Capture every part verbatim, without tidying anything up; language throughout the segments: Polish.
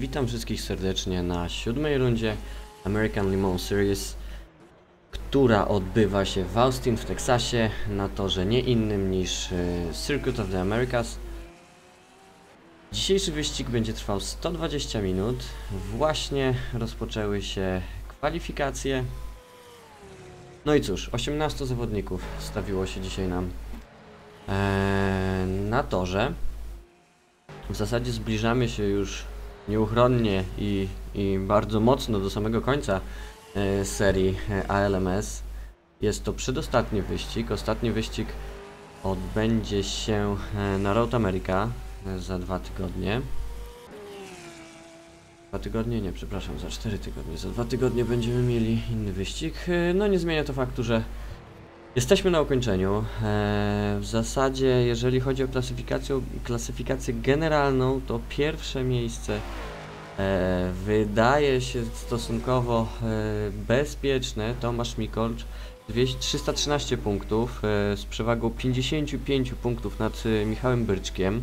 Witam wszystkich serdecznie na siódmej rundzie American Le Mans Series, która odbywa się w Austin w Teksasie na torze nie innym niż Circuit of the Americas. Dzisiejszy wyścig będzie trwał sto dwadzieścia minut. Właśnie rozpoczęły się kwalifikacje. No i cóż, osiemnastu zawodników stawiło się dzisiaj nam ee, na torze. W zasadzie zbliżamy się już nieuchronnie i, i bardzo mocno do samego końca e, serii A L M S. Jest to przedostatni wyścig. Ostatni wyścig odbędzie się e, na Road America e, za dwa tygodnie. Dwa tygodnie? Nie, przepraszam, za cztery tygodnie. Za dwa tygodnie będziemy mieli inny wyścig. E, no nie zmienia to faktu, że jesteśmy na ukończeniu. E, w zasadzie, jeżeli chodzi o klasyfikację, klasyfikację generalną, to pierwsze miejsce e, wydaje się stosunkowo e, bezpieczne. Tomasz Mikolcz, trzysta trzynaście punktów e, z przewagą pięćdziesięciu pięciu punktów nad e, Michałem Byrczkiem,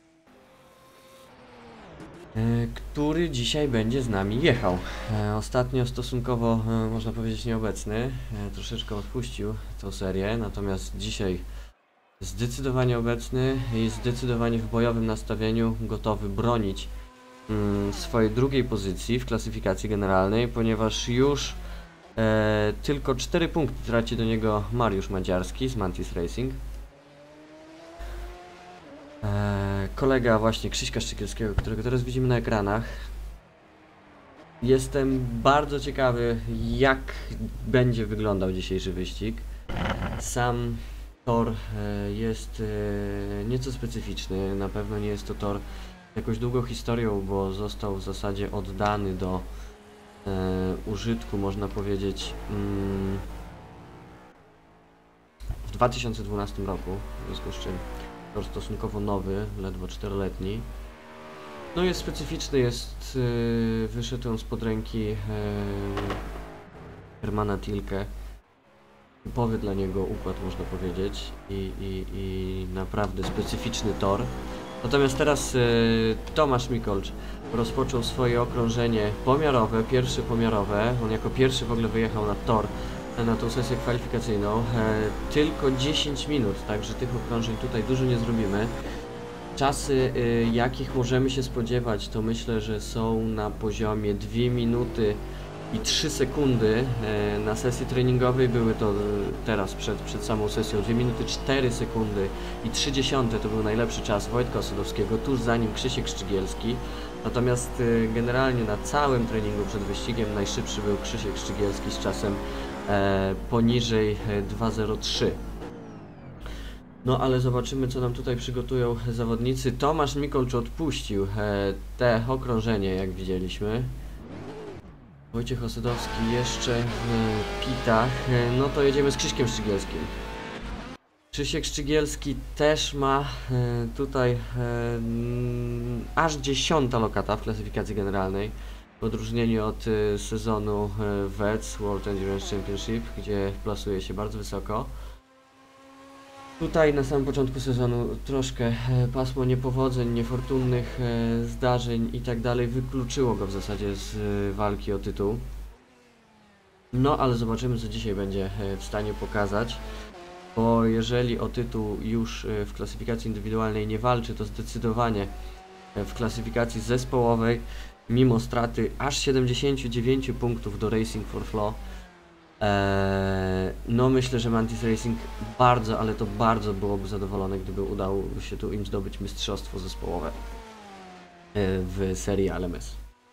e, który dzisiaj będzie z nami jechał. E, ostatnio stosunkowo, e, można powiedzieć, nieobecny, e, troszeczkę odpuścił tą serię, natomiast dzisiaj zdecydowanie obecny i zdecydowanie w bojowym nastawieniu, gotowy bronić mm, swojej drugiej pozycji w klasyfikacji generalnej, ponieważ już e, tylko cztery punkty traci do niego Mariusz Madziarski z Mantis Racing. E, kolega właśnie Krzyśka Szczykielskiego, którego teraz widzimy na ekranach. Jestem bardzo ciekawy, jak będzie wyglądał dzisiejszy wyścig. Sam tor e, jest e, nieco specyficzny. Na pewno nie jest to tor z jakąś długą historią, bo został w zasadzie oddany do e, użytku, można powiedzieć, mm, w dwa tysiące dwunastym roku, w związku z czym tor stosunkowo nowy, ledwo czteroletni. No jest specyficzny, jest, e, wyszedł on spod ręki e, Hermana Tilke. Typowy dla niego układ, można powiedzieć, i, i, i naprawdę specyficzny tor. Natomiast teraz e, Tomasz Mikolcz rozpoczął swoje okrążenie pomiarowe, pierwsze pomiarowe. On jako pierwszy w ogóle wyjechał na tor, na tą sesję kwalifikacyjną. E, tylko dziesięć minut, także tych okrążeń tutaj dużo nie zrobimy. Czasy, e, jakich możemy się spodziewać, to myślę, że są na poziomie dwie minuty i trzy sekundy. E, na sesji treningowej były to e, teraz przed, przed samą sesją dwie minuty cztery sekundy i trzy dziesiąte to był najlepszy czas Wojtka Osadowskiego, tuż za nim Krzysiek Szczygielski. Natomiast e, generalnie na całym treningu przed wyścigiem najszybszy był Krzysiek Szczygielski z czasem e, poniżej dwa zero trzy. No ale zobaczymy, co nam tutaj przygotują zawodnicy. Tomasz Mikolcz odpuścił e, te okrążenie, jak widzieliśmy. Wojciech Osadowski jeszcze w pitach. No to jedziemy z Krzyśkiem Szczygielskim. Krzysiek Szczygielski też ma e, tutaj e, m, aż dziesiąta lokata w klasyfikacji generalnej, w odróżnieniu od e, sezonu e, W E C World Endurance Championship, gdzie plasuje się bardzo wysoko. Tutaj na samym początku sezonu troszkę e, pasmo niepowodzeń, niefortunnych e, zdarzeń i tak dalej wykluczyło go w zasadzie z e, walki o tytuł. No ale zobaczymy, co dzisiaj będzie e, w stanie pokazać, bo jeżeli o tytuł już e, w klasyfikacji indywidualnej nie walczy, to zdecydowanie e, w klasyfikacji zespołowej, mimo straty aż siedemdziesięciu dziewięciu punktów do Racing for Flow, Eee, no myślę, że Mantis Racing bardzo, ale to bardzo byłoby zadowolone, gdyby udało się tu im zdobyć mistrzostwo zespołowe e, w serii A L M S.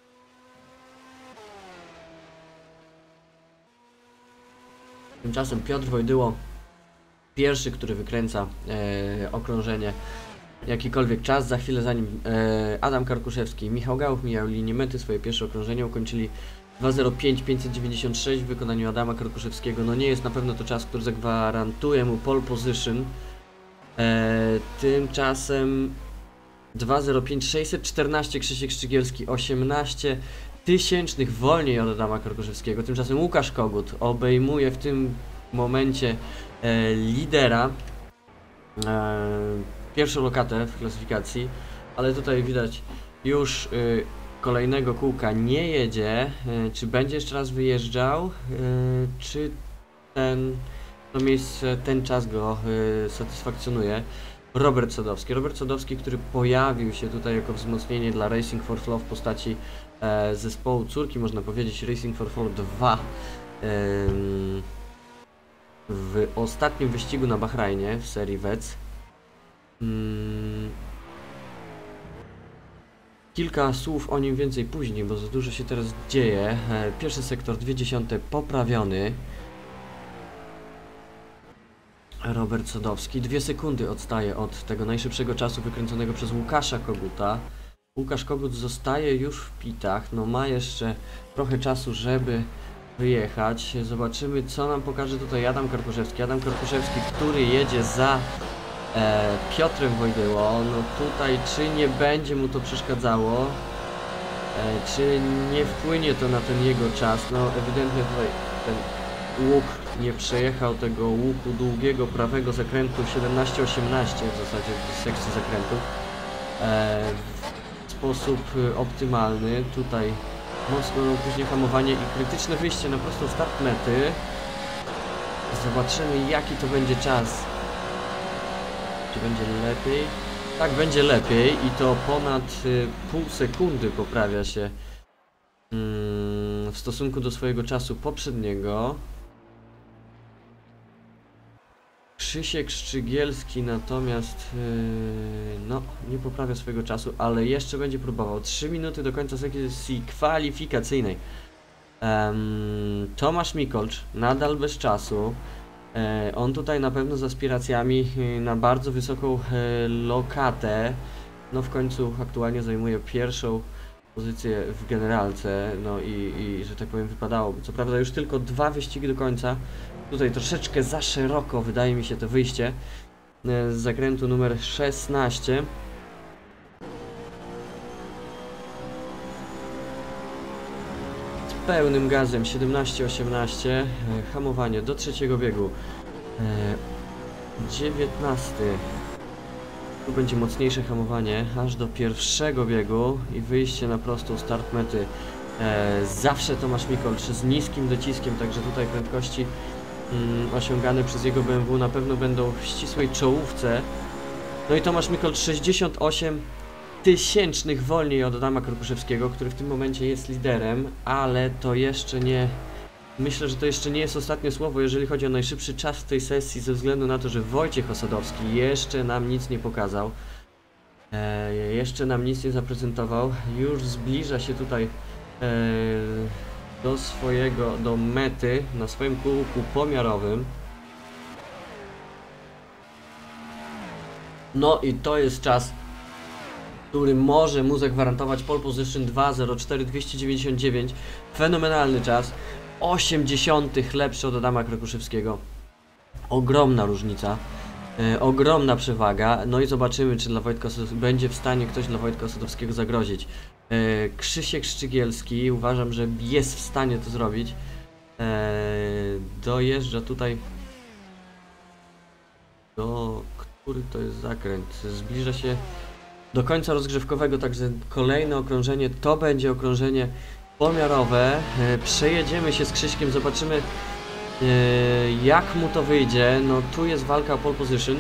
Tymczasem Piotr Wojdyło, pierwszy, który wykręca e, okrążenie, jakikolwiek czas. Za chwilę za nim e, Adam Karkuszewski, Michał Gałów mijały linię mety, swoje pierwsze okrążenie ukończyli dwa zero pięć pięćset dziewięćdziesiąt sześć w wykonaniu Adama Karkuszewskiego. No nie jest na pewno to czas, który zagwarantuje mu pole position. E, tymczasem dwa zero pięć sześćset czternaście Krzysiek Szczygielski, osiemnaście tysięcznych wolniej od Adama Karkuszewskiego. Tymczasem Łukasz Kogut obejmuje w tym momencie e, lidera, e, pierwszą lokatę w klasyfikacji, ale tutaj widać już e, kolejnego kółka nie jedzie, czy będzie jeszcze raz wyjeżdżał, czy ten, to miejsce, ten czas go satysfakcjonuje. Robert Sadowski. Robert Sadowski, który pojawił się tutaj jako wzmocnienie dla Racing for Flow w postaci e, zespołu córki, można powiedzieć, Racing for Flow dwa e, w ostatnim wyścigu na Bahrajnie w serii W E C. Hmm. Kilka słów o nim więcej później, bo za dużo się teraz dzieje. E, pierwszy sektor dwie dziesiąte poprawiony. Robert Sadowski dwie sekundy odstaje od tego najszybszego czasu wykręconego przez Łukasza Koguta. Łukasz Kogut zostaje już w pitach, no ma jeszcze trochę czasu, żeby wyjechać. Zobaczymy, co nam pokaże tutaj Adam Karkuszewski. Adam Karkuszewski, który jedzie za e, Piotrem Wojdyłą. No tutaj, czy nie będzie mu to przeszkadzało, e, czy nie wpłynie to na ten jego czas. No ewidentnie tutaj ten łuk nie przejechał tego łuku długiego prawego zakrętu siedemnaście osiemnaście w zasadzie w sekcji zakrętów e, w sposób optymalny. Tutaj mocno później hamowanie i krytyczne wyjście na prostą start mety. Zobaczymy, jaki to będzie czas. Czy będzie lepiej? Tak, będzie lepiej i to ponad y, pół sekundy poprawia się mm, w stosunku do swojego czasu poprzedniego. Krzysiek Szczygielski natomiast yy, no, nie poprawia swojego czasu, ale jeszcze będzie próbował. trzy minuty do końca sesji kwalifikacyjnej. Um, Tomasz Mikolcz nadal bez czasu. E, on tutaj na pewno z aspiracjami yy, na bardzo wysoką yy, lokatę. No w końcu aktualnie zajmuje pierwszą pozycję w generalce. No i, i że tak powiem wypadałoby. Co prawda już tylko dwa wyścigi do końca. Tutaj troszeczkę za szeroko wydaje mi się to wyjście z zakrętu numer szesnaście. Z pełnym gazem siedemnaście osiemnaście. Hamowanie do trzeciego biegu. dziewiętnasty. Tu będzie mocniejsze hamowanie aż do pierwszego biegu i wyjście na prostą start mety. Zawsze Tomasz Mikolcz z niskim dociskiem, także tutaj prędkości osiągane przez jego B M W na pewno będą w ścisłej czołówce. No i Tomasz Mikolcz sześćdziesiąt osiem tysięcznych wolniej od Adama Karkuszewskiego, który w tym momencie jest liderem, ale to jeszcze nie... Myślę, że to jeszcze nie jest ostatnie słowo, jeżeli chodzi o najszybszy czas w tej sesji, ze względu na to, że Wojciech Osadowski jeszcze nam nic nie pokazał. E, jeszcze nam nic nie zaprezentował. Już zbliża się tutaj e, do swojego, do mety na swoim kółku pomiarowym. No i to jest czas, który może mu zagwarantować pole position dwa zero cztery dwieście dziewięćdziesiąt dziewięć. Fenomenalny czas. osiem dziesiątych lepszy od Adama Krakuszewskiego. Ogromna różnica. E, ogromna przewaga. No i zobaczymy, czy dla Wojtka będzie w stanie ktoś dla Wojtka Osadowskiego zagrozić. E, Krzysiek Szczygielski, uważam, że jest w stanie to zrobić. E, dojeżdża tutaj do... który to jest zakręt? Zbliża się do końca rozgrzewkowego, także kolejne okrążenie to będzie okrążenie pomiarowe. E, przejedziemy się z Krzyśkiem, zobaczymy e, jak mu to wyjdzie. No tu jest walka o pole position.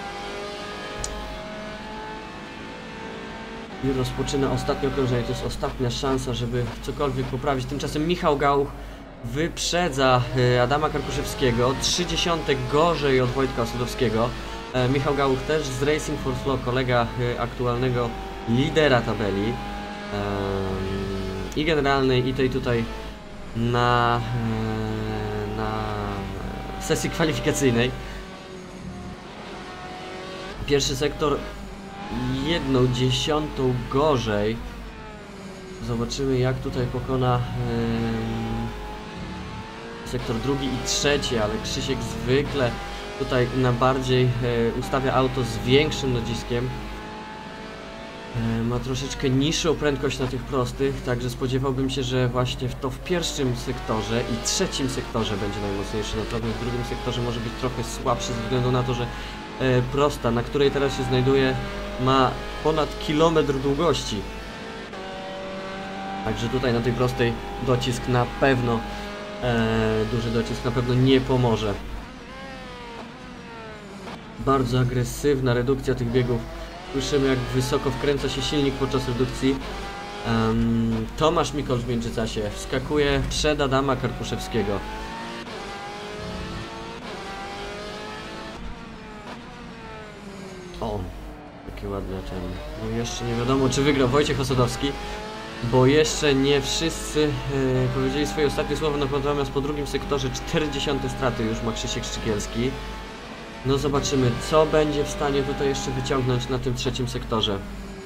I rozpoczyna ostatnie okrążenie, to jest ostatnia szansa, żeby cokolwiek poprawić. Tymczasem Michał Gauch wyprzedza e, Adama Karkuszewskiego, trzydzieści gorzej od Wojtka Osadowskiego. E, Michał Gauch też z Racing for Flow, kolega e, aktualnego lidera tabeli. E, I generalnej, i tej tutaj na, e, na sesji kwalifikacyjnej. Pierwszy sektor jedną dziesiątą gorzej. Zobaczymy, jak tutaj pokona yy, sektor drugi i trzeci, ale Krzysiek zwykle tutaj na bardziej yy, ustawia auto z większym naciskiem. Yy, ma troszeczkę niższą prędkość na tych prostych, także spodziewałbym się, że właśnie w to w pierwszym sektorze i trzecim sektorze będzie najmocniejszy, natomiast w drugim sektorze może być trochę słabszy ze względu na to, że yy, prosta, na której teraz się znajduje, ma ponad kilometr długości. Także tutaj na tej prostej docisk na pewno, e, duży docisk na pewno nie pomoże. Bardzo agresywna redukcja tych biegów. Słyszymy, jak wysoko wkręca się silnik podczas redukcji. Um, Tomasz Mikolcz w międzyczasie wskakuje przed Adama Karkuszewskiego. O, takie ładne ten. No jeszcze nie wiadomo, czy wygrał Wojciech Osadowski, bo jeszcze nie wszyscy e, powiedzieli swoje ostatnie słowo, natomiast po drugim sektorze czterdzieste straty już ma Krzysiek Szczygielski. No zobaczymy, co będzie w stanie tutaj jeszcze wyciągnąć na tym trzecim sektorze.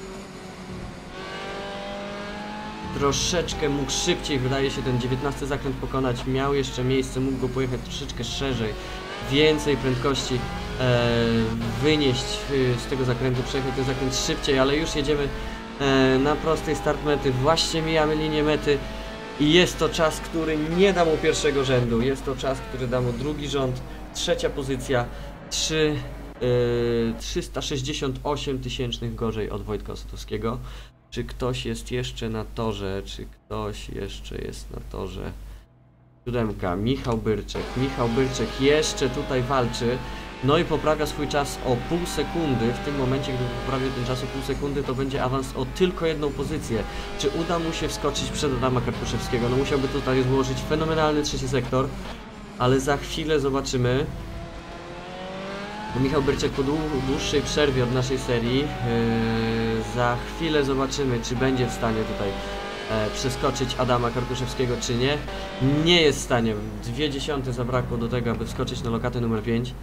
Troszeczkę mógł szybciej, wydaje się, ten dziewiętnasty zakręt pokonać. Miał jeszcze miejsce, mógł go pojechać troszeczkę szerzej, więcej prędkości e, wynieść e, z tego zakrętu, przejechać ten zakręt szybciej, ale już jedziemy e, na prostej start mety. Właśnie mijamy linię mety i jest to czas, który nie da mu pierwszego rzędu. Jest to czas, który da mu drugi rząd, trzecia pozycja, trzy, e, trzysta sześćdziesiąt osiem tysięcznych gorzej od Wojtka Osadowskiego. Czy ktoś jest jeszcze na torze? Czy ktoś jeszcze jest na torze? Siódemka, Michał Byrczek. Michał Byrczek jeszcze tutaj walczy. No i poprawia swój czas o pół sekundy. W tym momencie, gdy poprawi ten czas o pół sekundy, to będzie awans o tylko jedną pozycję. Czy uda mu się wskoczyć przed Adama Karkuszewskiego? No musiałby tutaj złożyć fenomenalny trzeci sektor, ale za chwilę zobaczymy. Michał Byrczek po dłuższej przerwie od naszej serii. Yy, za chwilę zobaczymy, czy będzie w stanie tutaj e, przeskoczyć Adama Karkuszewskiego, czy nie. Nie jest w stanie. Dwie dziesiąte zabrakło do tego, aby wskoczyć na lokatę numer pięć.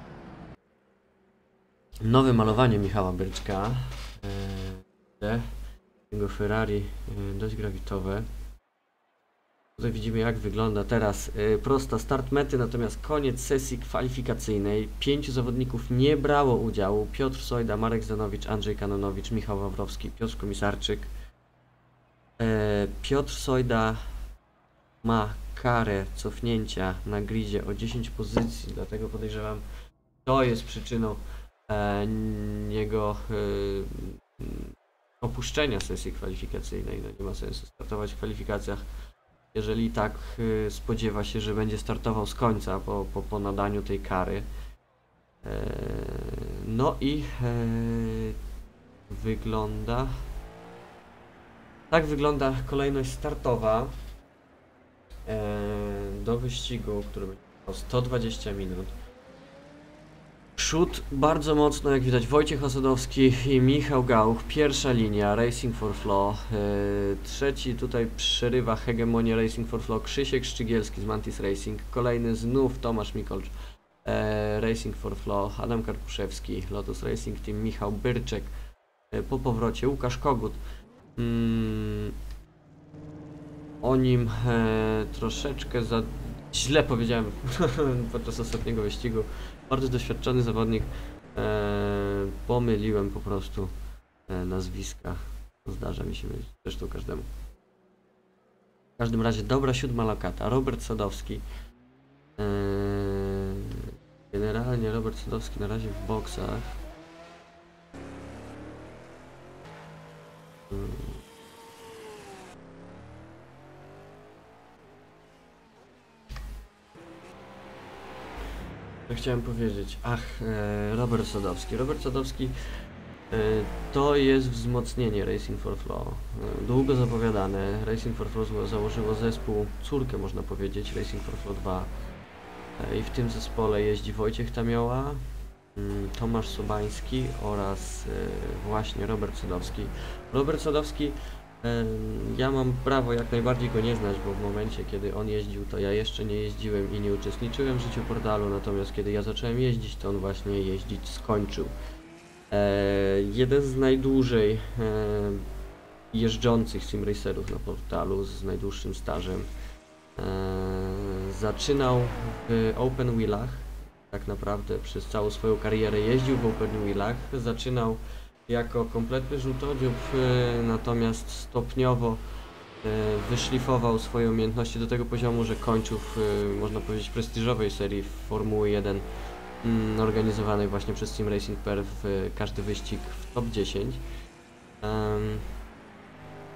Nowe malowanie Michała Byrczka. Yy, tego Ferrari yy, dość grawitowe. Tutaj widzimy, jak wygląda teraz yy, prosta start mety, natomiast koniec sesji kwalifikacyjnej. Pięciu zawodników nie brało udziału. Piotr Sojda, Marek Zanowicz, Andrzej Kanonowicz, Michał Wawrowski, Piotr Komisarczyk. Yy, Piotr Sojda ma karę cofnięcia na gridzie o dziesięć pozycji, dlatego podejrzewam, to jest przyczyną yy, jego yy, opuszczenia sesji kwalifikacyjnej. No nie ma sensu startować w kwalifikacjach, jeżeli tak y, spodziewa się, że będzie startował z końca po, po, po nadaniu tej kary. E, no i e, wygląda... Tak wygląda kolejność startowa e, do wyścigu, który będzie trwał sto dwadzieścia minut. Przód bardzo mocno, jak widać, Wojciech Osadowski i Michał Gauch, pierwsza linia, Racing for Flow, yy, trzeci tutaj przerywa hegemonię Racing for Flow, Krzysiek Szczygielski z Mantis Racing, kolejny znów Tomasz Mikolcz, yy, Racing for Flow, Adam Karkuszewski, Lotus Racing Team, Michał Byrczek, yy, po powrocie Łukasz Kogut, yy, o nim yy, troszeczkę za źle powiedziałem podczas ostatniego wyścigu. Bardzo doświadczony zawodnik. Eee, pomyliłem po prostu e, nazwiska. Zdarza mi się mylić, zresztą każdemu. W każdym razie dobra siódma lokata. Robert Sadowski. Eee, generalnie Robert Sadowski na razie w boksach. Hmm. Chciałem powiedzieć, ach, e, Robert Sadowski. Robert Sadowski e, to jest wzmocnienie Racing for Flow. E, długo zapowiadane. Racing for Flow założyło zespół, córkę można powiedzieć, Racing for Flow dwa. E, I w tym zespole jeździ Wojciech Tamioła, mm, Tomasz Sobański oraz e, właśnie Robert Sadowski. Robert Sadowski, ja mam prawo jak najbardziej go nie znać, bo w momencie, kiedy on jeździł, to ja jeszcze nie jeździłem i nie uczestniczyłem w życiu portalu, natomiast kiedy ja zacząłem jeździć, to on właśnie jeździć skończył. E, jeden z najdłużej e, jeżdżących simracerów na portalu, z najdłuższym stażem. E, zaczynał w open wheelach, tak naprawdę przez całą swoją karierę jeździł w open wheelach, zaczynał jako kompletny żółtodziób, e, natomiast stopniowo e, wyszlifował swoje umiejętności do tego poziomu, że kończył w, e, można powiedzieć, prestiżowej serii Formuły jeden m, organizowanej właśnie przez Team Racing P R w e, każdy wyścig w top dziesięć. Um,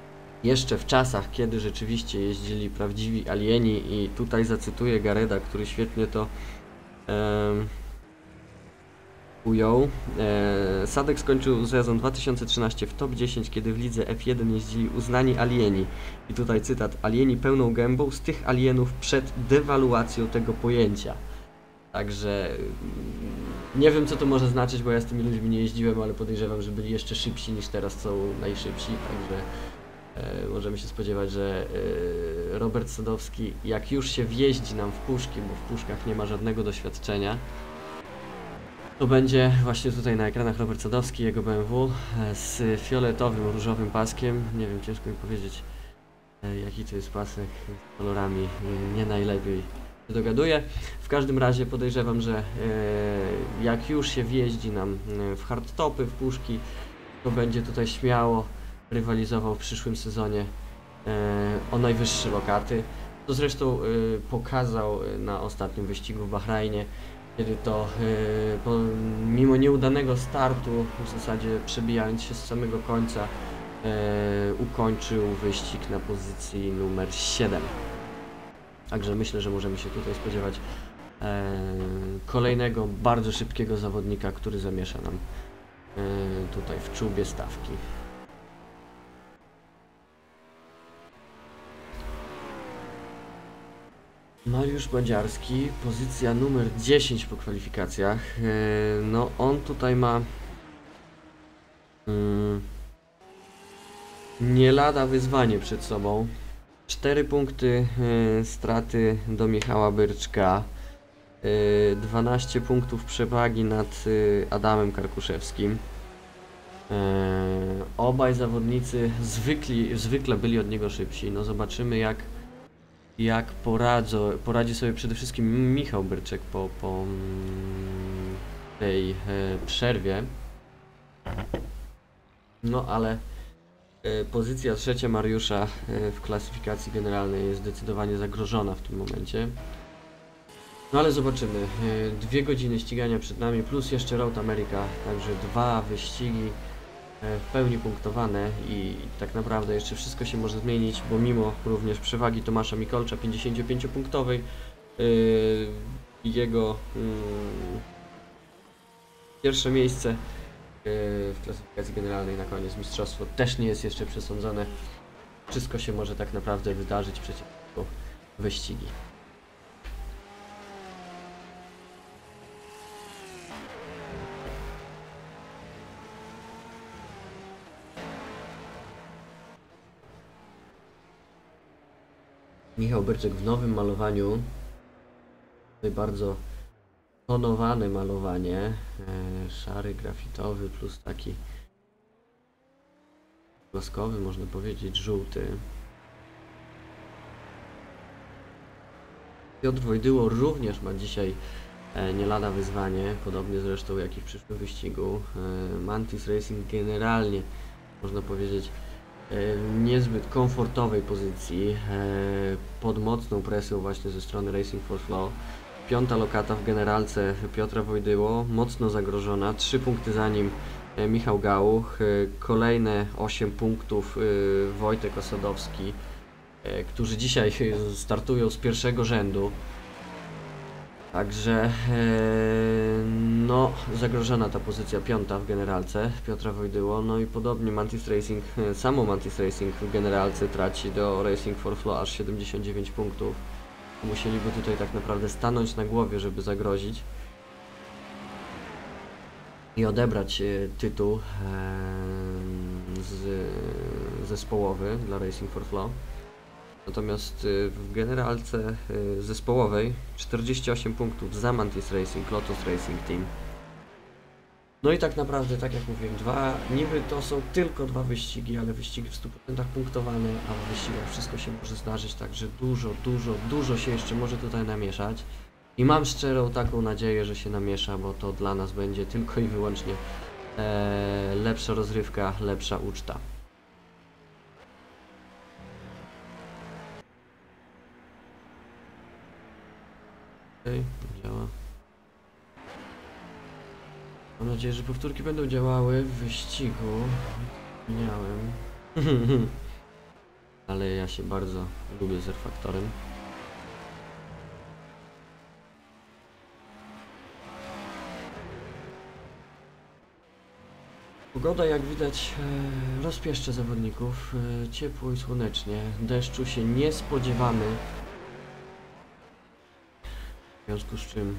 jeszcze w czasach, kiedy rzeczywiście jeździli prawdziwi alieni, i tutaj zacytuję Gareda, który świetnie to um, ujął. E, Sadek skończył sezon dwa tysiące trzynasty w top dziesięć, kiedy w lidze F jeden jeździli uznani alieni. I tutaj cytat: alieni pełną gębą z tych alienów przed dewaluacją tego pojęcia. Także nie wiem, co to może znaczyć, bo ja z tymi ludźmi nie jeździłem, ale podejrzewam, że byli jeszcze szybsi niż teraz są najszybsi, także e, możemy się spodziewać, że e, Robert Sadowski, jak już się wjeździ nam w puszki, bo w puszkach nie ma żadnego doświadczenia, to będzie właśnie tutaj na ekranach Robert Sadowski, jego B M W z fioletowym, różowym paskiem. Nie wiem, ciężko mi powiedzieć, jaki to jest pasek, z kolorami nie najlepiej się dogaduję. W każdym razie podejrzewam, że jak już się wjeździ nam w hardtopy, w puszki, to będzie tutaj śmiało rywalizował w przyszłym sezonie o najwyższe lokaty. To zresztą pokazał na ostatnim wyścigu w Bahrajnie, kiedy to yy, po, mimo nieudanego startu, w zasadzie przebijając się z samego końca, yy, ukończył wyścig na pozycji numer siedem. Także myślę, że możemy się tutaj spodziewać yy, kolejnego bardzo szybkiego zawodnika, który zamiesza nam yy, tutaj w czubie stawki. Mariusz Badziarski, pozycja numer dziesięć po kwalifikacjach. No on tutaj ma hmm, nie lada wyzwanie przed sobą. cztery punkty y, straty do Michała Byrczka, y, dwanaście punktów przewagi nad y, Adamem Karkuszewskim. Y, obaj zawodnicy zwykli, zwykle byli od niego szybsi. No zobaczymy, jak jak poradzą, poradzi sobie przede wszystkim Michał Byrczek po, po tej e, przerwie. No ale e, pozycja trzecia Mariusza e, w klasyfikacji generalnej jest zdecydowanie zagrożona w tym momencie. No ale zobaczymy. E, dwie godziny ścigania przed nami, plus jeszcze Road America, także dwa wyścigi w pełni punktowane i tak naprawdę jeszcze wszystko się może zmienić, bo mimo również przewagi Tomasza Mikolcza pięćdziesięciopięciopunktowej, yy, jego yy, pierwsze miejsce yy, w klasyfikacji generalnej na koniec mistrzostwo też nie jest jeszcze przesądzone. Wszystko się może tak naprawdę wydarzyć przeciwko wyścigi. Michał Byrczek w nowym malowaniu, tutaj bardzo tonowane malowanie, e, szary, grafitowy plus taki blaskowy, można powiedzieć, żółty. Piotr Wojdyło również ma dzisiaj e, nie lada wyzwanie, podobnie zresztą jak i w przyszłym wyścigu. E, Mantis Racing generalnie, można powiedzieć, niezbyt komfortowej pozycji, pod mocną presją właśnie ze strony Racing for Flow. Piąta lokata w generalce Piotra Wojdyło, mocno zagrożona, trzy punkty za nim Michał Gałuch, kolejne osiem punktów Wojtek Osadowski, którzy dzisiaj startują z pierwszego rzędu. Także no zagrożona ta pozycja piąta w generalce Piotra Wojdyło, no i podobnie Mantis Racing, samo Mantis Racing w generalce traci do Racing for Flow aż siedemdziesiąt dziewięć punktów. Musieliby tutaj tak naprawdę stanąć na głowie, żeby zagrozić i odebrać tytuł z, zespołowy dla Racing for Flow. Natomiast w generalce zespołowej czterdzieści osiem punktów za Mantis Racing, Lotus Racing Team. No i tak naprawdę, tak jak mówiłem, dwa, niby to są tylko dwa wyścigi, ale wyścigi w stu procentach punktowane, a w wyścigach wszystko się może zdarzyć, także dużo, dużo, dużo się jeszcze może tutaj namieszać. I mam szczerą taką nadzieję, że się namiesza, bo to dla nas będzie tylko i wyłącznie e, lepsza rozrywka, lepsza uczta. Okej, działa. Mam nadzieję, że powtórki będą działały w wyścigu. Miałem. ale ja się bardzo lubię z R-Factorem. Pogoda, jak widać, rozpieszcza zawodników, ciepło i słonecznie, deszczu się nie spodziewamy, w związku z czym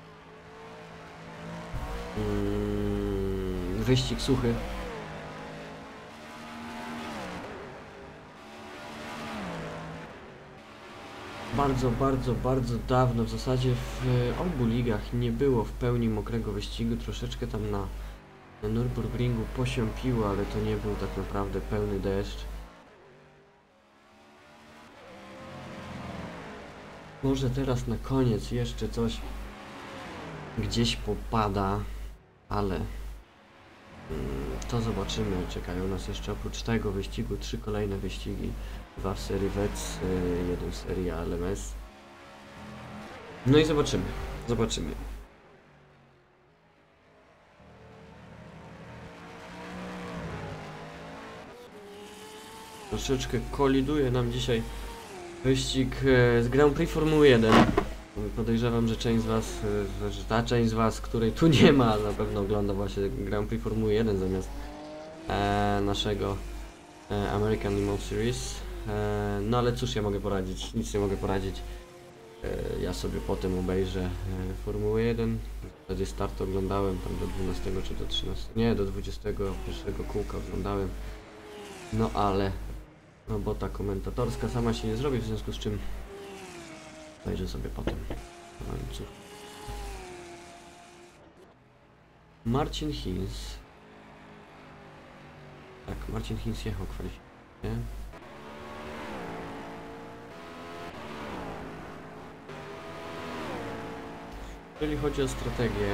mm, wyścig suchy. Bardzo, bardzo, bardzo dawno, w zasadzie w obu ligach nie było w pełni mokrego wyścigu, troszeczkę tam na Na Nürburgringu posiąpiło, ale to nie był tak naprawdę pełny deszcz. Może teraz na koniec jeszcze coś gdzieś popada, ale to zobaczymy. Czekają nas jeszcze oprócz tego wyścigu trzy kolejne wyścigi. Dwa w serii W E C, jeden w serii A L M S. No i zobaczymy. Zobaczymy. Troszeczkę koliduje nam dzisiaj wyścig z Grand Prix Formuły jeden. Podejrzewam, że część z Was, że ta część z Was, której tu nie ma, na pewno ogląda właśnie Grand Prix Formuły jeden zamiast e, naszego e, American Le Mans Series. E, no ale cóż ja mogę poradzić, nic nie mogę poradzić. E, ja sobie potem obejrzę e, Formułę jeden. Wtedy start oglądałem tam do dwunastego czy do trzynastego, nie, do dwudziestego pierwszego kółka oglądałem. No ale robota komentatorska sama się nie zrobi, w związku z czym obejrzę sobie potem. No i cóż. Marcin Hinz. Tak, Marcin Hinz jechał kwalifikację. Jeżeli chodzi o strategię,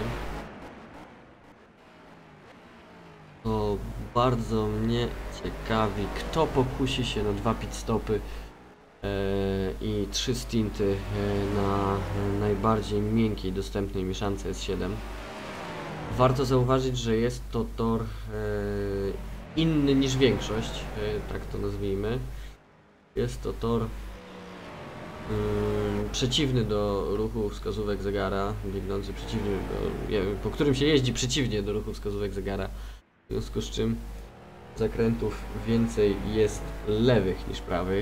to bardzo mnie ciekawi, kto pokusi się na dwa pit stopy e, i trzy stinty e, na najbardziej miękkiej dostępnej mieszance S siedem. Warto zauważyć, że jest to tor e, inny niż większość, e, tak to nazwijmy. Jest to tor e, przeciwny do ruchu wskazówek zegara, biegnący przeciwnie do, po którym się jeździ przeciwnie do ruchu wskazówek zegara. W związku z czym zakrętów więcej jest lewych niż prawych.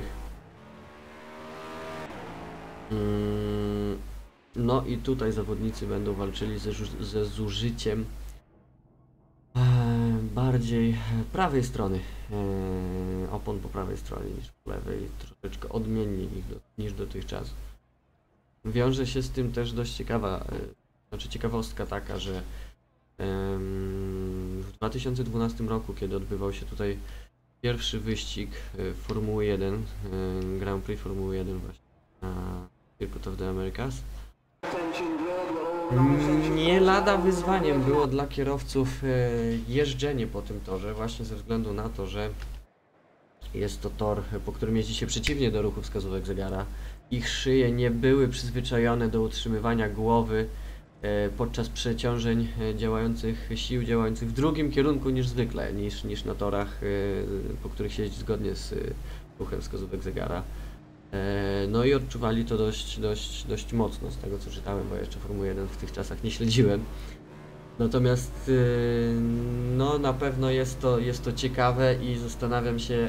No i tutaj zawodnicy będą walczyli ze, ze zużyciem bardziej prawej strony, opon po prawej stronie niż po lewej, troszeczkę odmiennie niż, do, niż dotychczas. Wiąże się z tym też dość ciekawa, znaczy ciekawostka taka, że w dwa tysiące dwunastym roku, kiedy odbywał się tutaj pierwszy wyścig Formuły jeden, Grand Prix Formuły jeden właśnie na Circuit of the Americas, nie lada wyzwaniem było dla kierowców jeżdżenie po tym torze, właśnie ze względu na to, że jest to tor, po którym jeździ się przeciwnie do ruchu wskazówek zegara. Ich szyje nie były przyzwyczajone do utrzymywania głowy podczas przeciążeń działających, sił działających w drugim kierunku niż zwykle, niż, niż na torach, po których się jeździ zgodnie z ruchem wskazówek zegara. No i odczuwali to dość, dość, dość mocno, z tego co czytałem, bo jeszcze Formuły jeden w tych czasach nie śledziłem. Natomiast no na pewno jest to, jest to ciekawe i zastanawiam się,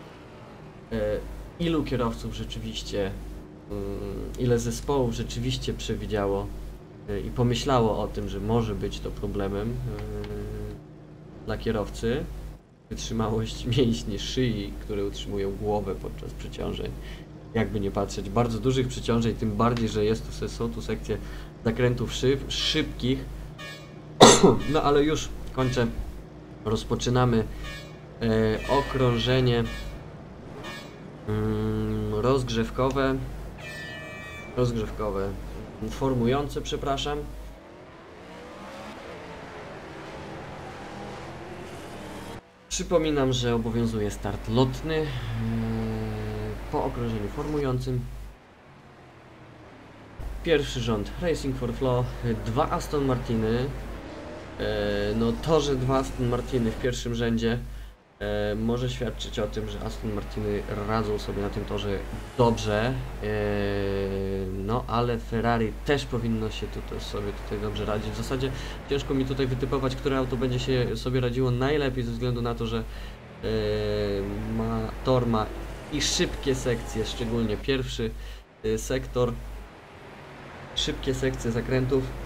ilu kierowców rzeczywiście, ile zespołów rzeczywiście przewidziało i pomyślało o tym, że może być to problemem yy, dla kierowcy. Wytrzymałość mięśni szyi, które utrzymują głowę podczas przeciążeń. Jakby nie patrzeć, bardzo dużych przeciążeń, tym bardziej, że jest tu, są tu sekcje zakrętów szyb, szybkich. No ale już kończę. Rozpoczynamy yy, okrążenie yy, rozgrzewkowe. Rozgrzewkowe. Formujące, przepraszam. Przypominam, że obowiązuje start lotny yy, po okrążeniu formującym. Pierwszy rząd Racing for Flow, dwa Aston Martiny. Yy, no to, że dwa Aston Martiny w pierwszym rzędzie e, może świadczyć o tym, że Aston Martiny radzą sobie na tym torze dobrze, e, no ale Ferrari też powinno się tutaj sobie tutaj dobrze radzić. W zasadzie ciężko mi tutaj wytypować, które auto będzie się sobie radziło najlepiej ze względu na to, że e, ma, tor ma i szybkie sekcje, szczególnie pierwszy e, sektor, szybkie sekcje zakrętów, e,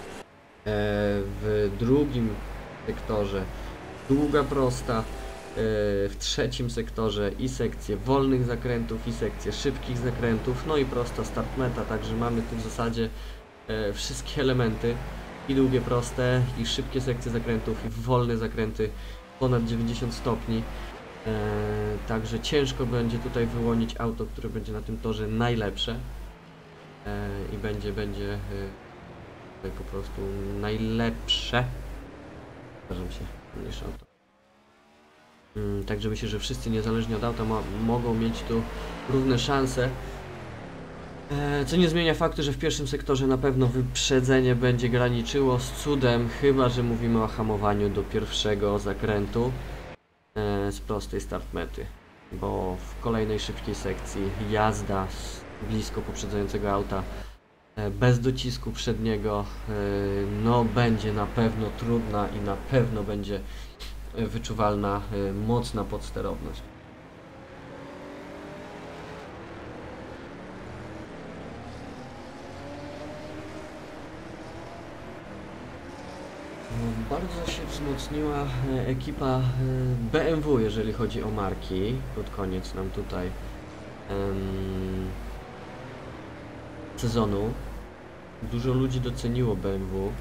w drugim sektorze długa prosta, w trzecim sektorze i sekcje wolnych zakrętów, i sekcje szybkich zakrętów, no i prosta start meta, także mamy tu w zasadzie e, wszystkie elementy, i długie proste, i szybkie sekcje zakrętów, i wolne zakręty ponad dziewięćdziesiąt stopni, e, także ciężko będzie tutaj wyłonić auto, które będzie na tym torze najlepsze e, i będzie, będzie e, po prostu najlepsze, zdarzam się, mniejsze auto. Także myślę, że wszyscy niezależnie od auta ma, mogą mieć tu równe szanse, e, co nie zmienia faktu, że w pierwszym sektorze na pewno wyprzedzenie będzie graniczyło z cudem, chyba że mówimy o hamowaniu do pierwszego zakrętu e, z prostej start mety, bo w kolejnej szybkiej sekcji jazda z blisko poprzedzającego auta e, bez docisku przedniego e, no będzie na pewno trudna i na pewno będzie wyczuwalna y, mocna podsterowność. Bardzo się wzmocniła ekipa B M W, jeżeli chodzi o marki. Pod koniec nam tutaj um, sezonu dużo ludzi doceniło B M W.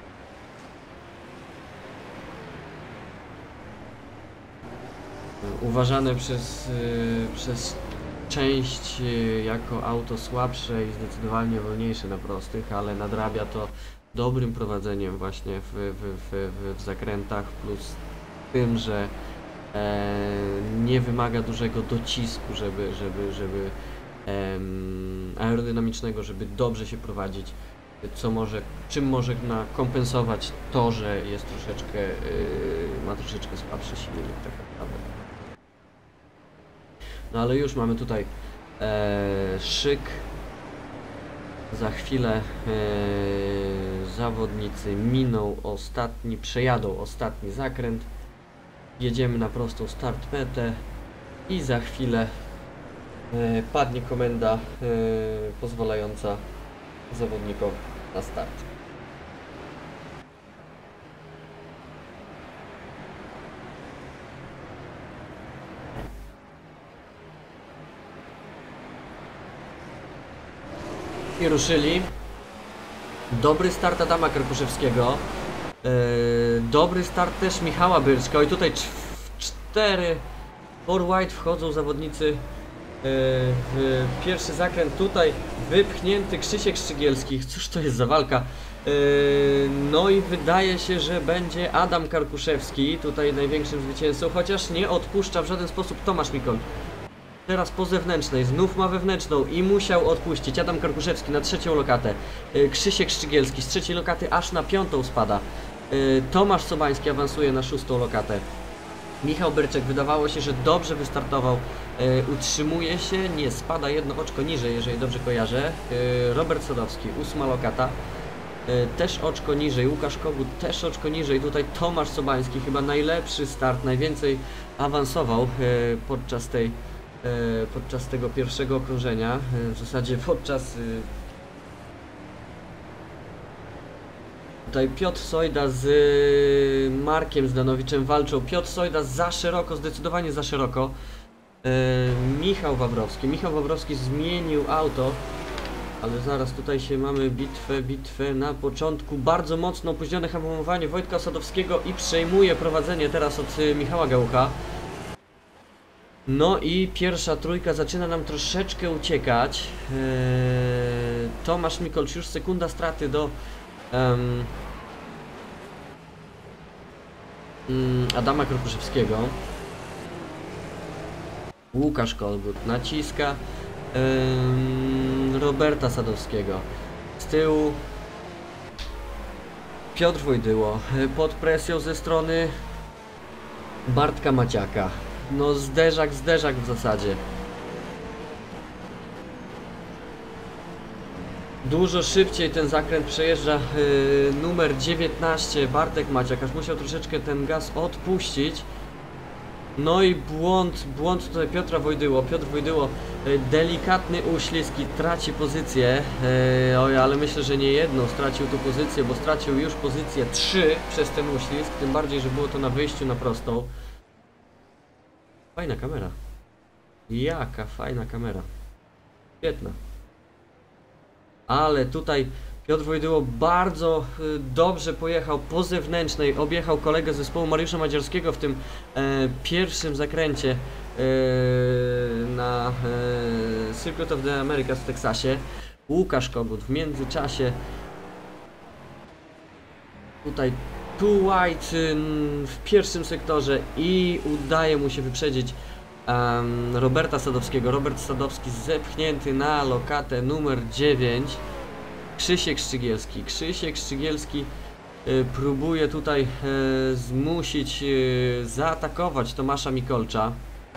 Uważane przez, yy, przez część yy, jako auto słabsze i zdecydowanie wolniejsze na prostych, ale nadrabia to dobrym prowadzeniem właśnie w, w, w, w, w zakrętach, plus tym, że e, nie wymaga dużego docisku, żeby, żeby, żeby e, aerodynamicznego, żeby dobrze się prowadzić, co może, czym może na kompensować to, że jest troszeczkę, yy, ma troszeczkę słabszy silnik tak naprawdę. No ale już mamy tutaj e, szyk. Za chwilę e, zawodnicy miną ostatni, przejadą ostatni zakręt. Jedziemy na prostą start metę i za chwilę e, padnie komenda e, pozwalająca zawodnikom na start. I ruszyli. Dobry start Adama Karkuszewskiego. Yy, dobry start też Michała Byrczka. I tutaj cztery four wide wchodzą zawodnicy yy, w pierwszy zakręt. Tutaj wypchnięty Krzysiek Szczygielski. Cóż to jest za walka? Yy, no i wydaje się, że będzie Adam Karkuszewski tutaj największym zwycięzcą, chociaż nie odpuszcza w żaden sposób Tomasz Mikol. Teraz po zewnętrznej, znów ma wewnętrzną i musiał odpuścić. Adam Karkuszewski na trzecią lokatę. Yy, Krzysiek Szczygielski z trzeciej lokaty aż na piątą spada. Yy, Tomasz Sobański awansuje na szóstą lokatę. Michał Byrczek wydawało się, że dobrze wystartował. Yy, utrzymuje się, nie spada jedno oczko niżej, jeżeli dobrze kojarzę. Yy, Robert Sadowski, ósma lokata. Yy, też oczko niżej. Łukasz Kogut też oczko niżej. Tutaj Tomasz Sobański, chyba najlepszy start, najwięcej awansował yy, podczas tej podczas tego pierwszego okrążenia, w zasadzie podczas tutaj Piotr Sojda z Markiem Zdanowiczem walczą. Piotr Sojda za szeroko, zdecydowanie za szeroko. Michał Wawrowski, Michał Wawrowski zmienił auto, ale zaraz tutaj się mamy bitwę, bitwę na początku, bardzo mocno opóźnione hamowanie Wojtka Sadowskiego i przejmuje prowadzenie teraz od Michała Gałucha. No i pierwsza trójka zaczyna nam troszeczkę uciekać. Eee, Tomasz Mikolcz, już sekunda straty do um, um, Adama Karkuszewskiego. Łukasz Kogut naciska um, Roberta Sadowskiego. Z tyłu Piotr Wojdyło pod presją ze strony Bartka Maciaka. No zderzak, zderzak w zasadzie. Dużo szybciej ten zakręt przejeżdża yy, numer dziewiętnaście, Bartek Maciak, aż musiał troszeczkę ten gaz odpuścić. No i błąd, błąd tutaj Piotra Wojdyło. Piotr Wojdyło, yy, delikatny uślizg i traci pozycję. Yy, oj, ale myślę, że nie jedną stracił tu pozycję, bo stracił już pozycję trzy przez ten uślizg. Tym bardziej, że było to na wyjściu na prostą. Fajna kamera. Jaka fajna kamera. Świetna. Ale tutaj Piotr Wojdyło bardzo y, dobrze pojechał po zewnętrznej, objechał kolegę zespołu Mariusza Madziarskiego w tym e, pierwszym zakręcie e, na e, Circuit of the Americas w Teksasie. Łukasz Kogut w międzyczasie tutaj too wide y, w pierwszym sektorze i udaje mu się wyprzedzić Um, Roberta Sadowskiego. Robert Sadowski zepchnięty na lokatę numer dziewięć. Krzysiek Szczygielski. Krzysiek Szczygielski y, próbuje tutaj y, zmusić, y, zaatakować Tomasza Mikolcza.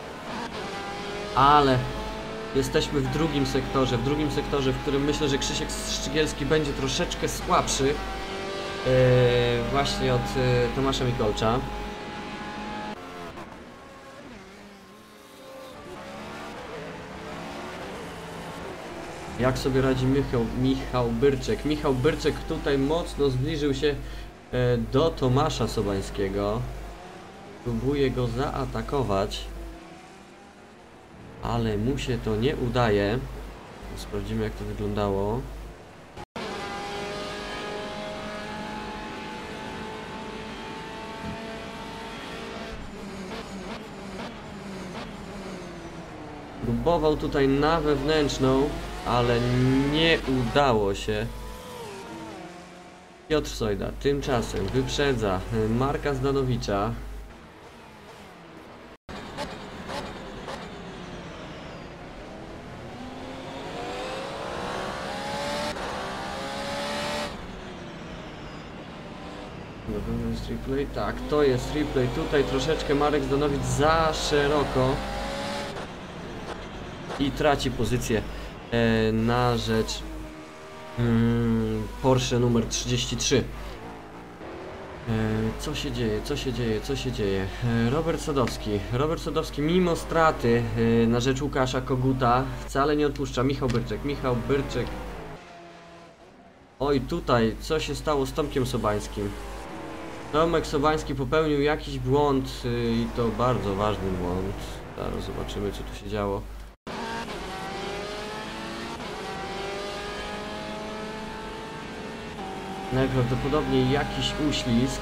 Ale jesteśmy w drugim sektorze, w drugim sektorze, w którym myślę, że Krzysiek Szczygielski będzie troszeczkę słabszy y, właśnie od y, Tomasza Mikolcza. Jak sobie radzi Michał, Michał Byrczek? Michał Byrczek tutaj mocno zbliżył się e, do Tomasza Sobańskiego. Próbuje go zaatakować, ale mu się to nie udaje. Sprawdzimy, jak to wyglądało. Próbował tutaj na wewnętrzną, ale nie udało się. Piotr Sojda tymczasem wyprzedza Marka Zdanowicza. Na pewno jest replay? Tak, to jest replay. Tutaj troszeczkę Marek Zdanowicz za szeroko i traci pozycję e, na rzecz mm, Porsche numer trzydzieści trzy. E, co się dzieje, co się dzieje, co się dzieje? E, Robert Sadowski. Robert Sadowski mimo straty e, na rzecz Łukasza Koguta wcale nie odpuszcza. Michał Byrczek, Michał Byrczek. Oj, tutaj co się stało z Tomkiem Sobańskim? Tomek Sobański popełnił jakiś błąd e, i to bardzo ważny błąd. Zaraz zobaczymy, co tu się działo. Najprawdopodobniej jakiś uślizg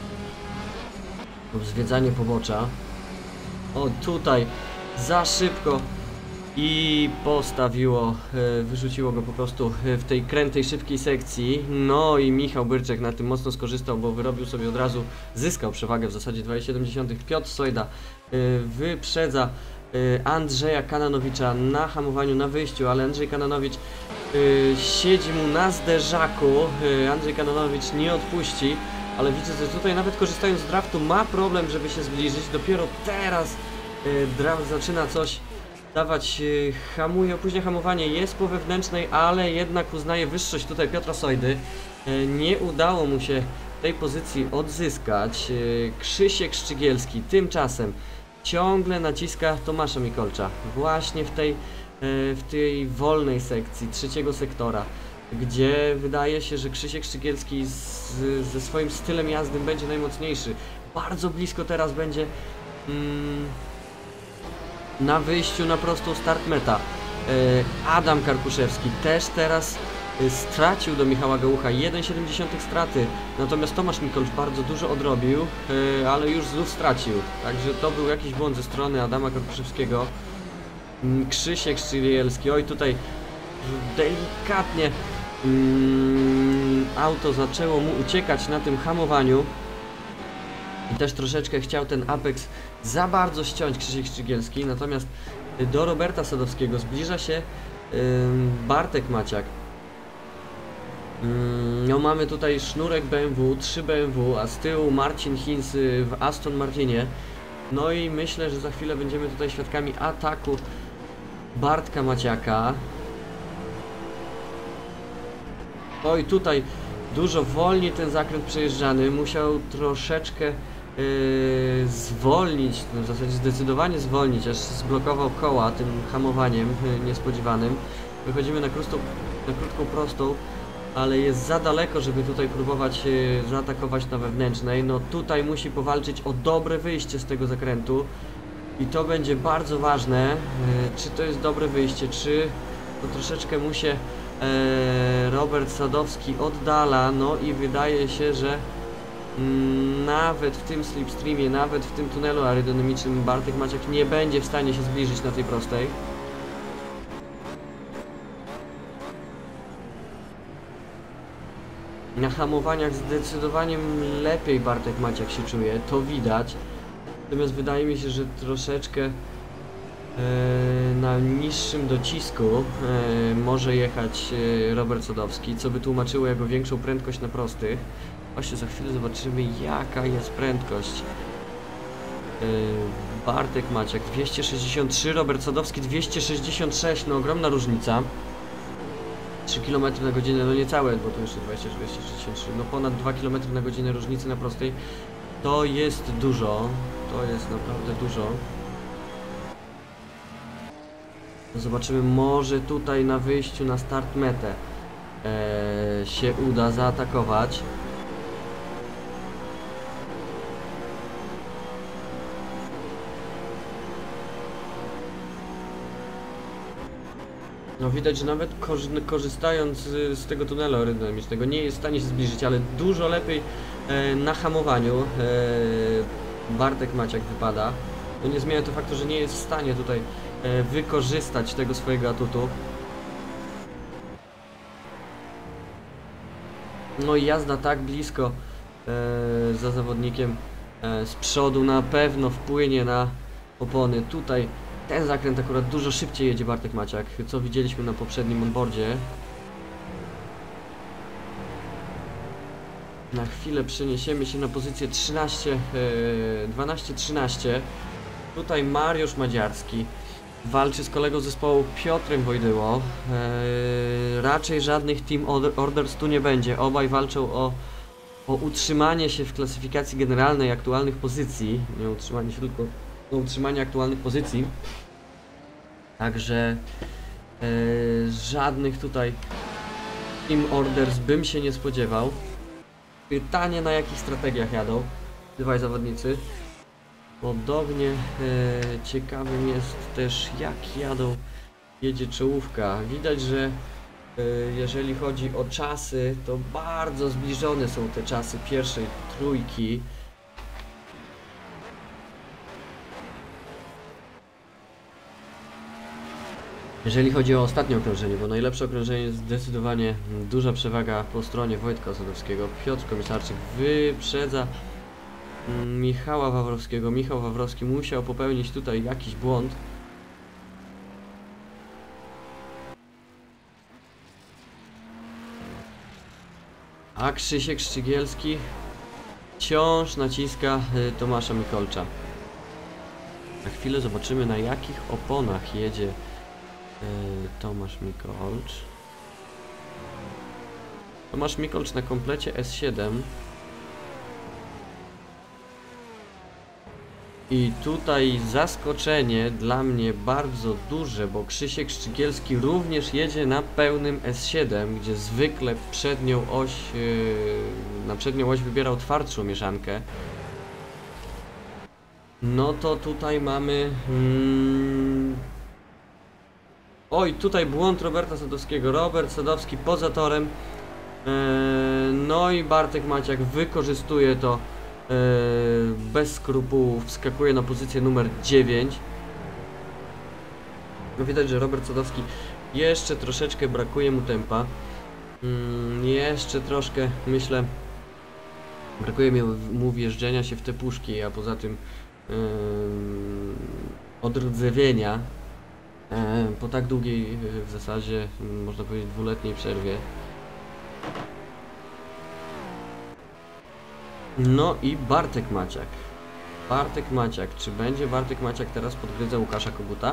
lub zwiedzanie pobocza. O, tutaj za szybko i postawiło, wyrzuciło go po prostu w tej krętej, szybkiej sekcji. No i Michał Byrczek na tym mocno skorzystał, bo wyrobił sobie od razu, zyskał przewagę w zasadzie dwadzieścia siedem dziesiątych. Piotr Sojda wyprzedza Andrzeja Kananowicza na hamowaniu, na wyjściu, ale Andrzej Kananowicz yy, siedzi mu na zderzaku. Yy, Andrzej Kananowicz nie odpuści, ale widzę, że tutaj nawet korzystając z draftu ma problem, żeby się zbliżyć. Dopiero teraz yy, draft zaczyna coś dawać, yy, hamuje, opóźnia hamowanie, jest po wewnętrznej, ale jednak uznaje wyższość tutaj Piotra Sojdy. Yy, nie udało mu się tej pozycji odzyskać. Yy, Krzysiek Szczygielski tymczasem ciągle naciska Tomasza Mikolcza właśnie w tej, w tej wolnej sekcji trzeciego sektora, gdzie wydaje się, że Krzysiek Szczygielski z, ze swoim stylem jazdy będzie najmocniejszy. Bardzo blisko teraz będzie mm, na wyjściu na prostą start meta. Adam Karkuszewski też teraz stracił do Michała Gałucha jeden przecinek siedem straty, natomiast Tomasz Mikolcz bardzo dużo odrobił, yy, ale już znów stracił, także to był jakiś błąd ze strony Adama Karkuszewskiego. Yy, Krzysiek Szczygielski, oj tutaj delikatnie yy, auto zaczęło mu uciekać na tym hamowaniu i też troszeczkę chciał ten apex za bardzo ściąć Krzysiek Szczygielski, natomiast do Roberta Sadowskiego zbliża się yy, Bartek Maciak. No, mamy tutaj sznurek B M W, trzy B M W, a z tyłu Marcin Hinz w Aston Martinie. No i myślę, że za chwilę będziemy tutaj świadkami ataku Bartka Maciaka. Oj, tutaj dużo wolniej ten zakręt przejeżdżany, musiał troszeczkę yy, zwolnić, no w zasadzie zdecydowanie zwolnić, aż zblokował koła tym hamowaniem yy, niespodziewanym. Wychodzimy na, krustą, na krótką prostą, ale jest za daleko, żeby tutaj próbować yy, zaatakować na wewnętrznej. No tutaj musi powalczyć o dobre wyjście z tego zakrętu i to będzie bardzo ważne, yy, czy to jest dobre wyjście, czy to troszeczkę mu się Eee, Robert Sadowski oddala, no i wydaje się, że mm, nawet w tym slipstreamie, nawet w tym tunelu aerodynamicznym Bartek Maciak nie będzie w stanie się zbliżyć na tej prostej. Na hamowaniach zdecydowanie lepiej Bartek Maciak się czuje, to widać. Natomiast wydaje mi się, że troszeczkę na niższym docisku e, może jechać e, Robert Sadowski, co by tłumaczyło jego większą prędkość na prostych. Właśnie za chwilę zobaczymy, jaka jest prędkość. e, Bartek Maciak dwieście sześćdziesiąt trzy, Robert Sadowski dwieście sześćdziesiąt sześć, no ogromna różnica. trzy kilometry na godzinę, no niecałe, bo to jeszcze dwadzieścia, dwieście sześćdziesiąt trzy, no ponad dwa kilometry na godzinę różnicy na prostej. To jest dużo, to jest naprawdę dużo. Zobaczymy, może tutaj na wyjściu na start metę e, się uda zaatakować. No widać, że nawet korzystając z, z tego tunelu aerodynamicznego nie jest w stanie się zbliżyć, ale dużo lepiej e, na hamowaniu e, Bartek Maciak wypada. No nie zmienia to faktu, że nie jest w stanie tutaj e, wykorzystać tego swojego atutu. No i jazda tak blisko e, za zawodnikiem e, z przodu na pewno wpłynie na opony. Tutaj ten zakręt akurat dużo szybciej jedzie Bartek Maciak, co widzieliśmy na poprzednim onboardzie. Na chwilę przeniesiemy się na pozycję trzynaście, dwanaście trzynaście. Tutaj Mariusz Madziarski walczy z kolegą zespołu Piotrem Wojdyło. Eee, raczej żadnych team orders tu nie będzie. Obaj walczą o, o utrzymanie się w klasyfikacji generalnej aktualnych pozycji. Nie utrzymanie się, tylko o utrzymanie aktualnych pozycji. Także eee, żadnych tutaj team orders bym się nie spodziewał. Pytanie, na jakich strategiach jadą dwaj zawodnicy. Podobnie e, ciekawym jest też, jak jadą, jedzie czołówka. Widać, że e, jeżeli chodzi o czasy, to bardzo zbliżone są te czasy pierwszej trójki. Jeżeli chodzi o ostatnie okrążenie, bo najlepsze okrążenie jest zdecydowanie duża przewaga po stronie Wojtka Sadowskiego. Piotr Komisarczyk wyprzedza Michała Wawrowskiego. Michał Wawrowski musiał popełnić tutaj jakiś błąd. A Krzysiek Szczygielski wciąż naciska Tomasza Mikolcza. Za chwilę zobaczymy, na jakich oponach jedzie Tomasz Mikolcz. Tomasz Mikolcz na komplecie S siedem. I tutaj zaskoczenie dla mnie bardzo duże, bo Krzysiek Szczygielski również jedzie na pełnym S siedem, gdzie zwykle przednią oś, yy, na przednią oś wybierał twardszą mieszankę. No to tutaj mamy... Hmm... Oj, tutaj błąd Roberta Sadowskiego. Robert Sadowski poza torem. Yy, no i Bartek Maciak wykorzystuje to bez skrupułów, wskakuje na pozycję numer dziewięć. No widać, że Robert Sadowski jeszcze troszeczkę brakuje mu tempa. Hmm, jeszcze troszkę, myślę, brakuje mu wjeżdżenia się w te puszki, a poza tym yy, odrdzewienia yy, po tak długiej yy, w zasadzie, yy, można powiedzieć, dwuletniej przerwie. No i Bartek Maciak. Bartek Maciak. Czy będzie Bartek Maciak teraz podgryzał Łukasza Koguta?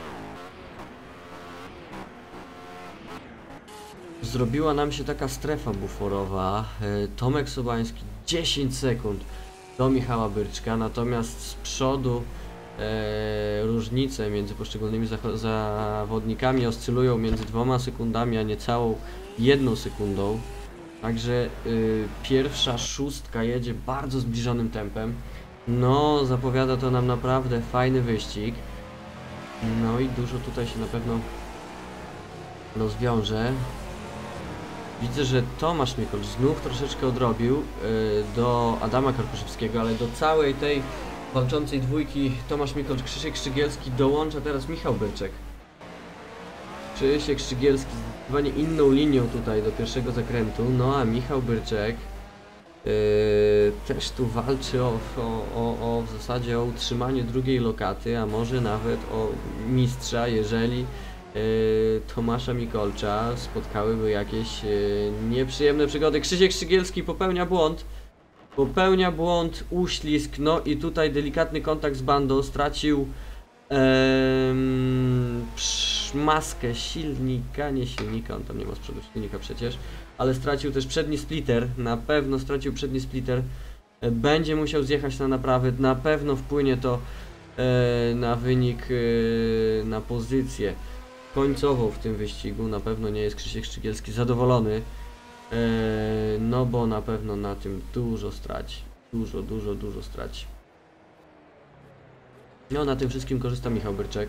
Zrobiła nam się taka strefa buforowa. Tomek Sobański dziesięć sekund do Michała Byrczka, natomiast z przodu e, różnice między poszczególnymi zawodnikami oscylują między dwoma sekundami, a niecałą jedną sekundą. Także y, pierwsza szóstka jedzie bardzo zbliżonym tempem. No, zapowiada to nam naprawdę fajny wyścig. No i dużo tutaj się na pewno rozwiąże. Widzę, że Tomasz Mikolcz znów troszeczkę odrobił y, do Adama Karkuszewskiego, ale do całej tej walczącej dwójki Tomasz Mikolcz, Krzysiek Szczygielski dołącza teraz Michał Byrczek. Krzysiek Szczygielski zdecydowanie inną linią tutaj do pierwszego zakrętu, no a Michał Byrczek yy, też tu walczy o, o, o, o w zasadzie o utrzymanie drugiej lokaty, a może nawet o mistrza, jeżeli yy, Tomasza Mikolcza spotkałyby jakieś yy, nieprzyjemne przygody. Krzysiek Szczygielski popełnia błąd, popełnia błąd, uślizg, no i tutaj delikatny kontakt z bandą, stracił Ehm, maskę silnika, nie silnika, on tam nie ma z przodu silnika przecież, ale stracił też przedni splitter, na pewno stracił przedni splitter, e, będzie musiał zjechać na naprawy, na pewno wpłynie to e, na wynik, e, na pozycję końcową w tym wyścigu. Na pewno nie jest Krzysiek Szczygielski zadowolony, e, no bo na pewno na tym dużo straci, dużo, dużo, dużo straci. No, na tym wszystkim korzysta Michał Byrczek.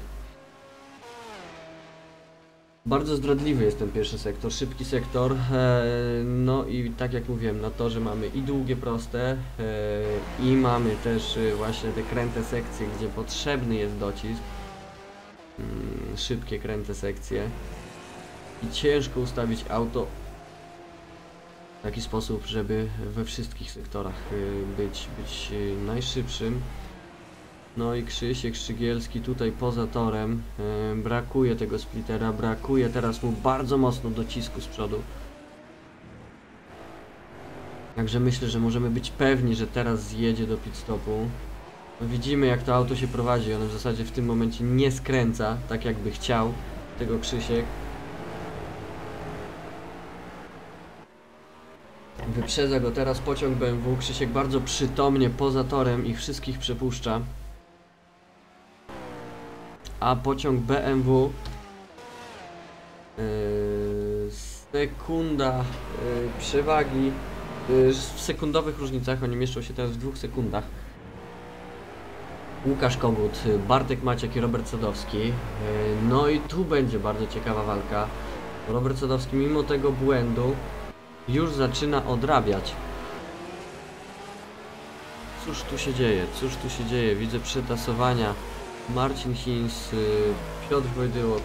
Bardzo zdradliwy jest ten pierwszy sektor, szybki sektor. No i tak jak mówiłem, na torze mamy i długie, proste, i mamy też właśnie te kręte sekcje, gdzie potrzebny jest docisk. Szybkie, kręte sekcje. I ciężko ustawić auto w taki sposób, żeby we wszystkich sektorach być, być najszybszym. No i Krzysiek Szczygielski tutaj poza torem, yy, brakuje tego splittera, brakuje teraz mu bardzo mocno docisku z przodu. Także myślę, że możemy być pewni, że teraz zjedzie do pit stopu. No widzimy, jak to auto się prowadzi, ono w zasadzie w tym momencie nie skręca, tak jakby chciał tego Krzysiek. Wyprzedza go teraz pociąg B M W, Krzysiek bardzo przytomnie poza torem ich wszystkich przepuszcza. A pociąg B M W yy, sekunda yy, przewagi yy, w sekundowych różnicach, oni mieszczą się teraz w dwóch sekundach. Łukasz Kogut, Bartek Maciak i Robert Sadowski. Yy, no i tu będzie bardzo ciekawa walka. Robert Sadowski mimo tego błędu już zaczyna odrabiać. Cóż tu się dzieje? Cóż tu się dzieje? Widzę przetasowania. Marcin Hinz, Piotr Wojdyłok.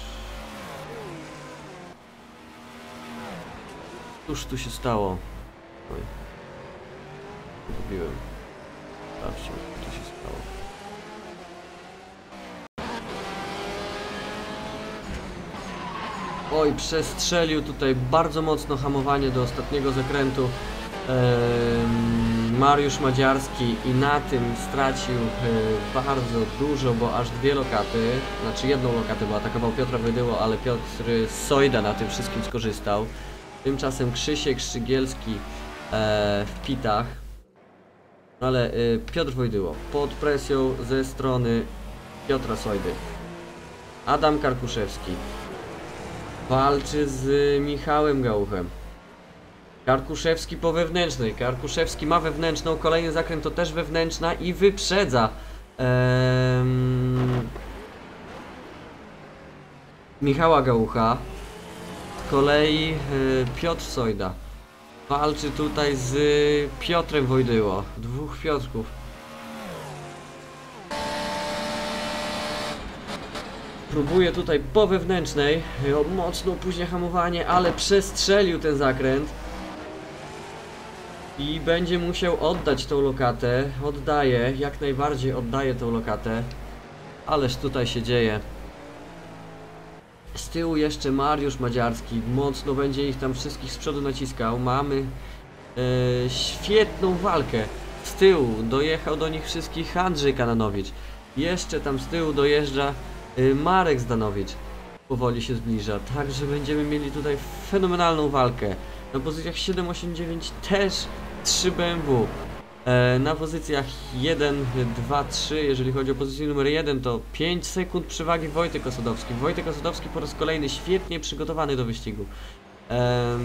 Cóż tu się stało? Oj. Lubiłem. Sprawdźcie, co tu się stało. Oj, przestrzelił tutaj bardzo mocno hamowanie do ostatniego zakrętu. Ehm, Mariusz Madziarski i na tym stracił e, bardzo dużo, bo aż dwie lokaty, znaczy jedną lokatę, bo atakował Piotra Wojdyło, ale Piotr Sojda na tym wszystkim skorzystał. Tymczasem Krzysiek Szczygielski e, w pitach, ale e, Piotr Wojdyło pod presją ze strony Piotra Sojdy. Adam Karkuszewski walczy z Michałem Gałuchem. Karkuszewski po wewnętrznej, Karkuszewski ma wewnętrzną, kolejny zakręt to też wewnętrzna i wyprzedza um, Michała Gałucha. Z kolei y, Piotr Sojda walczy tutaj z Piotrem Wojdyło, dwóch Piotrków. Próbuje tutaj po wewnętrznej, mocno później hamowanie, ale przestrzelił ten zakręt. I będzie musiał oddać tą lokatę. Oddaje, jak najbardziej oddaje tą lokatę. Ależ tutaj się dzieje. Z tyłu jeszcze Mariusz Madziarski. Mocno będzie ich tam wszystkich z przodu naciskał. Mamy e, świetną walkę Z tyłu dojechał do nich wszystkich Andrzej Kananowicz. Jeszcze tam z tyłu dojeżdża y, Marek Zdanowicz. Powoli się zbliża. Także będziemy mieli tutaj fenomenalną walkę. Na pozycjach siedem, osiem, dziewięć też trzy B M W. E, na pozycjach jeden, dwa, trzy, jeżeli chodzi o pozycję numer jeden, to pięć sekund przewagi Wojtek Osadowski. Wojtek Osadowski po raz kolejny świetnie przygotowany do wyścigu. E,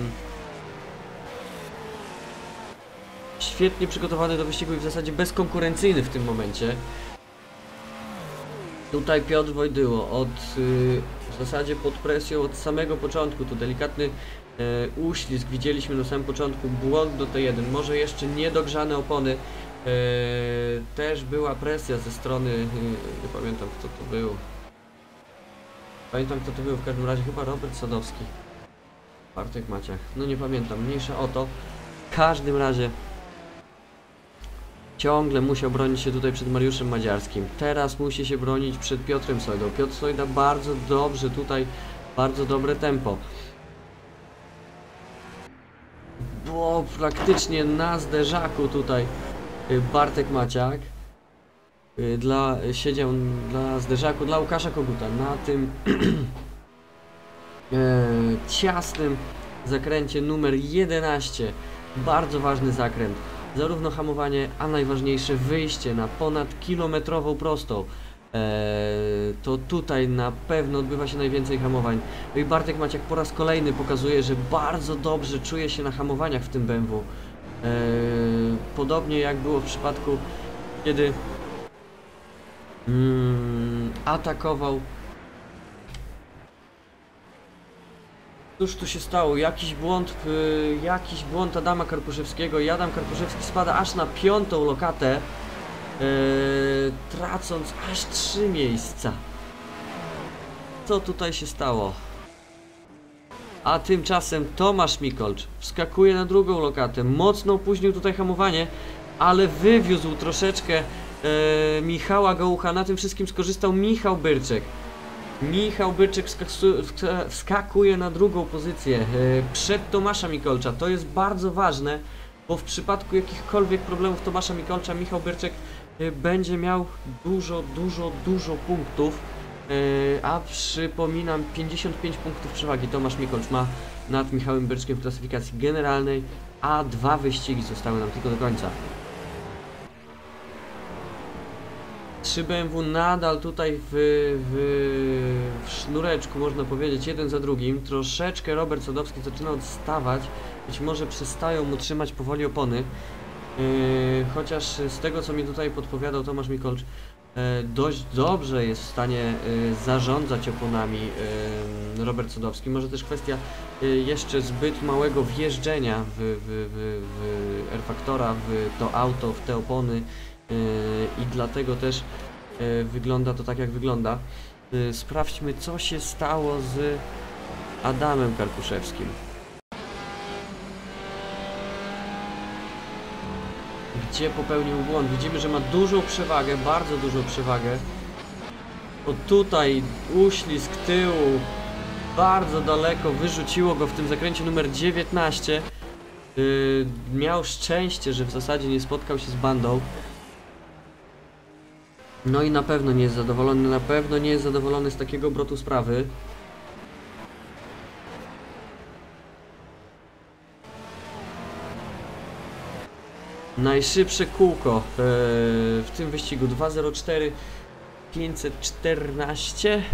świetnie przygotowany do wyścigu i w zasadzie bezkonkurencyjny w tym momencie. Tutaj Piotr Wojdyło od y, w zasadzie pod presją od samego początku, tu delikatny y, uślizg widzieliśmy na samym początku, błąd do T jeden, może jeszcze niedogrzane opony, y, też była presja ze strony, y, nie pamiętam kto to był, pamiętam kto to był, w każdym razie chyba Robert Sadowski, Bartek Maciach, no nie pamiętam, mniejsza o to, w każdym razie ciągle musiał bronić się tutaj przed Mariuszem Madziarskim. Teraz musi się bronić przed Piotrem Sojdą. Piotr Sojda bardzo dobrze tutaj, bardzo dobre tempo. Bo praktycznie na zderzaku tutaj Bartek Maciak dla, siedział na zderzaku dla Łukasza Koguta. Na tym e, ciasnym zakręcie numer jedenaście. Bardzo ważny zakręt. Zarówno hamowanie, a najważniejsze wyjście na ponad kilometrową prostą. Eee, to tutaj na pewno odbywa się najwięcej hamowań. No i Bartek Maciak po raz kolejny pokazuje, że bardzo dobrze czuje się na hamowaniach w tym B M W. Eee, podobnie jak było w przypadku, kiedy mm, atakował. Cóż tu się stało? Jakiś błąd, yy, jakiś błąd Adama Karpuszewskiego i Adam Karpuszewski spada aż na piątą lokatę, yy, tracąc aż trzy miejsca. Co tutaj się stało? A tymczasem Tomasz Mikolcz wskakuje na drugą lokatę, mocno opóźnił tutaj hamowanie, ale wywiózł troszeczkę yy, Michała Gołucha, na tym wszystkim skorzystał Michał Byrczek. Michał Byrczek wskakuje na drugą pozycję przed Tomasza Mikolcza. To jest bardzo ważne, bo w przypadku jakichkolwiek problemów Tomasza Mikolcza Michał Byrczek będzie miał dużo, dużo, dużo punktów. A przypominam, pięćdziesiąt pięć punktów przewagi Tomasz Mikolcz ma nad Michałem Byrczkiem w klasyfikacji generalnej, a dwa wyścigi zostały nam tylko do końca. trzy B M W nadal tutaj w, w, w sznureczku, można powiedzieć, jeden za drugim. Troszeczkę Robert Sadowski zaczyna odstawać, być może przestają mu trzymać powoli opony. Yy, chociaż z tego, co mi tutaj podpowiadał Tomasz Mikolcz, yy, dość dobrze jest w stanie yy, zarządzać oponami yy, Robert Sadowski. Może też kwestia yy, jeszcze zbyt małego wjeżdżenia w, w, w, w R-Factora, w to auto, w te opony. I dlatego też wygląda to tak, jak wygląda. Sprawdźmy, co się stało z Adamem Karpuszewskim. Gdzie popełnił błąd? Widzimy, że ma dużą przewagę, bardzo dużą przewagę. O tutaj uślizg tyłu, bardzo daleko wyrzuciło go w tym zakręcie numer dziewiętnaście. Miał szczęście, że w zasadzie nie spotkał się z bandą. No i na pewno nie jest zadowolony, na pewno nie jest zadowolony z takiego obrotu sprawy. Najszybsze kółko e, w tym wyścigu dwa zero cztery pięćset czternaście. E,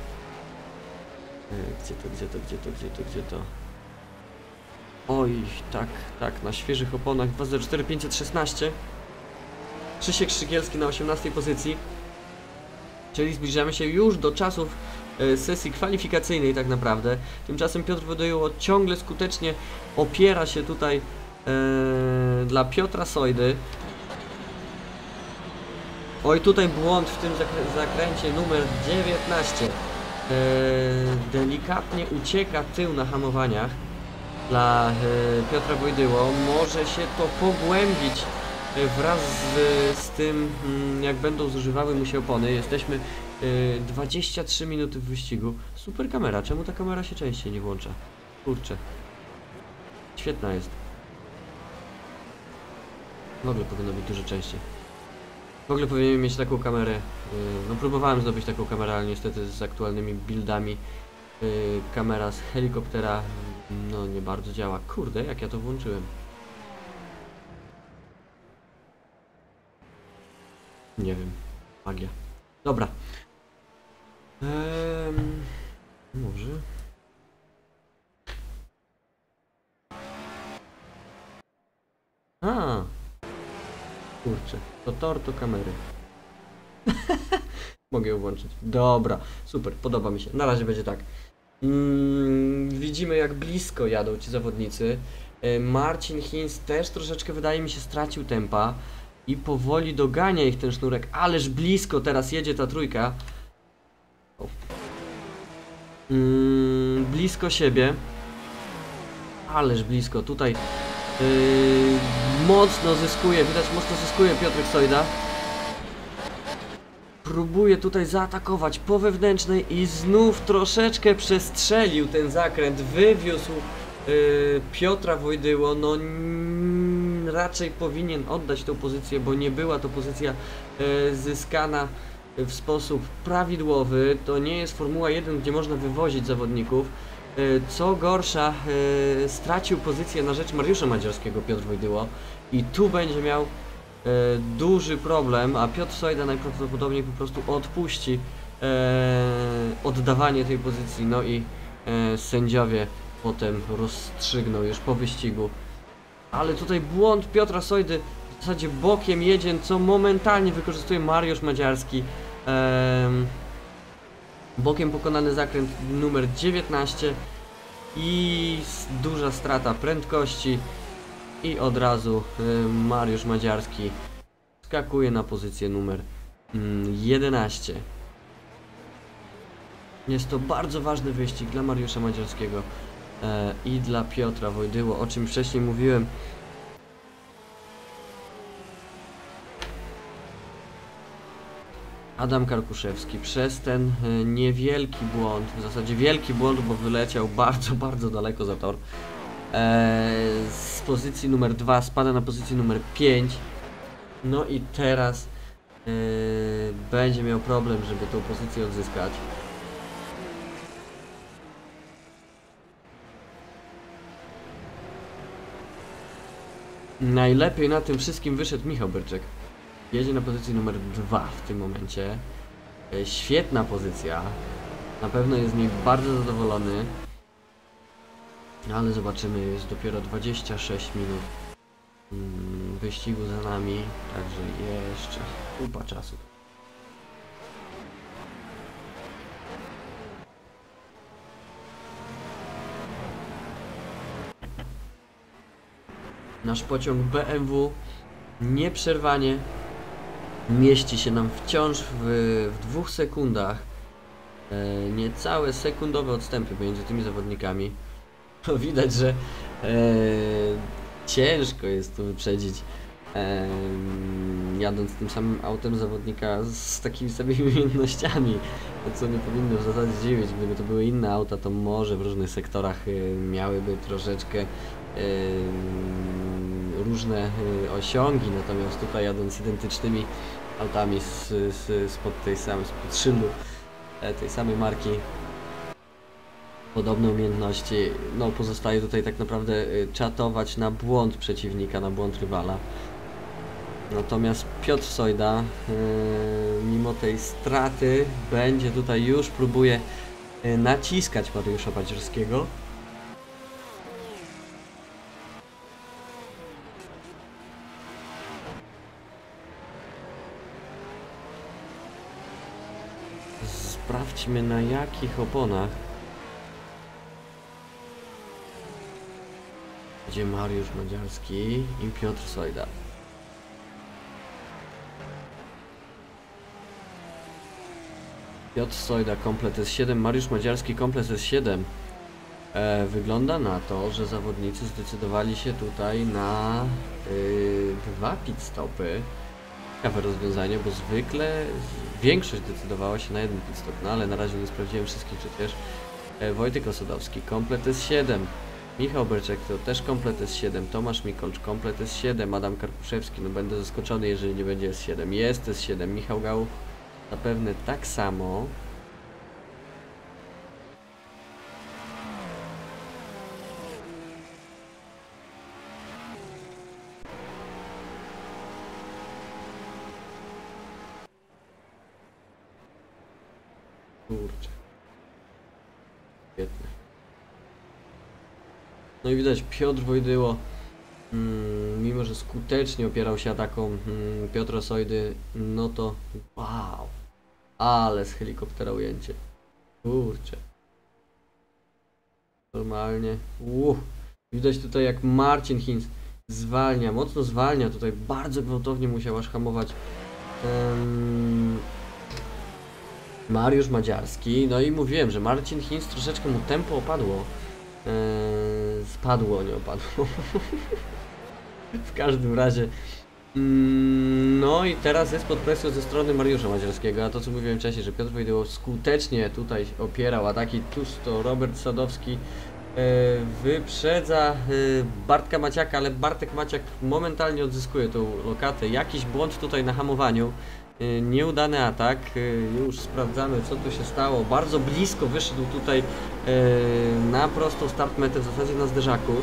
gdzie to, gdzie to, gdzie to, gdzie to, gdzie to? Oj, tak, tak, na świeżych oponach dwa zero cztery pięćset szesnaście. Krzysiek Szygielski na osiemnastej pozycji, czyli zbliżamy się już do czasów e, sesji kwalifikacyjnej tak naprawdę. Tymczasem Piotr Wojdyło ciągle skutecznie opiera się tutaj e, dla Piotra Sojdy. Oj, tutaj błąd w tym zakrę zakręcie numer dziewiętnaście. E, delikatnie ucieka tył na hamowaniach dla e, Piotra Wojdyło. Może się to pogłębić wraz z, z tym, jak będą zużywały mu się opony. Jesteśmy y, dwadzieścia trzy minuty w wyścigu. Super kamera, czemu ta kamera się częściej nie włącza? Kurczę. Świetna jest. W ogóle powinno być dużo częściej. W ogóle powinienem mieć taką kamerę. Yy, no próbowałem zdobyć taką kamerę, ale niestety z aktualnymi buildami yy, kamera z helikoptera no nie bardzo działa. Kurde, jak ja to włączyłem. Nie wiem. Magia. Dobra. Eee, może... A, kurczę, to tor, to kamery. Mogę ją włączyć. Dobra, super, podoba mi się. Na razie będzie tak. Mm, widzimy, jak blisko jadą ci zawodnicy. E, Marcin Hinz też troszeczkę, wydaje mi się, stracił tempa i powoli dogania ich ten sznurek, ależ blisko teraz jedzie ta trójka. O. Mm, blisko siebie. Ależ blisko, tutaj Yy, mocno zyskuje, widać mocno zyskuje Piotrek Sojda. Próbuje tutaj zaatakować po wewnętrznej i znów troszeczkę przestrzelił ten zakręt, wywiózł yy, Piotra Wojdyło. No raczej powinien oddać tą pozycję, bo nie była to pozycja yy, zyskana w sposób prawidłowy. To nie jest Formuła jeden, gdzie można wywozić zawodników. Co gorsza, yy, stracił pozycję na rzecz Mariusza Madziarskiego Piotr Wojdyło i tu będzie miał yy, duży problem, a Piotr Sojda najprawdopodobniej po prostu odpuści yy, oddawanie tej pozycji, no i yy, sędziowie potem rozstrzygną już po wyścigu. Ale tutaj błąd Piotra Sojdy, w zasadzie bokiem jedzie, co momentalnie wykorzystuje Mariusz Madziarski. Yy, Bokiem pokonany zakręt numer dziewiętnaście i duża strata prędkości i od razu y, Mariusz Madziarski skakuje na pozycję numer y, jedenaście. Jest to bardzo ważny wyścig dla Mariusza Madziarskiego y, i dla Piotra Wojdyło, o czym wcześniej mówiłem. Adam Karkuszewski przez ten y, niewielki błąd, w zasadzie wielki błąd, bo wyleciał bardzo, bardzo daleko za tor. Eee, z pozycji numer dwa spada na pozycję numer pięć. No i teraz y, będzie miał problem, żeby tą pozycję odzyskać. Najlepiej na tym wszystkim wyszedł Michał Byrczek. Jedzie na pozycji numer dwa w tym momencie. E, świetna pozycja. Na pewno jest z niej bardzo zadowolony. Ale zobaczymy, jest dopiero dwadzieścia sześć minut mm, wyścigu za nami. Także jeszcze kupa czasu. Nasz pociąg B M W nieprzerwanie mieści się nam wciąż w, w dwóch sekundach. E, niecałe sekundowe odstępy pomiędzy tymi zawodnikami. To widać, że e, ciężko jest tu wyprzedzić e, jadąc tym samym autem zawodnika z takimi samymi umiejętnościami, co nie powinno w zasadzie dziwić. Gdyby to były inne auta, to może w różnych sektorach e, miałyby troszeczkę e, różne y, osiągi, natomiast tutaj jadąc identycznymi autami z, z, spod tej samej, spod szyldu e, tej samej marki, podobne umiejętności, no pozostaje tutaj tak naprawdę y, czatować na błąd przeciwnika, na błąd rywala. Natomiast Piotr Sojda y, mimo tej straty będzie tutaj już próbuje y, naciskać Mariusza Madziarskiego. Sprawdźmy, na jakich oponach gdzie Mariusz Madziarski i Piotr Sojda. Piotr Sojda komplet S siedem, Mariusz Madziarski komplet S siedem. E, wygląda na to, że zawodnicy zdecydowali się tutaj na y, dwa pit stopy. Ciekawe rozwiązanie, bo zwykle większość decydowała się na jeden pit stop, no ale na razie nie sprawdziłem wszystkich przecież. E, Wojtek Osodowski, komplet S siedem. Michał Byrczek to też komplet S siedem, Tomasz Mikolcz komplet S siedem, Adam Karpuszewski, no będę zaskoczony, jeżeli nie będzie S siedem. Jest S siedem, Michał Gał zapewne tak samo. Kurczę. Świetnie. No i widać Piotr Wojdyło, mm, mimo że skutecznie opierał się ataką mm, Piotra Sojdy, no to wow, ale z helikoptera ujęcie. Kurczę. Normalnie. Uff. Widać tutaj jak Marcin Hinz zwalnia, mocno zwalnia tutaj, bardzo gwałtownie musiał aż hamować. Um, Mariusz Madziarski, no i mówiłem, że Marcin Hinz troszeczkę mu tempo opadło. Eee, spadło, nie opadło. W każdym razie. Mm, no i teraz jest pod presją ze strony Mariusza Madziarskiego, a to co mówiłem wcześniej, że Piotr Wojdyło skutecznie tutaj opierał ataki. Tuż to Robert Sadowski e, wyprzedza e, Bartka Maciaka, ale Bartek Maciak momentalnie odzyskuje tą lokatę. Jakiś błąd tutaj na hamowaniu. Nieudany atak, już sprawdzamy co tu się stało, bardzo blisko wyszedł tutaj na prostą start metę, w zasadzie na zderzaku.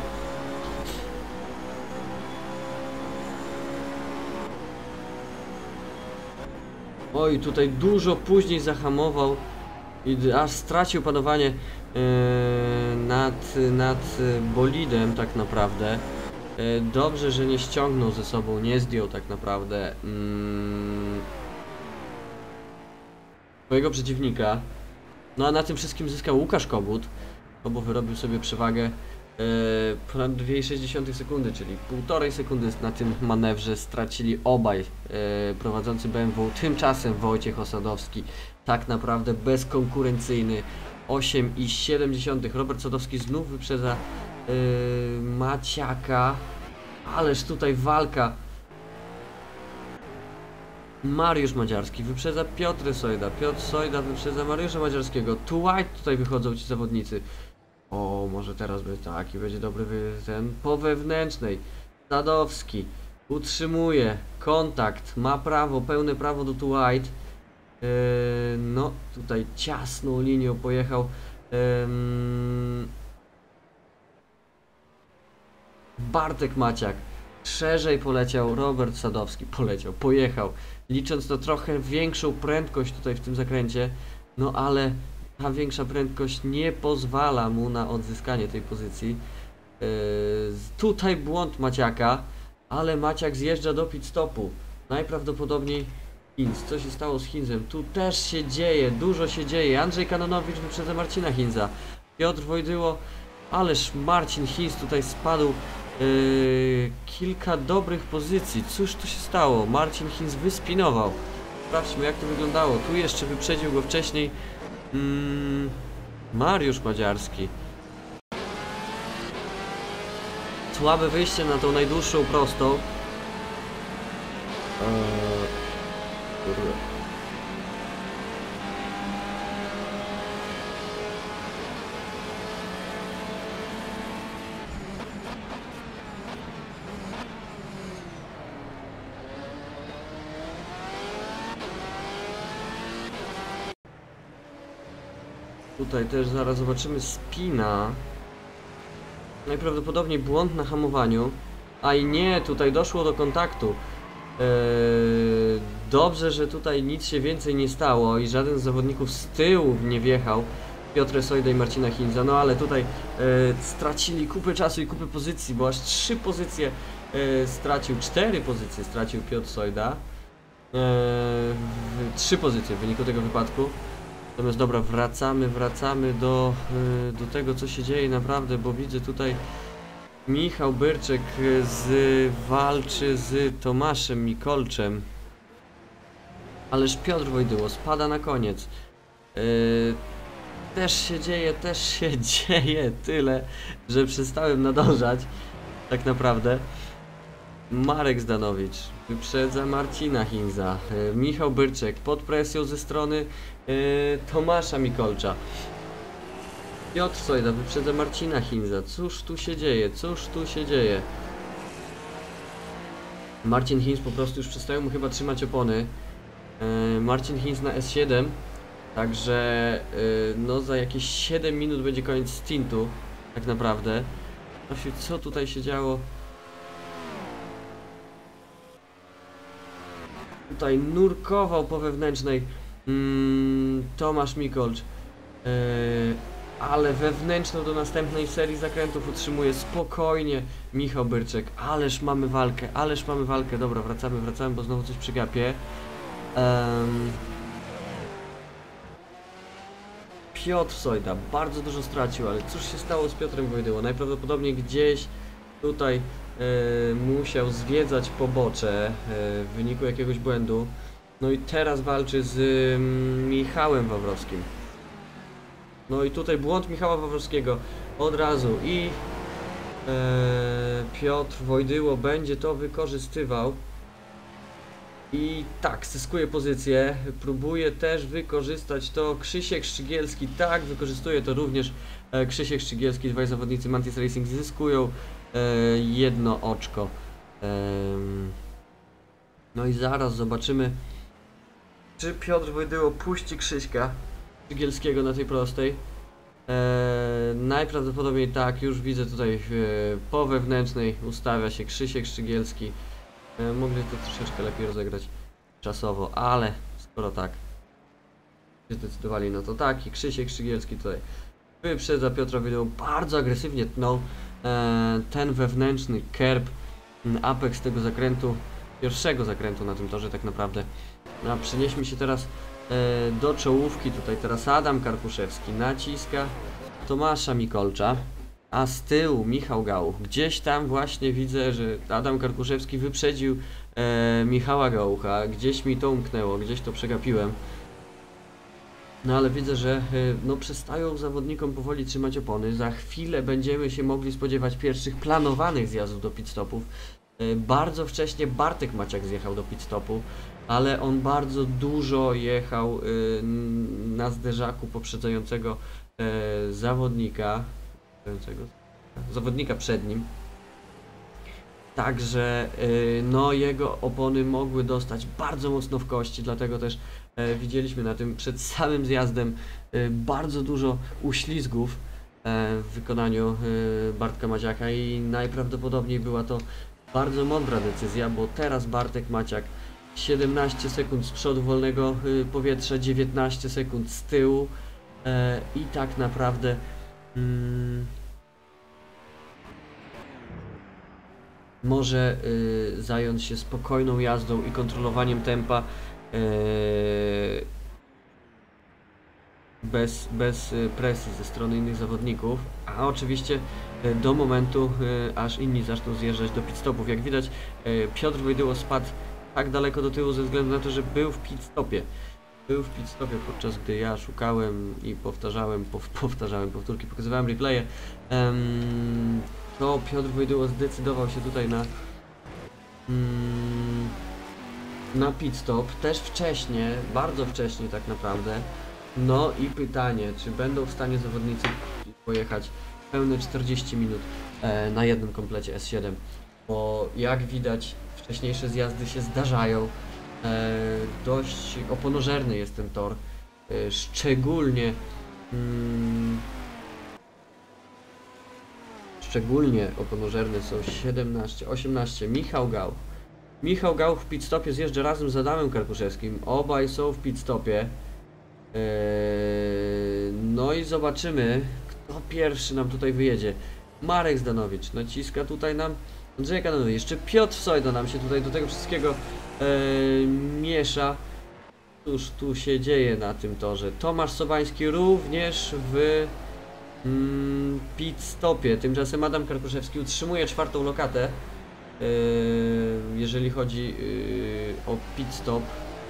Oj, tutaj dużo później zahamował i aż stracił panowanie nad, nad bolidem tak naprawdę. Dobrze, że nie ściągnął ze sobą, nie zdjął tak naprawdę mm, swojego przeciwnika. No a na tym wszystkim zyskał Łukasz Kobut, no bo wyrobił sobie przewagę e, ponad dwie i sześć dziesiątych sekundy, czyli półtorej sekundy na tym manewrze stracili obaj e, prowadzący B M W. Tymczasem Wojciech Osadowski tak naprawdę bezkonkurencyjny, osiem i siedem dziesiątych. Robert Sadowski znów wyprzedza Yy, Maciaka, ależ tutaj walka. Mariusz Madziarski wyprzedza Piotr Sojda, Piotr Sojda wyprzedza Mariusza Madziarskiego. Tu White tutaj wychodzą ci zawodnicy. O, może teraz będzie tak i będzie dobry ten po wewnętrznej. Sadowski utrzymuje kontakt, ma prawo, pełne prawo do tu White. Yy, no tutaj ciasną linią pojechał. Yy, Bartek Maciak, szerzej poleciał Robert Sadowski, poleciał, pojechał, licząc na trochę większą prędkość tutaj w tym zakręcie, no ale ta większa prędkość nie pozwala mu na odzyskanie tej pozycji. Yy, tutaj błąd Maciaka, ale Maciak zjeżdża do pit stopu, najprawdopodobniej Hinz. Co się stało z Hinzem? Tu też się dzieje, dużo się dzieje. Andrzej Kanonowicz wyprzedza Marcina Hinza, Piotr Wojdyło, ależ Marcin Hinz tutaj spadł. Yy, kilka dobrych pozycji. Cóż tu się stało? Marcin Hinz wyspinował. Sprawdźmy jak to wyglądało. Tu jeszcze wyprzedził go wcześniej mm, Mariusz Madziarski. Słabe wyjście na tą najdłuższą prostą. Eee, kurde. Tutaj też zaraz zobaczymy spina. Najprawdopodobniej błąd na hamowaniu. A i nie, tutaj doszło do kontaktu. Eee, dobrze, że tutaj nic się więcej nie stało i żaden z zawodników z tyłu nie wjechał. Piotra Sojda i Marcina Hinza. No ale tutaj e, stracili kupę czasu i kupę pozycji, bo aż trzy pozycje e, stracił, cztery pozycje stracił Piotr Sojda. E, trzy pozycje w wyniku tego wypadku. Natomiast dobra, wracamy, wracamy do, yy, do tego co się dzieje naprawdę, bo widzę tutaj Michał Byrczek z, walczy z Tomaszem Mikolczem. Ależ Piotr Wojdyło spada na koniec. Yy, też się dzieje, też się dzieje tyle, że przestałem nadążać tak naprawdę. Marek Zdanowicz wyprzedza Marcina Hinza. Yy, Michał Byrczek pod presją ze strony yy, Tomasza Mikolcza. Piotr Sojda wyprzedza Marcina Hinza. Cóż tu się dzieje? Cóż tu się dzieje? Marcin Hinz po prostu już przestają mu chyba trzymać opony. Yy, Marcin Hinz na S siedem. Także yy, no za jakieś siedem minut będzie koniec stintu. Tak naprawdę. Co tutaj się działo? Tutaj nurkował po wewnętrznej mm, Tomasz Mikolcz. Yy, ale wewnętrzną do następnej serii zakrętów utrzymuje spokojnie Michał Byrczek. Ależ mamy walkę, ależ mamy walkę. Dobra, wracamy, wracamy, bo znowu coś przygapie. Um, Piotr Sojda bardzo dużo stracił, ale cóż się stało z Piotrem Wojdyło? Najprawdopodobniej gdzieś tutaj e, musiał zwiedzać pobocze e, w wyniku jakiegoś błędu. No i teraz walczy z e, Michałem Wawrowskim. No i tutaj błąd Michała Wawrowskiego od razu i e, Piotr Wojdyło będzie to wykorzystywał. I tak, zyskuje pozycję, próbuje też wykorzystać to Krzysiek Szczygielski, tak, wykorzystuje to również e, Krzysiek Szczygielski, dwaj zawodnicy Mantis Racing zyskują e, jedno oczko. E, no i zaraz zobaczymy, czy Piotr Wojdyło puści Krzyśka Szczygielskiego na tej prostej. E, najprawdopodobniej tak, już widzę tutaj e, po wewnętrznej ustawia się Krzysiek Szczygielski. Mogli to troszeczkę lepiej rozegrać czasowo, ale skoro tak zdecydowali, no to tak. I Krzysiek Szczygielski tutaj wyprzedza Piotra Wojdyło, bardzo agresywnie tnął e, ten wewnętrzny kerb, apex tego zakrętu, pierwszego zakrętu na tym torze tak naprawdę. A przenieśmy się teraz e, do czołówki. Tutaj teraz Adam Karkuszewski naciska Tomasza Mikolcza. A z tyłu Michał Gałuch. Gdzieś tam właśnie widzę, że Adam Karkuszewski wyprzedził e, Michała Gałucha. Gdzieś mi to umknęło, gdzieś to przegapiłem. No ale widzę, że e, no przestają zawodnikom powoli trzymać opony. Za chwilę będziemy się mogli spodziewać pierwszych planowanych zjazdów do pit-stopów. E, bardzo wcześnie Bartek Maciak zjechał do pit-stopu, ale on bardzo dużo jechał e, na zderzaku poprzedzającego e, zawodnika. zawodnika przed nim. Także yy, no jego opony mogły dostać bardzo mocno w kości, dlatego też yy, widzieliśmy na tym przed samym zjazdem yy, bardzo dużo uślizgów yy, w wykonaniu yy, Bartka Maciaka i najprawdopodobniej była to bardzo mądra decyzja, bo teraz Bartek Maciak siedemnaście sekund z przodu wolnego yy, powietrza, dziewiętnaście sekund z tyłu yy, i tak naprawdę Hmm, może y, zająć się spokojną jazdą i kontrolowaniem tempa y, bez, bez presji ze strony innych zawodników, a oczywiście y, do momentu y, aż inni zaczną zjeżdżać do pit-stopów. Jak widać, y, Piotr Wojdyło spadł tak daleko do tyłu ze względu na to, że był w pit-stopie. Był w pit-stopie, podczas gdy ja szukałem i powtarzałem, pow, powtarzałem powtórki, pokazywałem replaye, um, to Piotr Wojdyło zdecydował się tutaj na um, na pit-stop, też wcześnie, bardzo wcześnie tak naprawdę. No i pytanie, czy będą w stanie zawodnicy pojechać pełne czterdzieści minut e, na jednym komplecie S siedem, bo jak widać wcześniejsze zjazdy się zdarzają. E, dość oponożerny jest ten tor, e, szczególnie mm, szczególnie oponożerne są siedemnaście, osiemnaście. Michał Gauch. Michał Gauch w pit-stopie zjeżdża razem z Adamem Karkuszewskim, obaj są w pit-stopie. e, no i zobaczymy, kto pierwszy nam tutaj wyjedzie. Marek Zdanowicz naciska tutaj nam Andrzej Kanowy, jeszcze Piotr Sojda nam się tutaj do tego wszystkiego Yy, miesza. Cóż tu się dzieje na tym torze? Tomasz Sobański również w mm, pit-stopie. Tymczasem Adam Karkuszewski utrzymuje czwartą lokatę, yy, jeżeli chodzi yy, o pit-stop.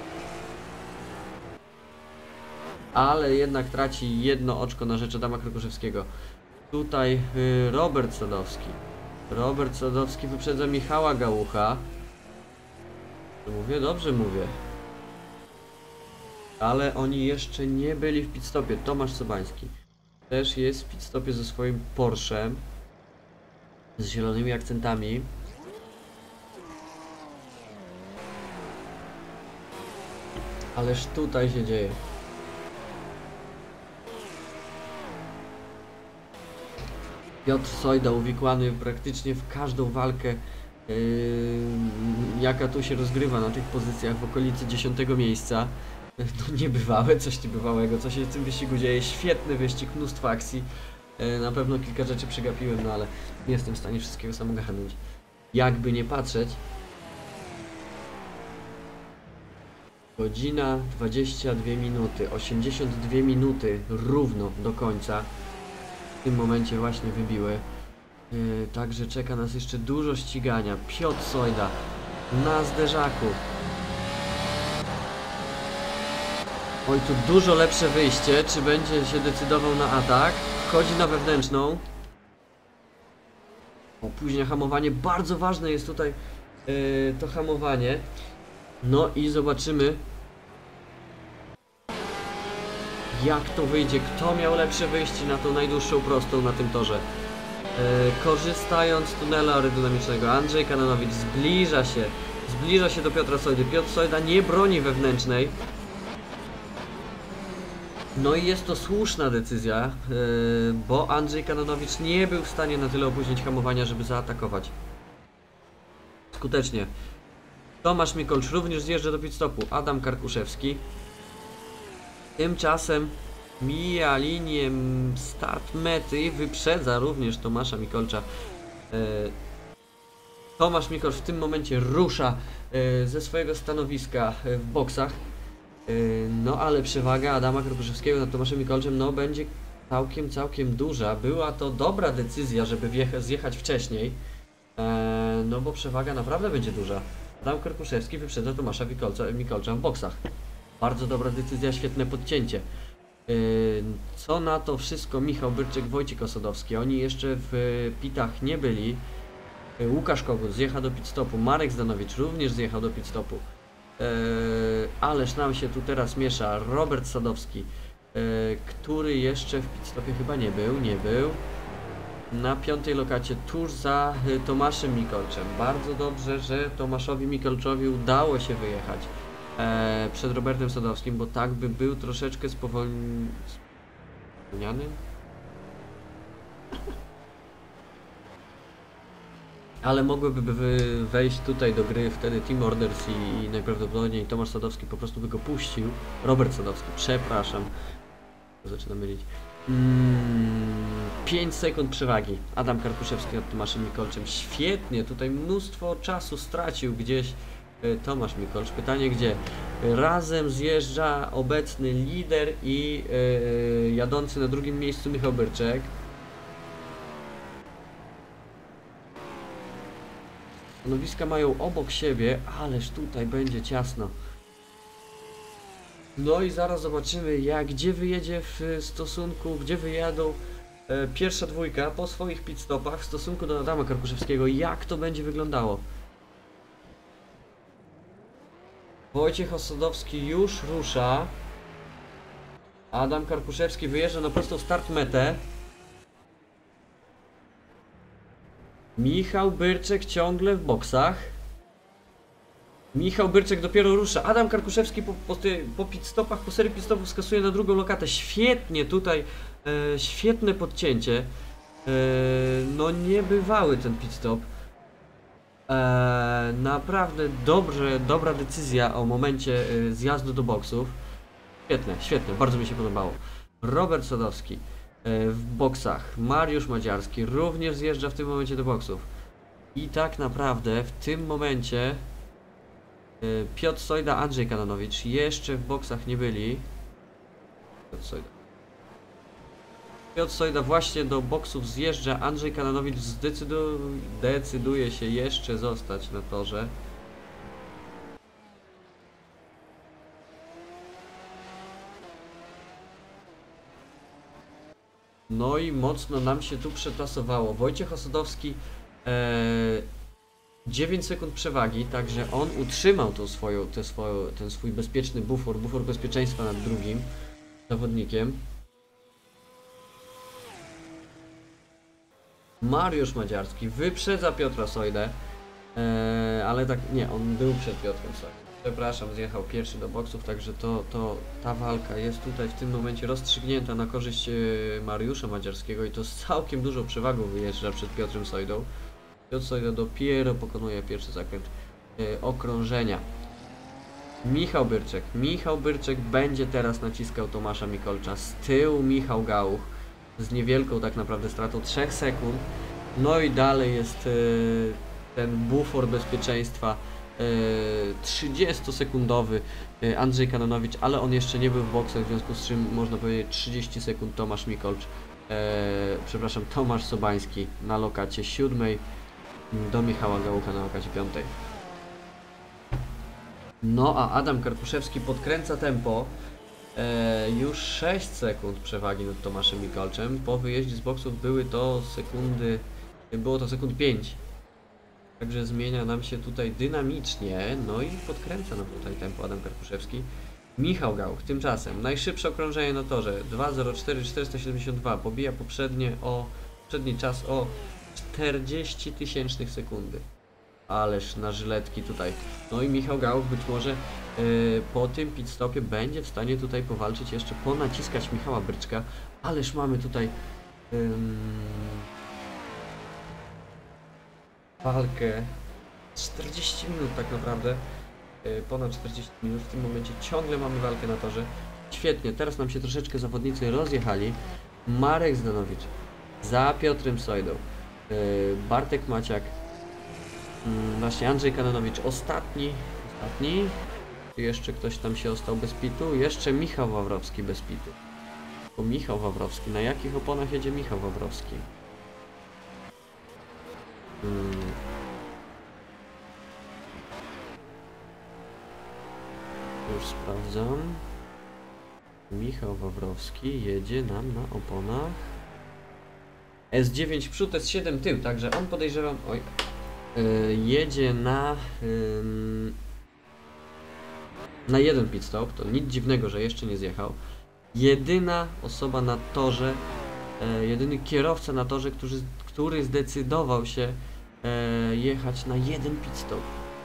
Ale jednak traci jedno oczko na rzecz Adama Karkuszewskiego. Tutaj yy, Robert Sadowski. Robert Sadowski wyprzedza Michała Gałucha. Mówię, dobrze mówię. Ale oni jeszcze nie byli w pit-stopie. Tomasz Sobański. też jest w pit stopie ze swoim Porschem z zielonymi akcentami. Ależ tutaj się dzieje. Piotr Sojda uwikłany praktycznie w każdą walkę, yy, jaka tu się rozgrywa na tych pozycjach w okolicy dziesiątego miejsca. No niebywałe, coś niebywałego, co się w tym wyścigu dzieje. Świetny wyścig, mnóstwo akcji. Yy, na pewno kilka rzeczy przegapiłem, no ale nie jestem w stanie wszystkiego sam ogarnąć. Jakby nie patrzeć. Godzina dwadzieścia dwie minuty, osiemdziesiąt dwie minuty równo do końca. W tym momencie właśnie wybiły. Yy, także czeka nas jeszcze dużo ścigania. Piotr Sojda na zderzaku. Oj, tu dużo lepsze wyjście. Czy będzie się decydował na atak? Wchodzi na wewnętrzną. Opóźnia hamowanie. Bardzo ważne jest tutaj yy, to hamowanie. No i zobaczymy, jak to wyjdzie. Kto miał lepsze wyjście na tą najdłuższą prostą na tym torze? Yy, korzystając z tunelu aerodynamicznego, Andrzej Kananowicz zbliża się, zbliża się do Piotra Sojdy. Piotr Sojda nie broni wewnętrznej. No i jest to słuszna decyzja, yy, bo Andrzej Kananowicz nie był w stanie na tyle opóźnić hamowania, żeby zaatakować skutecznie. Tomasz Mikolcz również zjeżdża do pit stopu. Adam Karkuszewski tymczasem mija linię start mety i wyprzedza również Tomasza Mikolcza. Tomasz Mikolcz w tym momencie rusza ze swojego stanowiska w boksach. No ale przewaga Adama Karkuszewskiego nad Tomaszem Mikolczem no będzie całkiem, całkiem duża. Była to dobra decyzja, żeby zjechać wcześniej. No bo przewaga naprawdę będzie duża. Adam Karkuszewski wyprzedza Tomasza Mikolcza, Mikolcza w boksach. Bardzo dobra decyzja, świetne podcięcie. Yy, co na to wszystko Michał Byrczyk, Wojciech Osodowski. Oni jeszcze w pitach nie byli. Yy, Łukasz Kogut zjechał do pit stopu. Marek Zdanowicz również zjechał do pit stopu. Yy, ależ nam się tu teraz miesza. Robert Sadowski, yy, który jeszcze w pit stopie chyba nie był, nie był. Na piątej lokacie tuż za Tomaszem Mikolczem. Bardzo dobrze, że Tomaszowi Mikolczowi udało się wyjechać e, przed Robertem Sadowskim, bo tak by był troszeczkę spowolniony. Ale mogłyby wejść tutaj do gry wtedy Team Orders i, i najprawdopodobniej Tomasz Sadowski po prostu by go puścił. Robert Sadowski, przepraszam. Zaczynam mylić. Mm, pięć sekund przewagi. Adam Karkuszewski nad Tomaszem Mikolczem. Świetnie, tutaj mnóstwo czasu stracił gdzieś y, Tomasz Mikolcz. Pytanie gdzie? Razem zjeżdża obecny lider i y, jadący na drugim miejscu Michał Byrczek. Stanowiska mają obok siebie, ależ tutaj będzie ciasno. No i zaraz zobaczymy, jak gdzie wyjedzie w stosunku, gdzie wyjadą e, pierwsza dwójka po swoich pit stopach w stosunku do Adama Karkuszewskiego, jak to będzie wyglądało. Wojciech Osodowski już rusza. Adam Karkuszewski wyjeżdża na prostą start metę. Michał Byrczek ciągle w boksach. Michał Byrczek dopiero rusza. Adam Karkuszewski po, po, po pit stopach, po serii pit stopów skasuje na drugą lokatę. Świetnie tutaj, e, świetne podcięcie. E, no niebywały ten pit stop. E, naprawdę dobrze, dobra decyzja o momencie e, zjazdu do boksów. Świetne, świetne, bardzo mi się podobało. Robert Sadowski e, w boksach. Mariusz Madziarski również zjeżdża w tym momencie do boksów. I tak naprawdę w tym momencie Piotr Sojda, Andrzej Kananowicz jeszcze w boksach nie byli. Piotr Sojda. Piotr Sojda właśnie do boksów zjeżdża. Andrzej Kananowicz zdecydu decyduje się jeszcze zostać na torze. No i mocno nam się tu przetasowało. Wojciech Osodowski e, dziewięć sekund przewagi, także on utrzymał tą swoją, te swoją, ten swój bezpieczny bufor, bufor bezpieczeństwa nad drugim zawodnikiem. Mariusz Madziarski wyprzedza Piotra Sojdę, eee, ale tak, nie, on był przed Piotrem Sojdą. Przepraszam, zjechał pierwszy do boksów, także to, to ta walka jest tutaj w tym momencie rozstrzygnięta na korzyść e, Mariusza Madziarskiego i to z całkiem dużą przewagą wyjeżdża przed Piotrem Sojdą. Piotr Sojda dopiero pokonuje pierwszy zakręt e, okrążenia. Michał Byrczek. Michał Byrczek będzie teraz naciskał Tomasza Mikolcza. Z tyłu Michał Gauch z niewielką tak naprawdę stratą trzech sekund. No i dalej jest yy, ten bufor bezpieczeństwa yy, trzydziestosekundowy yy, Andrzej Kanonowicz, ale on jeszcze nie był w boksach, w związku z czym można powiedzieć trzydzieści sekund Tomasz Mikolcz, yy, przepraszam, Tomasz Sobański na lokacie siódmej do Michała Gałucha na lokacie piątej. No a Adam Karpuszewski podkręca tempo, e, już sześć sekund przewagi nad Tomaszem Mikolczem. Po wyjeździe z boksów były to sekundy, było to sekund pięć. Także zmienia nam się tutaj dynamicznie, no i podkręca nam tutaj tempo Adam Karpuszewski. Michał Gauch tymczasem najszybsze okrążenie na torze dwa zero cztery czterysta siedemdziesiąt dwa, pobija poprzednie o, poprzedni czas o czterdzieści tysięcznych sekundy. Ależ na żyletki tutaj. No i Michał Gauch być może yy, po tym pit stopie będzie w stanie tutaj powalczyć jeszcze, ponaciskać Michała Bryczka. Ależ mamy tutaj yy, walkę czterdzieści minut tak naprawdę. Yy, ponad czterdzieści minut. W tym momencie ciągle mamy walkę na torze. Świetnie, teraz nam się troszeczkę zawodnicy rozjechali. Marek Zdanowicz za Piotrem Sojdą. Yy, Bartek Maciak. Właśnie Andrzej Kanonowicz ostatni, ostatni, jeszcze ktoś tam się ostał bez pitu, jeszcze Michał Wawrowski bez pitu. Bo Michał Wawrowski, na jakich oponach jedzie Michał Wawrowski? Hmm. Już sprawdzam. Michał Wawrowski jedzie nam na oponach S dziewięć przód, S siedem tył, także on podejrzewam, oj, Yy, jedzie na yy, na jeden pit stop, to nic dziwnego, że jeszcze nie zjechał. Jedyna osoba na torze, yy, jedyny kierowca na torze, który, który zdecydował się yy, jechać na jeden pit stop.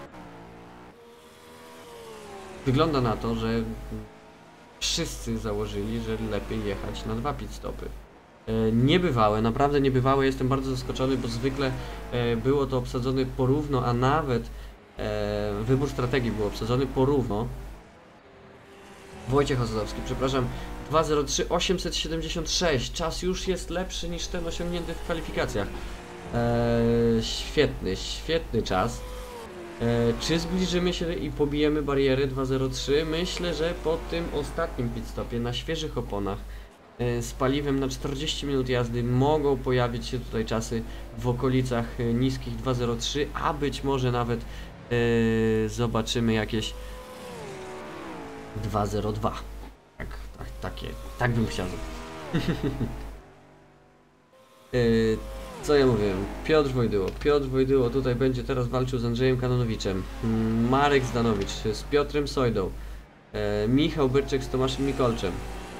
Wygląda na to, że wszyscy założyli, że lepiej jechać na dwa pit stopy. Niebywałe, naprawdę niebywałe, jestem bardzo zaskoczony, bo zwykle e, było to obsadzone porówno, a nawet e, wybór strategii był obsadzony porówno. Wojciech Osodowski, przepraszam, dwa zero trzy osiemset siedemdziesiąt sześć, czas już jest lepszy niż ten osiągnięty w kwalifikacjach. E, świetny, świetny czas. E, czy zbliżymy się i pobijemy barierę dwa zero trzy? Myślę, że po tym ostatnim pit stopie na świeżych oponach z paliwem na czterdzieści minut jazdy mogą pojawić się tutaj czasy w okolicach niskich dwa zero trzy, a być może nawet yy, zobaczymy jakieś dwa zero dwa. Tak, tak, takie, tak bym chciał. yy, co ja mówiłem? Piotr Wojdyło. Piotr Wojdyło tutaj będzie teraz walczył z Andrzejem Kanonowiczem. Marek Zdanowicz z Piotrem Sojdą. Yy, Michał Byrczek z Tomaszem Mikolczem.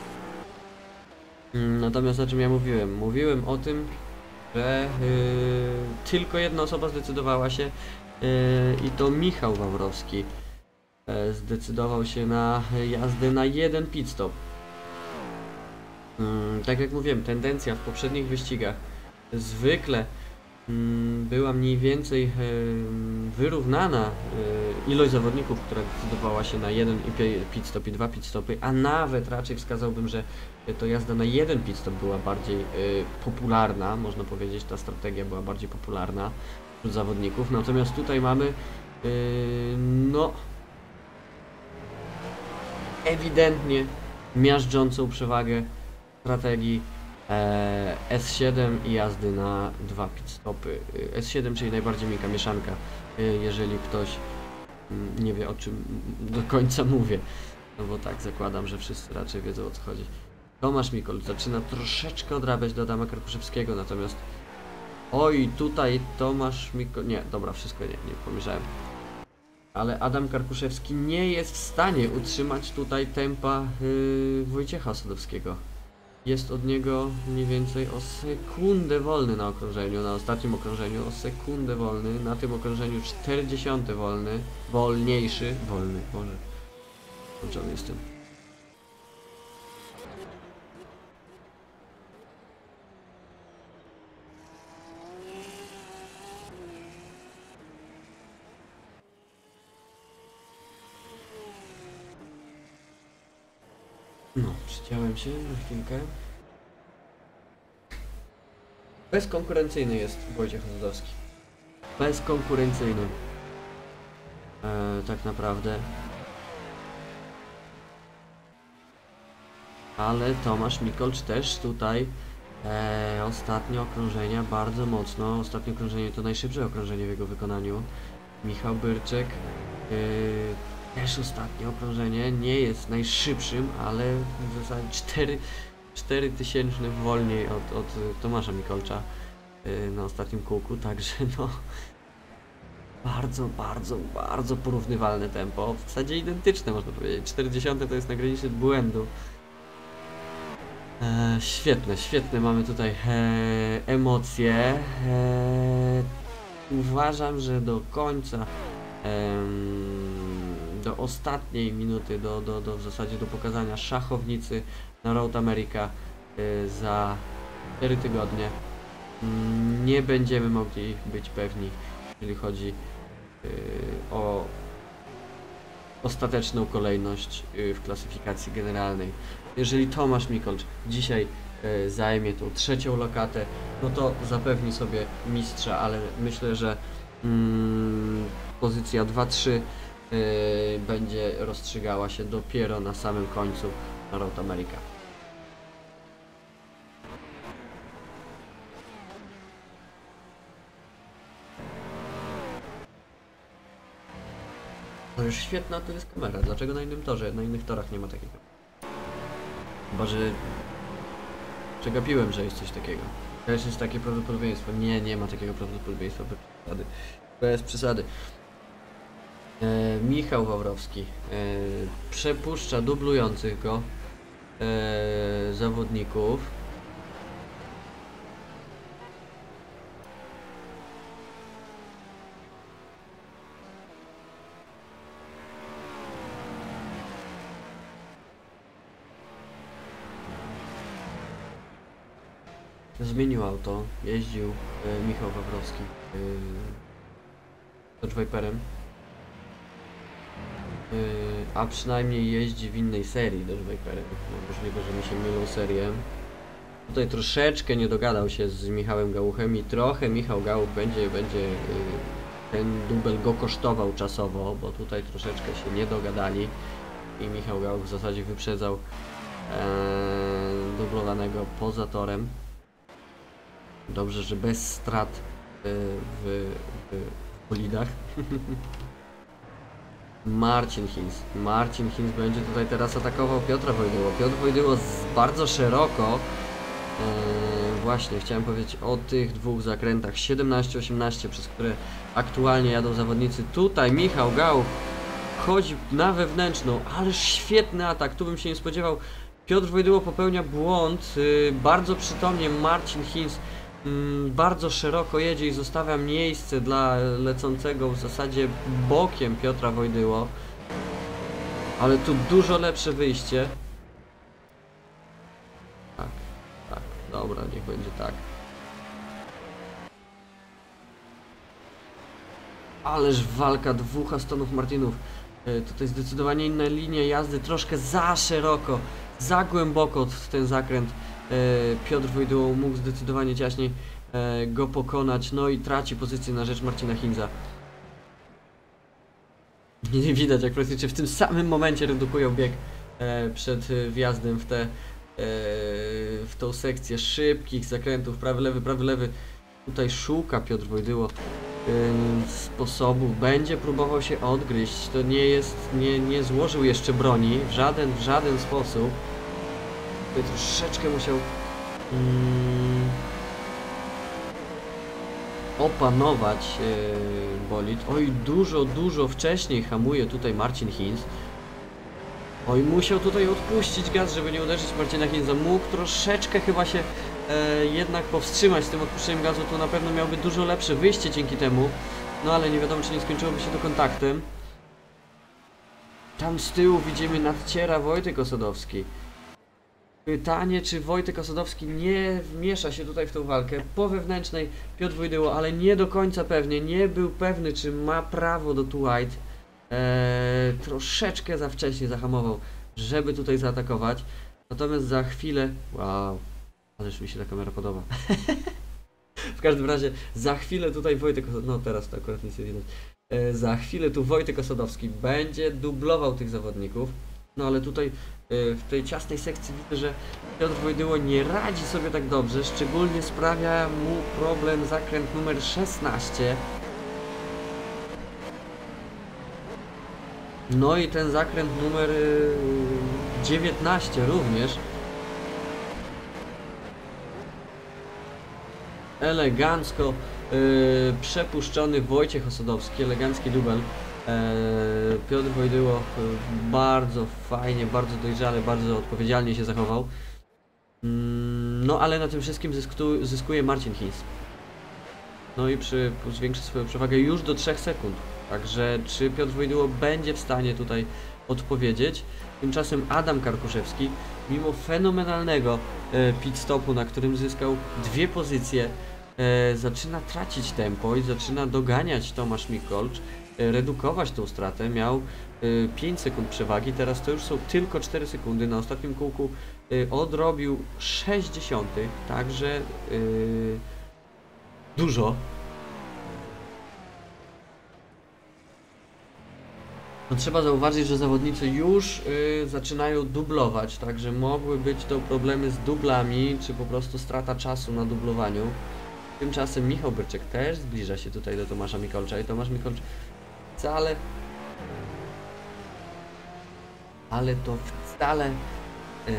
Natomiast o czym ja mówiłem? Mówiłem o tym, że yy, tylko jedna osoba zdecydowała się yy, i to Michał Wawrowski yy, zdecydował się na jazdę na jeden pit stop. Yy, tak jak mówiłem, tendencja w poprzednich wyścigach zwykle yy, była mniej więcej yy, wyrównana yy, ilość zawodników, która zdecydowała się na jeden pit stop i dwa pit stopy, a nawet raczej wskazałbym, że to jazda na jeden pit stop była bardziej y, popularna, można powiedzieć, ta strategia była bardziej popularna wśród zawodników, natomiast tutaj mamy y, no ewidentnie miażdżącą przewagę strategii e, S siedem i jazdy na dwa pit stopy. S siedem, czyli najbardziej miękka mieszanka, y, jeżeli ktoś y, nie wie, o czym do końca mówię, no bo tak zakładam, że wszyscy raczej wiedzą, o co chodzi. Tomasz Mikolcz zaczyna troszeczkę odrabiać do Adama Karpuszewskiego, natomiast oj, tutaj Tomasz Mikolcz, nie, dobra, wszystko nie, nie pomyślałem. Ale Adam Karpuszewski nie jest w stanie utrzymać tutaj tempa yy, Wojciecha Osodowskiego. jest od niego mniej więcej o sekundę wolny na okrążeniu, na ostatnim okrążeniu o sekundę wolny, na tym okrążeniu czterdzieści wolny, wolniejszy, wolny, Boże, włączony jestem. No, przyciąłem się na chwilkę. Bezkonkurencyjny jest Wojciech Ozdowski. Bezkonkurencyjny. E, tak naprawdę. Ale Tomasz Mikolcz też tutaj e, ostatnie okrążenia bardzo mocno. Ostatnie okrążenie to najszybsze okrążenie w jego wykonaniu. Michał Byrczek e, też ostatnie okrążenie nie jest najszybszym, ale w zasadzie cztery tysiące wolniej od, od Tomasza Mikolcza yy, na ostatnim kółku, także no bardzo, bardzo, bardzo porównywalne tempo, w zasadzie identyczne można powiedzieć. czterdzieści to jest na granicy błędu. E, świetne, świetne mamy tutaj e, emocje. E, uważam, że do końca e, do ostatniej minuty, do, do, do w zasadzie do pokazania szachownicy na Road America y, za cztery tygodnie y, nie będziemy mogli być pewni, jeżeli chodzi y, o ostateczną kolejność y, w klasyfikacji generalnej. Jeżeli Tomasz Mikolcz dzisiaj y, zajmie tą trzecią lokatę, no to zapewni sobie mistrza, ale myślę, że y, pozycja dwa trzy Yy, będzie rozstrzygała się dopiero na samym końcu na Road America. To już świetna to jest kamera. Dlaczego na innym torze? Na innych torach nie ma takiego. Chyba, że przegapiłem, że jest coś takiego. Też jest takie prawdopodobieństwo. Nie, nie ma takiego prawdopodobieństwa bez przesady. Bez przesady. E, Michał Wawrowski e, przepuszcza dublujących go e, zawodników. Zmienił auto, jeździł e, Michał Wawrowski e, Dodge Viperem. Yy, a przynajmniej jeździ w innej serii Dodge Viperem. No, możliwe, że mi się mylą serię. Tutaj troszeczkę nie dogadał się z Michałem Gałuchem i trochę Michał Gałuch będzie, będzie yy, ten dubel go kosztował czasowo, bo tutaj troszeczkę się nie dogadali i Michał Gałuch w zasadzie wyprzedzał ee, dublowanego poza torem. Dobrze, że bez strat yy, w, w bolidach. Marcin Hinz. Marcin Hinz będzie tutaj teraz atakował Piotra Wojdyło. Piotr Wojdyło z bardzo szeroko. Yy, właśnie, chciałem powiedzieć o tych dwóch zakrętach siedemnaście osiemnaście, przez które aktualnie jadą zawodnicy. Tutaj Michał Gałuch chodzi na wewnętrzną, ależ świetny atak, tu bym się nie spodziewał. Piotr Wojdyło popełnia błąd, yy, bardzo przytomnie Marcin Hinz bardzo szeroko jedzie i zostawia miejsce dla lecącego w zasadzie bokiem Piotra Wojdyło. Ale tu dużo lepsze wyjście. Tak, tak, dobra, niech będzie tak. Ależ walka dwóch Astonów Martinów. Yy, tutaj zdecydowanie inna linia jazdy, troszkę za szeroko, za głęboko ten zakręt. Piotr Wojdyło mógł zdecydowanie ciaśniej go pokonać, no i traci pozycję na rzecz Marcina Hinza. Nie widać, jak praktycznie w tym samym momencie redukują bieg przed wjazdem w tę w tą sekcję szybkich zakrętów, prawy, lewy, prawy, lewy. Tutaj szuka Piotr Wojdyło sposobu, będzie próbował się odgryźć, to nie jest, nie, nie złożył jeszcze broni w żaden, w żaden sposób. Tutaj troszeczkę musiał mm, opanować yy, bolid. Oj, dużo, dużo wcześniej hamuje tutaj Marcin Hinz. Oj, musiał tutaj odpuścić gaz, żeby nie uderzyć Marcina Hinza. Mógł troszeczkę chyba się e, jednak powstrzymać z tym odpuszczeniem gazu. To na pewno miałby dużo lepsze wyjście dzięki temu. No ale nie wiadomo, czy nie skończyłoby się to kontaktem. Tam z tyłu widzimy, nadciera Wojtek Osadowski. Pytanie, czy Wojtek Osadowski nie wmiesza się tutaj w tą walkę. Po wewnętrznej Piotr Wojdyło, ale nie do końca pewnie. Nie był pewny, czy ma prawo do two wide. Eee, troszeczkę za wcześnie zahamował, żeby tutaj zaatakować. Natomiast za chwilę... Wow, ależ mi się ta kamera podoba. W każdym razie za chwilę tutaj Wojtek... No teraz to akurat nic nie widać. Eee, za chwilę tu Wojtek Osadowski będzie dublował tych zawodników. No ale tutaj eee, w tej ciasnej sekcji widzę, że Piotr Wojdyło nie radzi sobie tak dobrze. Szczególnie sprawia mu problem zakręt numer szesnaście. No i ten zakręt numer dziewiętnaście również. Elegancko yy, przepuszczony Wojciech Osadowski, elegancki dubel. Yy, Piotr Wojdyło yy, bardzo fajnie, bardzo dojrzale, bardzo odpowiedzialnie się zachował. Yy, no ale na tym wszystkim zysku, zyskuje Marcin Hinz. No i przy, zwiększy swoją przewagę już do trzech sekund. Także czy Piotr Wojdyło będzie w stanie tutaj odpowiedzieć? Tymczasem Adam Karkuszewski, mimo fenomenalnego e, pit stopu, na którym zyskał dwie pozycje, e, zaczyna tracić tempo i zaczyna doganiać Tomasz Mikolcz, e, redukować tą stratę. Miał e, pięć sekund przewagi, teraz to już są tylko cztery sekundy. Na ostatnim kółku e, odrobił sześćdziesiąt, także e, dużo. No, trzeba zauważyć, że zawodnicy już yy, zaczynają dublować, także mogły być to problemy z dublami, czy po prostu strata czasu na dublowaniu. Tymczasem Michał Byrczek też zbliża się tutaj do Tomasza Mikolcza i Tomasz Mikolcz wcale... Ale to wcale yy,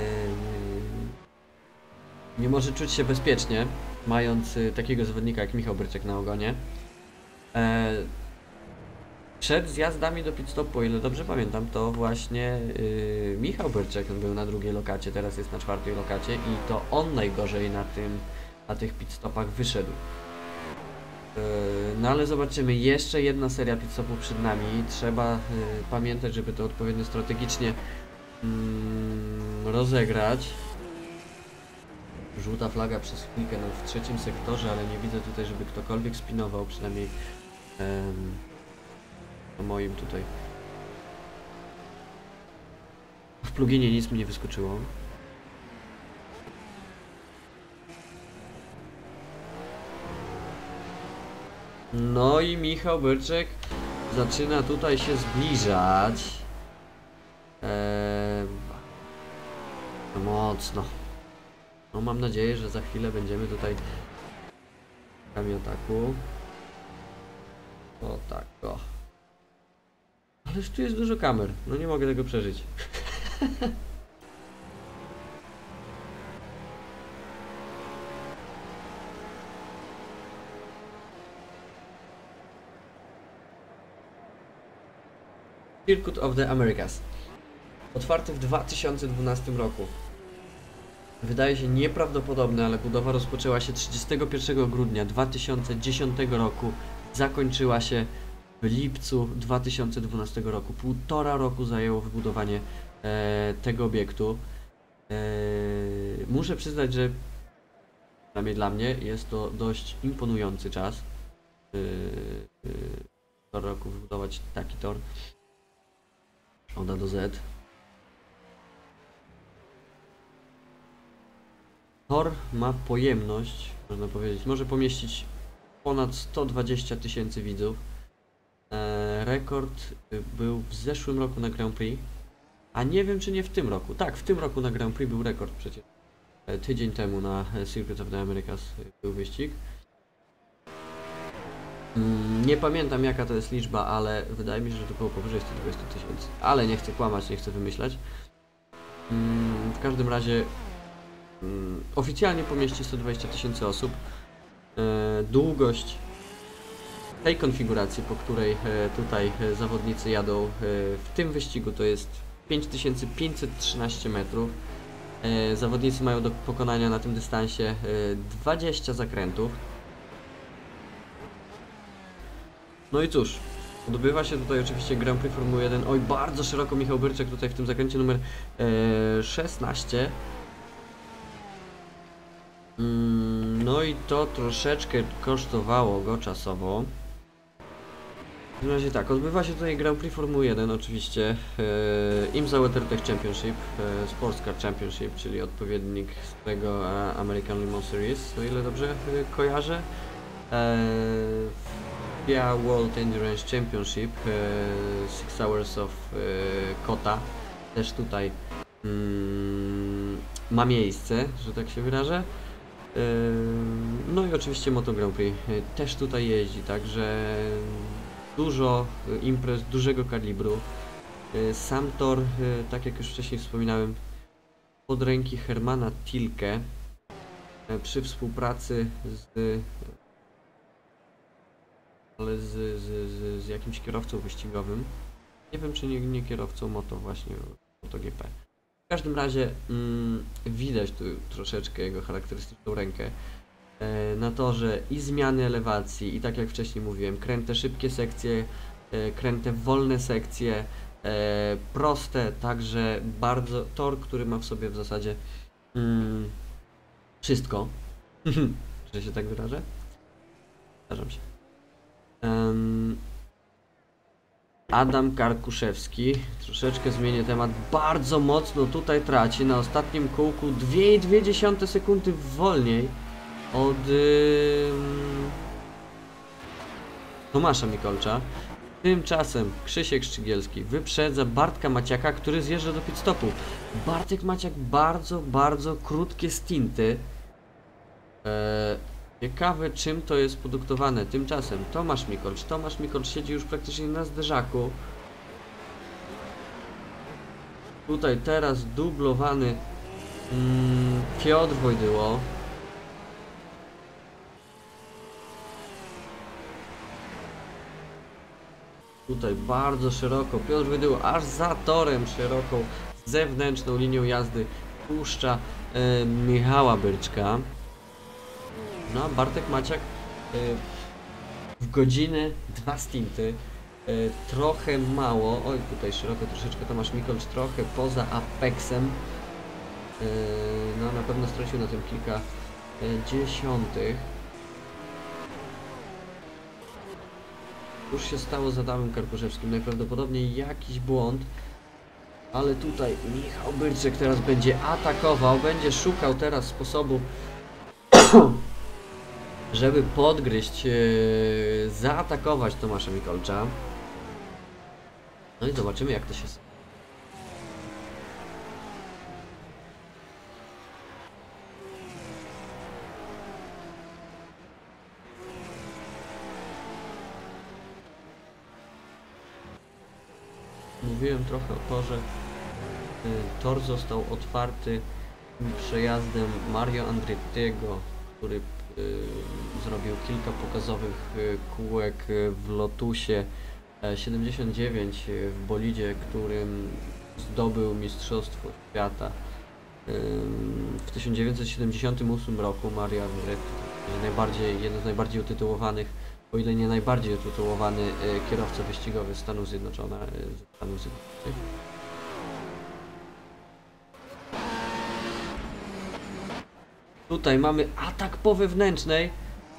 nie może czuć się bezpiecznie, mając yy, takiego zawodnika jak Michał Byrczek na ogonie. Yy, Przed zjazdami do pit stopu, o ile dobrze pamiętam, to właśnie yy, Michał Byrczek był na drugiej lokacie, teraz jest na czwartej lokacie i to on najgorzej na tym, na tych pit stopach wyszedł. Yy, no ale zobaczymy, jeszcze jedna seria pit stopów przed nami. Trzeba yy, pamiętać, żeby to odpowiednio strategicznie yy, rozegrać. Żółta flaga przez chwilkę no, w trzecim sektorze, ale nie widzę tutaj, żeby ktokolwiek spinował, przynajmniej yy, o moim tutaj. W pluginie nic mi nie wyskoczyło. No i Michał Byrczek zaczyna tutaj się zbliżać. Eee, mocno. No mam nadzieję, że za chwilę będziemy tutaj w kamień ataku. O tak, o. Ależ tu jest dużo kamer, no nie mogę tego przeżyć. Circuit of the Americas. Otwarty w dwa tysiące dwunastym roku. Wydaje się nieprawdopodobne, ale budowa rozpoczęła się trzydziestego pierwszego grudnia dwa tysiące dziesiątego roku. Zakończyła się w lipcu dwa tysiące dwunastego roku. Półtora roku zajęło wybudowanie e, tego obiektu. E, muszę przyznać, że przynajmniej dla mnie jest to dość imponujący czas. E, e, półtora roku wybudować taki tor od A do Z. Tor ma pojemność, można powiedzieć, może pomieścić ponad sto dwadzieścia tysięcy widzów. E, rekord był w zeszłym roku na Grand Prix, a nie wiem czy nie w tym roku. Tak, w tym roku na Grand Prix był rekord przecież. E, tydzień temu na Circuit of the Americas był wyścig. Mm, nie pamiętam jaka to jest liczba, ale wydaje mi się, że to było powyżej stu dwudziestu tysięcy. Ale nie chcę kłamać, nie chcę wymyślać. Mm, w każdym razie mm, oficjalnie pomieści sto dwadzieścia tysięcy osób. E, długość tej konfiguracji, po której e, tutaj e, zawodnicy jadą e, w tym wyścigu, to jest pięć tysięcy pięćset trzynaście metrów. E, zawodnicy mają do pokonania na tym dystansie e, dwadzieścia zakrętów. No i cóż, odbywa się tutaj oczywiście Grand Prix Formuły jeden. Oj, bardzo szeroko Michał Byrczek tutaj w tym zakręcie numer e, szesnaście. Mm, no i to troszeczkę kosztowało go czasowo. W każdym razie tak, odbywa się tutaj Grand Prix Formuły jeden oczywiście. E, IMSA WeatherTech Championship, e, Sports Car Championship, czyli odpowiednik z tego e, American Le Mans Series, o ile dobrze e, kojarzę. E, F I A World Endurance Championship, e, Six Hours of e, Kota, też tutaj mm, ma miejsce, że tak się wyrażę. E, no i oczywiście Moto Grand Prix e, też tutaj jeździ, także dużo imprez dużego kalibru. E, sam tor, e, tak jak już wcześniej wspominałem, pod ręki Hermana Tilke e, przy współpracy z ale z, z, z, z jakimś kierowcą wyścigowym. Nie wiem, czy nie, nie kierowcą moto właśnie MotoGP. W każdym razie mm, widać tu troszeczkę jego charakterystyczną rękę e, na torze i zmiany elewacji, i tak jak wcześniej mówiłem, kręte szybkie sekcje, e, kręte wolne sekcje, e, proste, także bardzo tor, który ma w sobie w zasadzie mm, wszystko. Czy się tak wyrażę? Zdarzam się. Um, Adam Karkuszewski, troszeczkę zmienię temat, bardzo mocno tutaj traci na ostatnim kółku dwie i dwie dziesiąte sekundy wolniej od yy, Tomasza Mikolcza. Tymczasem Krzysiek Szczygielski wyprzedza Bartka Maciaka, który zjeżdża do pit stopu. Bartek Maciak bardzo, bardzo krótkie stinty. Eee, Ciekawe, czym to jest produktowane. Tymczasem Tomasz Mikolcz. Tomasz Mikolcz siedzi już praktycznie na zderzaku. Tutaj teraz dublowany mm, Piotr Wojdyło. Tutaj bardzo szeroko Piotr Wojdyło, aż za torem szeroką zewnętrzną linią jazdy puszcza e, Michała Byrczka. No a Bartek Maciak y, w godzinę dwa stinty, y, trochę mało, oj tutaj szeroko troszeczkę Tomasz Mikolcz, trochę poza apexem, y, no na pewno stracił na tym kilka y, dziesiątych. Już się stało z Adamem Karkuszewskim, najprawdopodobniej jakiś błąd, ale tutaj Michał Byrczek teraz będzie atakował, będzie szukał teraz sposobu żeby podgryźć, yy, zaatakować Tomasza Mikolcza. No i zobaczymy, jak to się stało. Mówiłem trochę o torze. Yy, tor został otwarty przejazdem Mario Andrettiego, który zrobił kilka pokazowych kółek w Lotusie siedemdziesiąt dziewięć, w bolidzie, którym zdobył Mistrzostwo Świata w tysiąc dziewięćset siedemdziesiątym ósmym roku. Mario Andretti, najbardziej, jeden z najbardziej utytułowanych, o ile nie najbardziej utytułowany kierowca wyścigowy Stanów Zjednoczonych. Stanów Zjednoczonych. Tutaj mamy atak po wewnętrznej,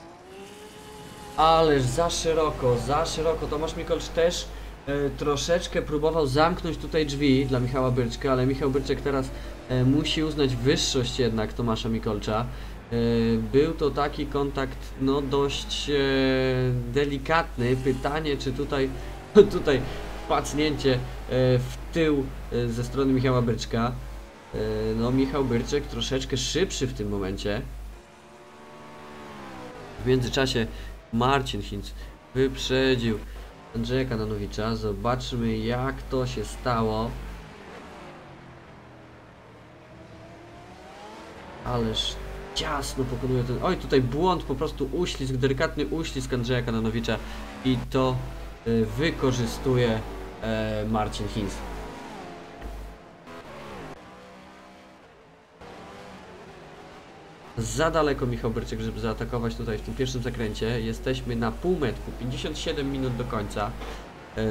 ależ za szeroko, za szeroko. Tomasz Mikolcz też e, troszeczkę próbował zamknąć tutaj drzwi dla Michała Byrczka, ale Michał Byrczek teraz e, musi uznać wyższość jednak Tomasza Mikolcza. E, był to taki kontakt no dość e, delikatny. Pytanie, czy tutaj, tutaj pacnięcie e, w tył e, ze strony Michała Byrczka. No Michał Byrczek troszeczkę szybszy w tym momencie. W międzyczasie Marcin Hinz wyprzedził Andrzeja Kananowicza. Zobaczmy, jak to się stało. Ależ ciasno pokonuje ten... Oj, tutaj błąd, po prostu uślizg, delikatny uślizg Andrzeja Kananowicza i to y, wykorzystuje y, Marcin Hinz. za daleko Michał Bryczek, żeby zaatakować tutaj w tym pierwszym zakręcie. Jesteśmy na półmetku, pięćdziesiąt siedem minut do końca. Eee,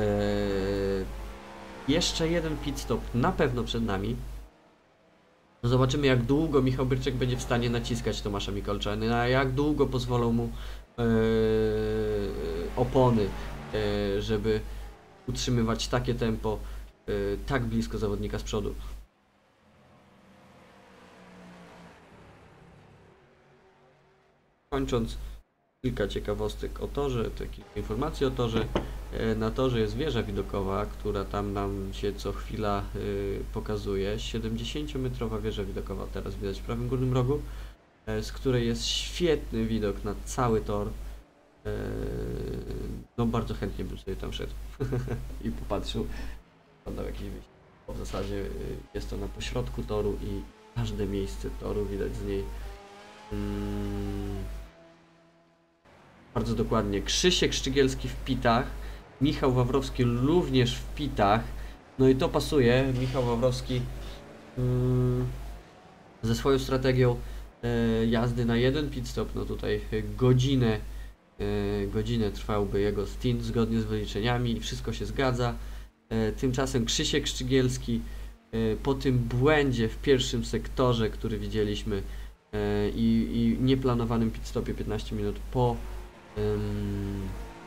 jeszcze jeden pit stop na pewno przed nami. No zobaczymy, jak długo Michał Bryczek będzie w stanie naciskać Tomasza Mikolcza, na jak długo pozwolą mu eee, opony, eee, żeby utrzymywać takie tempo eee, tak blisko zawodnika z przodu. Kończąc, kilka ciekawostek o torze, te kilka informacji o torze. Na torze jest wieża widokowa, która tam nam się co chwila y, pokazuje. siedemdziesięciometrowa wieża widokowa teraz widać w prawym górnym rogu, y, z której jest świetny widok na cały tor. Y, no bardzo chętnie bym sobie tam szedł i popatrzył, oglądał jakieś wyjście. W zasadzie y, jest to na pośrodku toru i każde miejsce toru widać z niej. Mm, bardzo dokładnie. Krzysiek Szczygielski w pitach, Michał Wawrowski również w pitach. No i to pasuje. Michał Wawrowski mm, ze swoją strategią e, jazdy na jeden pit stop, no tutaj godzinę, e, godzinę trwałby jego stint zgodnie z wyliczeniami i wszystko się zgadza. E, tymczasem Krzysiek Szczygielski e, po tym błędzie w pierwszym sektorze, który widzieliśmy, i, i nieplanowanym pit stopie piętnaście minut po um,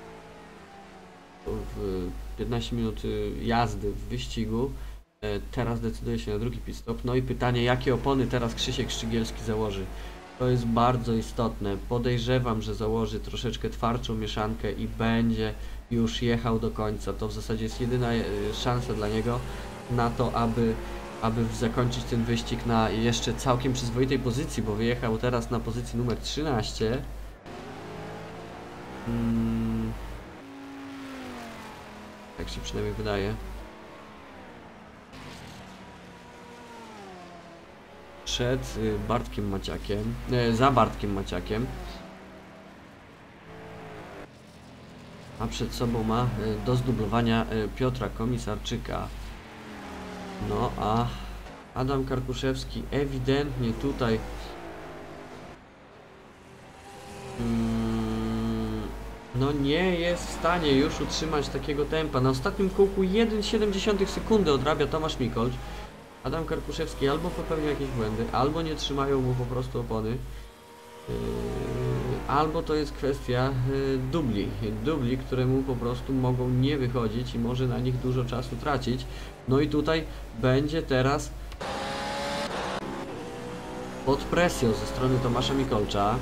w piętnaście minut jazdy w wyścigu, teraz decyduje się na drugi pit stop. No i pytanie, jakie opony teraz Krzysiek Szczygielski założy? To jest bardzo istotne. Podejrzewam, że założy troszeczkę twardszą mieszankę i będzie już jechał do końca. To w zasadzie jest jedyna szansa dla niego na to, aby aby zakończyć ten wyścig na jeszcze całkiem przyzwoitej pozycji, bo wyjechał teraz na pozycji numer trzynaście. Hmm. Tak się przynajmniej wydaje. Przed Bartkiem Maciakiem, e, za Bartkiem Maciakiem. A przed sobą ma do zdublowania Piotra Komisarczyka. No a Adam Karkuszewski ewidentnie tutaj mm, no nie jest w stanie już utrzymać takiego tempa. Na ostatnim kółku jeden przecinek siedem sekundy odrabia Tomasz Mikolcz. Adam Karkuszewski albo popełnia jakieś błędy, albo nie trzymają mu po prostu opony, yy, albo to jest kwestia yy, dubli, dubli, które mu po prostu mogą nie wychodzić i może na nich dużo czasu tracić. No i tutaj będzie teraz pod presją ze strony Tomasza Mikolcza,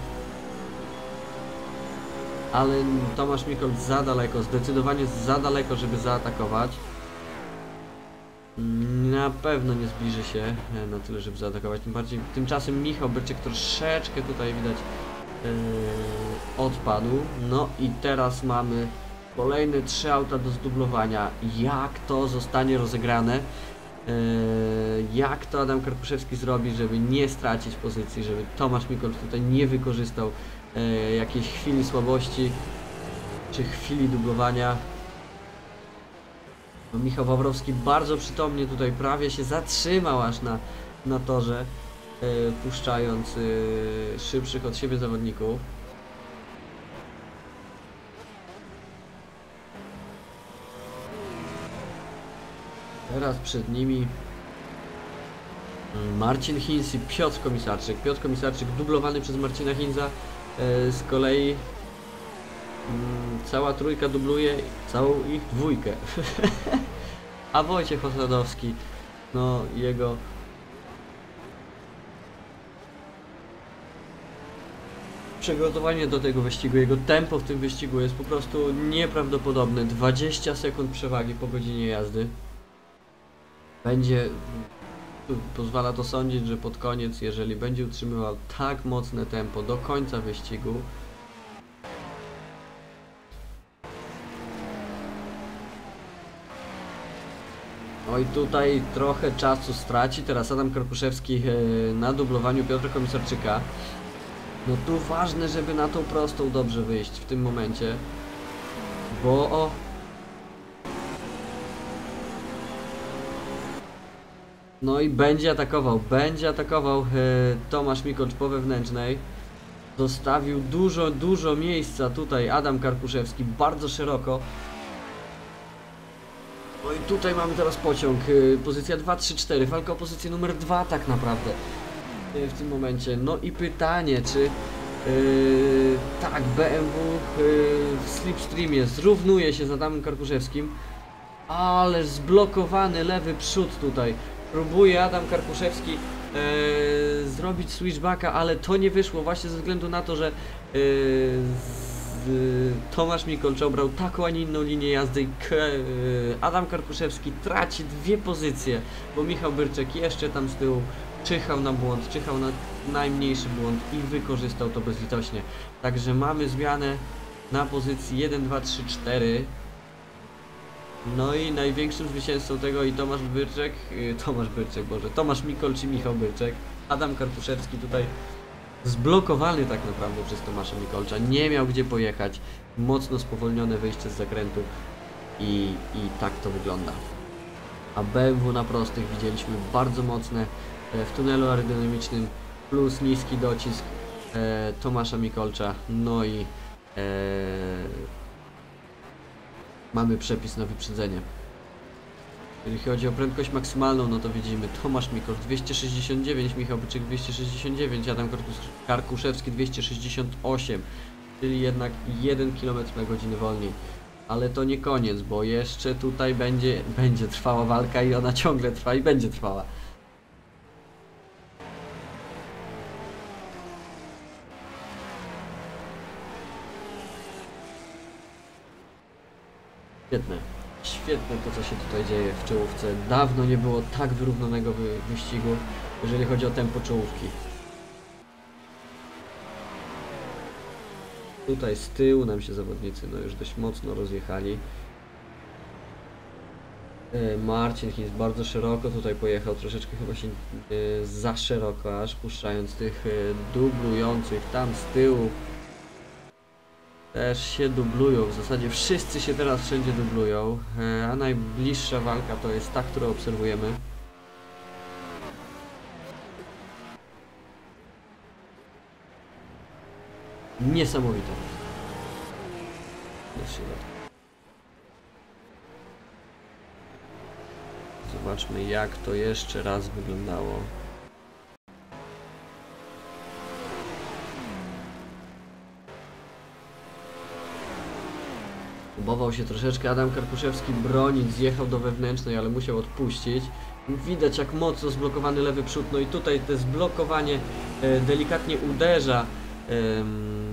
ale Tomasz Mikolcz za daleko, zdecydowanie za daleko, żeby zaatakować. Na pewno nie zbliży się na tyle, żeby zaatakować, tym bardziej tymczasem Michał Bryczek troszeczkę tutaj widać yy, odpadł. No i teraz mamy kolejne trzy auta do zdublowania. Jak to zostanie rozegrane? Yy, jak to Adam Karkuszewski zrobi, żeby nie stracić pozycji, żeby Tomasz Mikolcz tutaj nie wykorzystał yy, jakiejś chwili słabości czy chwili dublowania. No, Michał Wawrowski bardzo przytomnie tutaj prawie się zatrzymał aż na, na torze, yy, puszczając yy, szybszych od siebie zawodników. Teraz przed nimi Marcin Hinz i Piotr Komisarczyk. Piotr Komisarczyk dublowany przez Marcina Hinza. Yy, z kolei yy, cała trójka dubluje całą ich dwójkę. A Wojciech Osadowski, no jego przygotowanie do tego wyścigu, jego tempo w tym wyścigu jest po prostu nieprawdopodobne. dwadzieścia sekund przewagi po godzinie jazdy. Będzie, pozwala to sądzić, że pod koniec, jeżeli będzie utrzymywał tak mocne tempo do końca wyścigu, no i tutaj trochę czasu straci teraz Adam Karkuszewski na dublowaniu Piotra Komisarczyka. No tu ważne, żeby na tą prostą dobrze wyjść w tym momencie, bo o... No i będzie atakował, będzie atakował e, Tomasz Mikolcz po wewnętrznej. Zostawił dużo, dużo miejsca tutaj Adam Karkuszewski, bardzo szeroko. No i tutaj mamy teraz pociąg, e, pozycja dwa, trzy, cztery, walka o pozycję numer dwa tak naprawdę e, w tym momencie. No i pytanie, czy e, tak, B M W e, w slipstreamie zrównuje się z Adamem Karkuszewskim, ale zblokowany lewy przód tutaj. Próbuje Adam Karkuszewski e, zrobić switchbacka, ale to nie wyszło właśnie ze względu na to, że e, z, Tomasz Mikolcz obrał taką, a nie inną linię jazdy i k, e, Adam Karkuszewski traci dwie pozycje, bo Michał Byrczek jeszcze tam z tyłu czyhał na błąd, czyhał na najmniejszy błąd i wykorzystał to bezlitośnie. Także mamy zmianę na pozycji jeden, dwa, trzy, cztery. No i największym zwycięzcą tego i Tomasz Byrczek, yy, Tomasz Byrczek, Boże, Tomasz Mikolcz i Michał Byrczek. Adam Karkuszewski tutaj zblokowany tak naprawdę przez Tomasza Mikolcza, nie miał gdzie pojechać, mocno spowolnione wyjście z zakrętu i, i tak to wygląda. A B M W na prostych widzieliśmy bardzo mocne e, w tunelu aerodynamicznym, plus niski docisk e, Tomasza Mikolcza, no i e, mamy przepis na wyprzedzenie. Jeżeli chodzi o prędkość maksymalną, no to widzimy Tomasz Mikolcz dwieście sześćdziesiąt dziewięć, Michał Byrczek dwieście sześćdziesiąt dziewięć, Adam Karkuszewski dwieście sześćdziesiąt osiem, czyli jednak jeden kilometr na godzinę wolniej. Ale to nie koniec, bo jeszcze tutaj będzie, będzie trwała walka i ona ciągle trwa i będzie trwała. Świetne, świetne to, co się tutaj dzieje w czołówce. Dawno nie było tak wyrównanego wy wyścigu, jeżeli chodzi o tempo czołówki. Tutaj z tyłu nam się zawodnicy no już dość mocno rozjechali. Marcin Hinz bardzo szeroko tutaj pojechał, troszeczkę chyba się e, za szeroko aż, puszczając tych e, dublujących tam z tyłu. Też się dublują, w zasadzie wszyscy się teraz wszędzie dublują, e, a najbliższa walka to jest ta, którą obserwujemy. Niesamowite. Zobaczmy, jak to jeszcze raz wyglądało. Próbował się troszeczkę Adam Karkuszewski bronić, zjechał do wewnętrznej, ale musiał odpuścić. Widać, jak mocno zblokowany lewy przód, no i tutaj to zblokowanie e, delikatnie uderza e,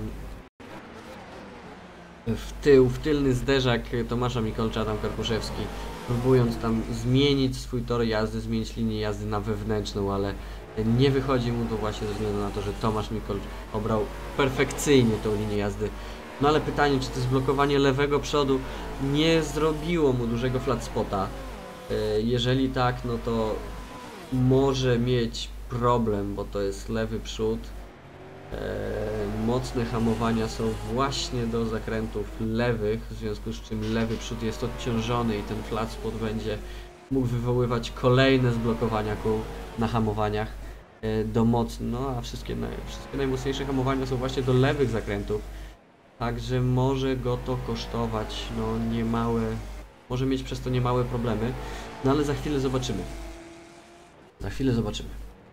w tył, w tylny zderzak Tomasza Mikolcza, Adam Karkuszewski, próbując tam zmienić swój tor jazdy, zmienić linię jazdy na wewnętrzną, ale nie wychodzi mu to właśnie ze względu na to, że Tomasz Mikolcz obrał perfekcyjnie tą linię jazdy. No ale pytanie, czy to zblokowanie lewego przodu nie zrobiło mu dużego flat spota? Jeżeli tak, no to może mieć problem, bo to jest lewy przód. Mocne hamowania są właśnie do zakrętów lewych, w związku z czym lewy przód jest odciążony i ten flat spot będzie mógł wywoływać kolejne zblokowania kół na hamowaniach do mocno, no a wszystkie, naj, wszystkie najmocniejsze hamowania są właśnie do lewych zakrętów. Także może go to kosztować, no niemałe, może mieć przez to niemałe problemy, no ale za chwilę zobaczymy. Za chwilę zobaczymy.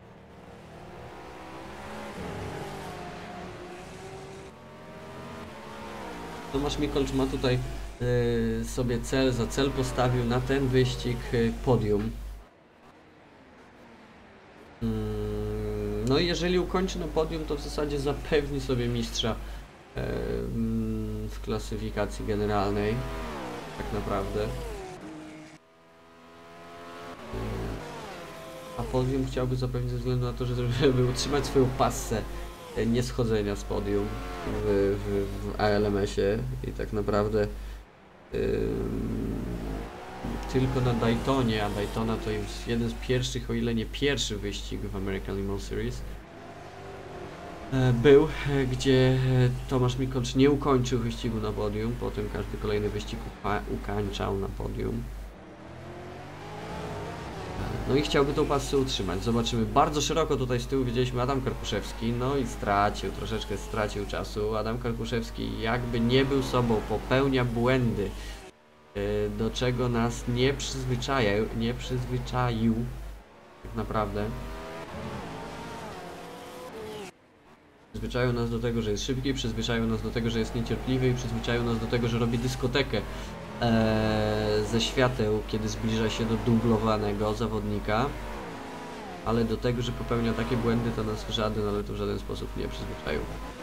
Tomasz Mikolcz ma tutaj y, sobie cel, za cel postawił na ten wyścig y, podium. Mm, no i jeżeli ukończy na podium, to w zasadzie zapewni sobie mistrza w klasyfikacji generalnej, tak naprawdę. A podium chciałby zapewnić ze względu na to, że żeby utrzymać swoją passę nie schodzenia z podium w, w, w A L M S-ie i tak naprawdę yy, tylko na Daytonie, a Daytona to jest jeden z pierwszych, o ile nie pierwszy wyścig w American Le Mans Series był, gdzie Tomasz Mikolcz nie ukończył wyścigu na podium, potem każdy kolejny wyścig ukończał na podium. No i chciałby tą pasę utrzymać. Zobaczymy. Bardzo szeroko tutaj z tyłu widzieliśmy Adam Karkuszewski. No i stracił, troszeczkę stracił czasu. Adam Karkuszewski jakby nie był sobą, popełnia błędy, do czego nas nie przyzwyczaił, nie przyzwyczaił tak naprawdę. Przyzwyczaił nas do tego, że jest szybki, przyzwyczaił nas do tego, że jest niecierpliwy i przyzwyczaił nas do tego, że robi dyskotekę ee, ze świateł, kiedy zbliża się do dublowanego zawodnika. Ale do tego, że popełnia takie błędy, to nas żaden, ale to w żaden sposób nie przyzwyczaił.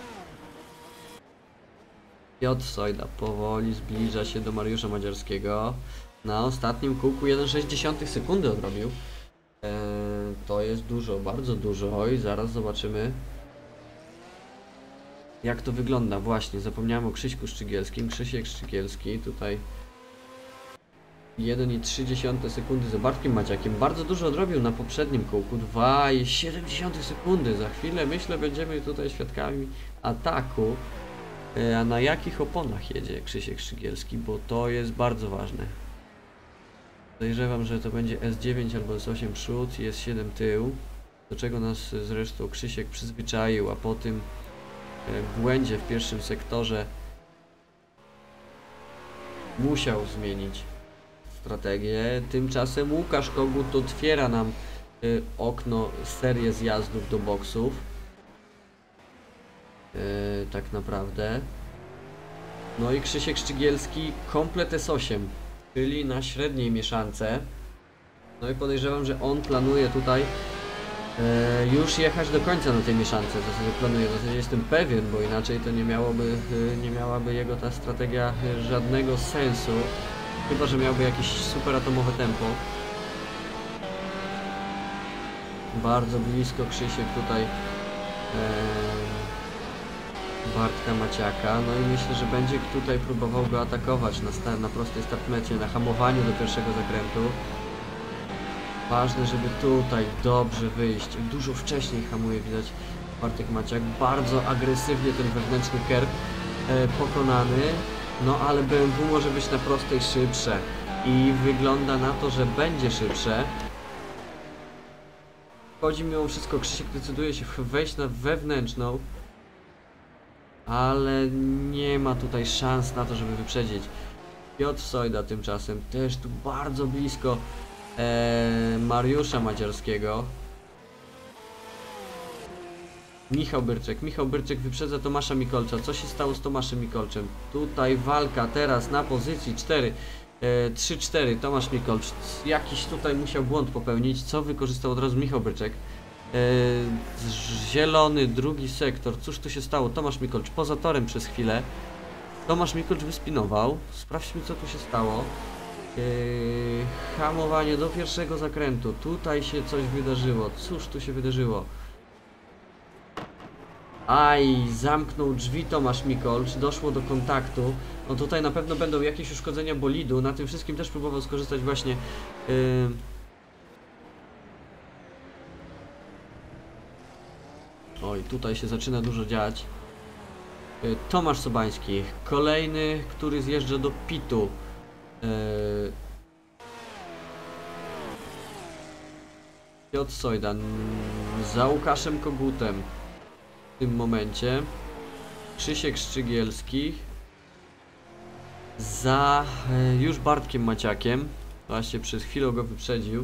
Piotr Sojda powoli zbliża się do Mariusza Madziarskiego. Na ostatnim kółku jeden przecinek sześć sekundy odrobił. Eee, to jest dużo, bardzo dużo i zaraz zobaczymy, jak to wygląda. Właśnie, zapomniałem o Krzyśku Szczygielskim. Krzysiek Szczygielski tutaj jeden przecinek trzy sekundy za Bartkiem Maciakiem. Bardzo dużo odrobił na poprzednim kółku. dwa przecinek siedem sekundy. Za chwilę, myślę, będziemy tutaj świadkami ataku. A na jakich oponach jedzie Krzysiek Szczygielski, bo to jest bardzo ważne. Podejrzewam, że to będzie S dziewięć albo S osiem przód i S siedem tył, do czego nas zresztą Krzysiek przyzwyczaił, a po tym błędzie w pierwszym sektorze musiał zmienić strategię. Tymczasem Łukasz Kogut otwiera nam okno, serię zjazdów do boksów. Yy, tak naprawdę. No i Krzysiek Szczygielski komplet S osiem, czyli na średniej mieszance. No i podejrzewam, że on planuje tutaj yy, już jechać do końca na tej mieszance. W zasadzie planuje, w zasadzie jestem pewien, bo inaczej to nie miałoby, yy, nie miałaby jego ta strategia yy, żadnego sensu. Chyba że miałby jakieś super atomowe tempo. Bardzo blisko Krzysiek tutaj yy, Bartka Maciaka, no i myślę, że będzie tutaj próbował go atakować na, start, na prostej startmecie, na hamowaniu do pierwszego zakrętu. Ważne, żeby tutaj dobrze wyjść. Dużo wcześniej hamuje, widać Bartek Maciak. Bardzo agresywnie ten wewnętrzny kerb e, pokonany. No ale B M W może być na prostej szybsze i wygląda na to, że będzie szybsze. Chodzi mimo wszystko, Krzysiek decyduje się wejść na wewnętrzną, ale nie ma tutaj szans na to, żeby wyprzedzić. Piotr Sojda tymczasem też tu bardzo blisko e, Mariusza Madziarskiego. Michał Byrczek. Michał Byrczek wyprzedza Tomasza Mikolcza. Co się stało z Tomaszem Mikolczem? Tutaj walka teraz na pozycji cztery. trzy cztery. Tomasz Mikolcz. Jakiś tutaj musiał błąd popełnić, co wykorzystał od razu Michał Byrczek. Yy, zielony, drugi sektor. Cóż tu się stało? Tomasz Mikolcz poza torem przez chwilę. Tomasz Mikolcz wyspinował. Sprawdźmy, co tu się stało. Yy, hamowanie do pierwszego zakrętu. Tutaj się coś wydarzyło. Cóż tu się wydarzyło? Aj, zamknął drzwi Tomasz Mikolcz. Doszło do kontaktu. No tutaj na pewno będą jakieś uszkodzenia bolidu. Na tym wszystkim też próbował skorzystać właśnie yy, Oj, tutaj się zaczyna dużo dziać. Tomasz Sobański, kolejny, który zjeżdża do pitu. Yy... Piotr Sojdan za Łukaszem Kogutem w tym momencie. Krzysiek Szczygielski za yy, już Bartkiem Maciakiem. Właśnie przez chwilę go wyprzedził.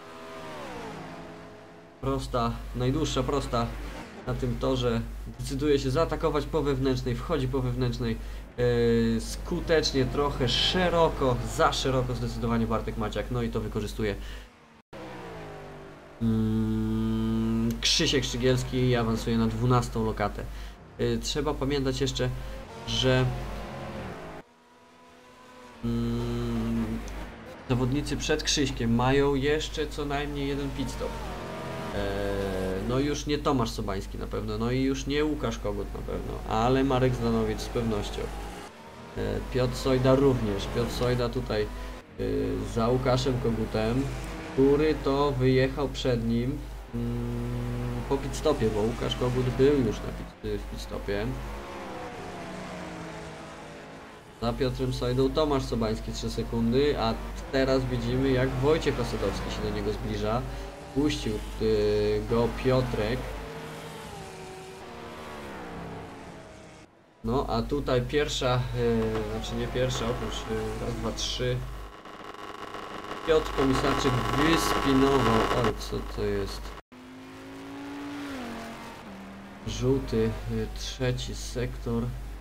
Prosta, najdłuższa prosta na tym torze, decyduje się zaatakować po wewnętrznej, wchodzi po wewnętrznej yy, skutecznie, trochę szeroko, za szeroko zdecydowanie Bartek Maciak, no i to wykorzystuje yy, Krzysiek Szczygielski i awansuje na dwunastą lokatę. Yy, trzeba pamiętać jeszcze, że yy, zawodnicy przed Krzyśkiem mają jeszcze co najmniej jeden pit stop. No już nie Tomasz Sobański na pewno, no i już nie Łukasz Kogut na pewno, ale Marek Zdanowicz z pewnością. Piotr Sojda również. Piotr Sojda tutaj za Łukaszem Kogutem, który to wyjechał przed nim po pit stopie, bo Łukasz Kogut był już na pit, w pit stopie. Za Piotrem Sojdą Tomasz Sobański trzy sekundy, a teraz widzimy jak Wojciech Osadowski się do niego zbliża. Puścił yy, go Piotrek. No a tutaj pierwsza, yy, znaczy nie pierwsza, oprócz yy, raz, dwa, trzy. Piotr Komisarczyk wyspinował. Oj, co to jest? Żółty, yy, trzeci sektor.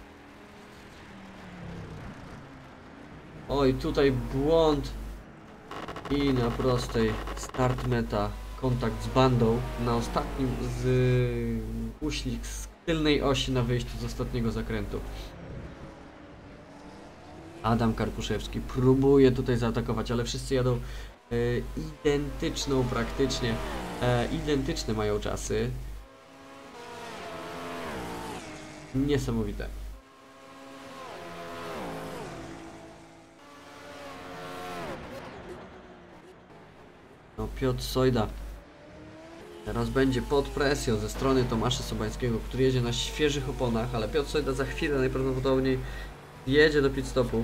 Oj, tutaj błąd. I na prostej start meta. Kontakt z bandą. Na ostatnim z yy, uślizg z tylnej osi na wyjściu z ostatniego zakrętu. Adam Karkuszewski próbuje tutaj zaatakować, ale wszyscy jadą e, identyczną praktycznie. E, identyczne mają czasy. Niesamowite. No Piotr Sojda teraz będzie pod presją ze strony Tomasza Sobańskiego, który jedzie na świeżych oponach, ale Piotr Sojda za chwilę najprawdopodobniej jedzie do pit stopu.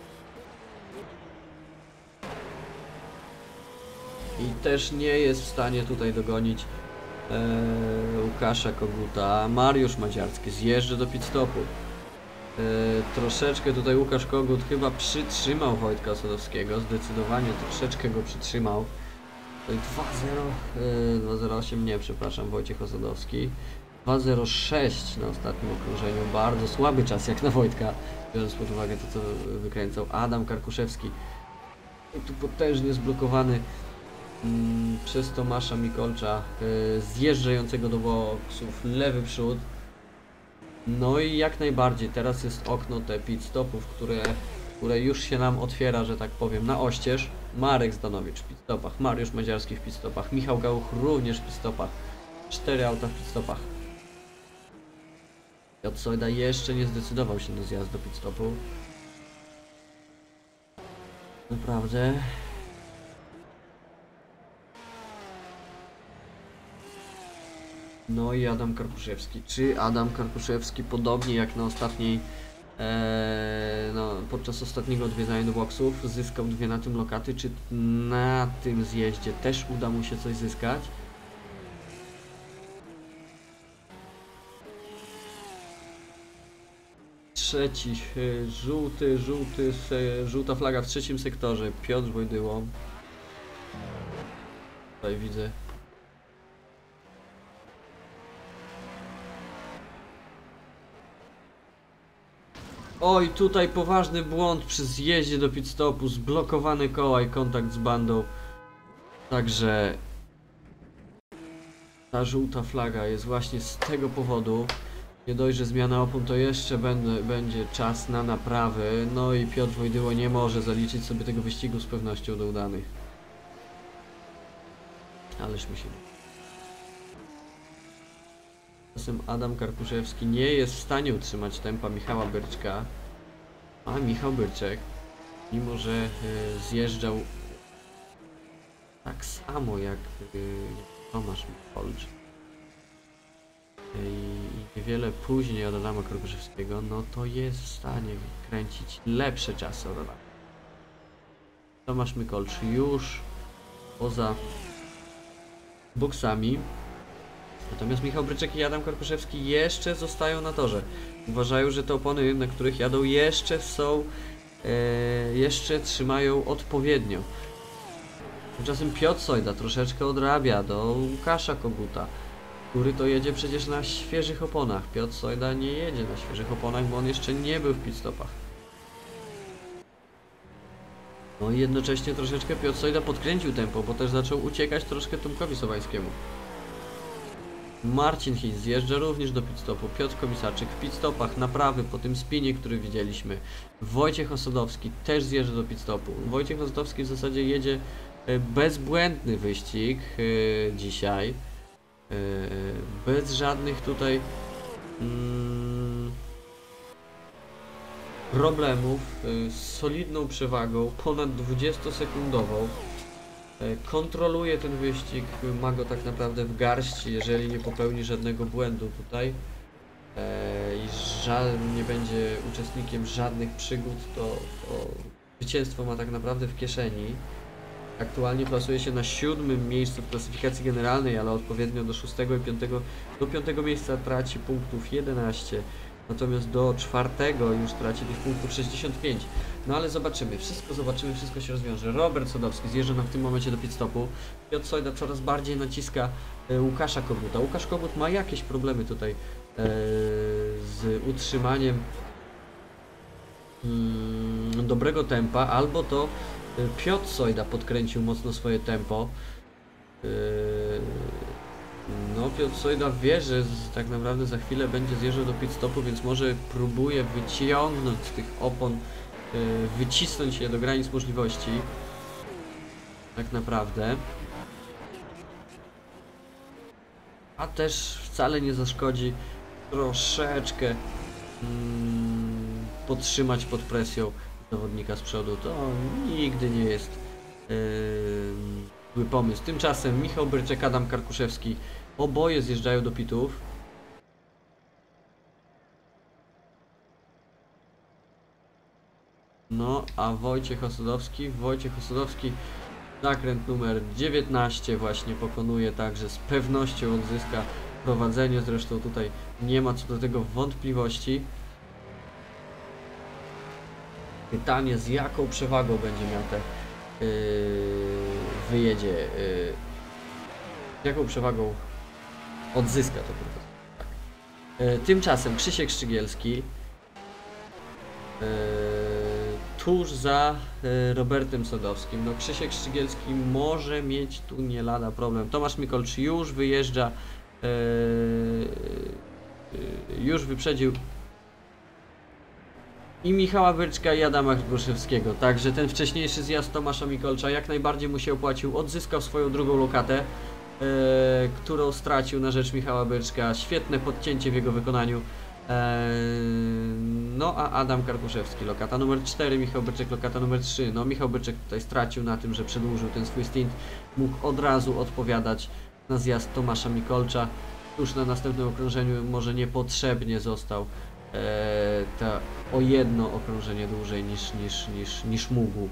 I też nie jest w stanie tutaj dogonić e, Łukasza Koguta. Mariusz Madziarski zjeżdża do pit stopu. E, troszeczkę tutaj Łukasz Kogut chyba przytrzymał Wojtka Osadowskiego, zdecydowanie troszeczkę go przytrzymał. dwa zero, dwa zero osiem, nie, przepraszam, Wojciech Osadowski. dwa zero sześć na ostatnim okrążeniu, bardzo słaby czas jak na Wojtka, biorąc pod uwagę to, co wykręcał Adam Karkuszewski. I tu potężnie zblokowany mm, przez Tomasza Mikolcza, y, zjeżdżającego do boksów, lewy przód. No i jak najbardziej, teraz jest okno te pit stopów, które, które już się nam otwiera, że tak powiem, na oścież. Marek Zdanowicz w pit stopach, Mariusz Madziarski w pit stopach, Michał Gałuch również w pit stopach. Cztery auta w pit stopach. Piotr Sojda jeszcze nie zdecydował się na zjazd do pit stopu. Naprawdę. No i Adam Karkuszewski. Czy Adam Karkuszewski, podobnie jak na ostatniej, ee, no, podczas ostatniego odwiedzania do boksów, zyskał dwie na tym lokaty? Czy na tym zjeździe też uda mu się coś zyskać? Trzeci, yy, żółty, żółty, yy, żółta flaga w trzecim sektorze. Piotr Wojdyło. Tutaj widzę. Oj, tutaj poważny błąd przy zjeździe do pit stopu, zblokowane koła i kontakt z bandą. Także ta żółta flaga jest właśnie z tego powodu. Nie dość, że zmiana opon, to jeszcze będę, będzie czas na naprawy. No i Piotr Wojdyło nie może zaliczyć sobie tego wyścigu z pewnością do udanych. Ależ mi się... Czasem Adam Karkuszewski nie jest w stanie utrzymać tempa Michała Byrczka, a Michał Byrczek, mimo że y, zjeżdżał tak samo jak y, Tomasz Mikolcz i niewiele później od Adama Karkuszewskiego, no to jest w stanie kręcić lepsze czasy od Adama. Tomasz Mikolcz już poza boksami. Natomiast Michał Bryczek i Adam Karkuszewski jeszcze zostają na torze. Uważają, że te opony, na których jadą, jeszcze są, e, jeszcze trzymają odpowiednio. Tymczasem Piotr Sojda troszeczkę odrabia do Łukasza Koguta, który to jedzie przecież na świeżych oponach. Piotr Sojda nie jedzie na świeżych oponach, bo on jeszcze nie był w pit stopach. No i jednocześnie troszeczkę Piotr Sojda podkręcił tempo, bo też zaczął uciekać troszkę Tomkowi Sobańskiemu. Marcin His zjeżdża również do pit stopu. Piotr Komisarczyk w pit stopach, naprawy po tym spinie, który widzieliśmy. Wojciech Osadowski też zjeżdża do pit stopu. Wojciech Osadowski w zasadzie jedzie bezbłędny wyścig yy, dzisiaj. Yy, bez żadnych tutaj yy, problemów. Yy, z solidną przewagą, ponad dwudziestosekundową. Kontroluje ten wyścig, ma go tak naprawdę w garści, jeżeli nie popełni żadnego błędu tutaj. I ża- nie będzie uczestnikiem żadnych przygód, to, to zwycięstwo ma tak naprawdę w kieszeni. Aktualnie plasuje się na siódmym miejscu w klasyfikacji generalnej, ale odpowiednio do szóstego i piątego, do piątego miejsca traci punktów jedenaście, natomiast do czwartego już traci tych punktów sześćdziesiąt pięć. No ale zobaczymy, wszystko zobaczymy, wszystko się rozwiąże. Robert Sadowski zjeżdża nam w tym momencie do pit stopu. Piotr Sojda coraz bardziej naciska e, Łukasza Koguta. Łukasz Kogut ma jakieś problemy tutaj e, z utrzymaniem mm, dobrego tempa, albo to Piotr Sojda podkręcił mocno swoje tempo. Yy, no Piotr Sojda wie, że z, tak naprawdę za chwilę będzie zjeżdżał do pit stopu, więc może próbuje wyciągnąć z tych opon, yy, wycisnąć je do granic możliwości. Tak naprawdę. A też wcale nie zaszkodzi troszeczkę mm, podtrzymać pod presją zawodnika z przodu. To nigdy nie jest yy, zły pomysł. Tymczasem Michał Bryczek, Adam Karkuszewski, oboje zjeżdżają do pitów. No, a Wojciech Osudowski, Wojciech Osudowski zakręt numer dziewiętnaście właśnie pokonuje, także z pewnością odzyska prowadzenie, zresztą tutaj nie ma co do tego wątpliwości. Pytanie, z jaką przewagą będzie miał te yy, wyjedzie, yy, z jaką przewagą odzyska to profesor. Tak. Yy, tymczasem Krzysiek Szczygielski yy, tuż za yy, Robertem Sadowskim. No Krzysiek Szczygielski może mieć tu nie lada problem. Tomasz Mikolcz już wyjeżdża, yy, yy, już wyprzedził i Michała Bryczka i Adama Karkuszewskiego. Także ten wcześniejszy zjazd Tomasza Mikolcza jak najbardziej mu się opłacił. Odzyskał swoją drugą lokatę, e, którą stracił na rzecz Michała Bryczka. Świetne podcięcie w jego wykonaniu. E, no a Adam Karkuszewski lokata numer cztery, Michał Bryczek lokata numer trzy. No Michał Bryczek tutaj stracił na tym, że przedłużył ten swój stint. Mógł od razu odpowiadać na zjazd Tomasza Mikolcza. Tuż na następnym okrążeniu może niepotrzebnie został E, ta, o jedno okrążenie dłużej niż, niż, niż, niż mógł.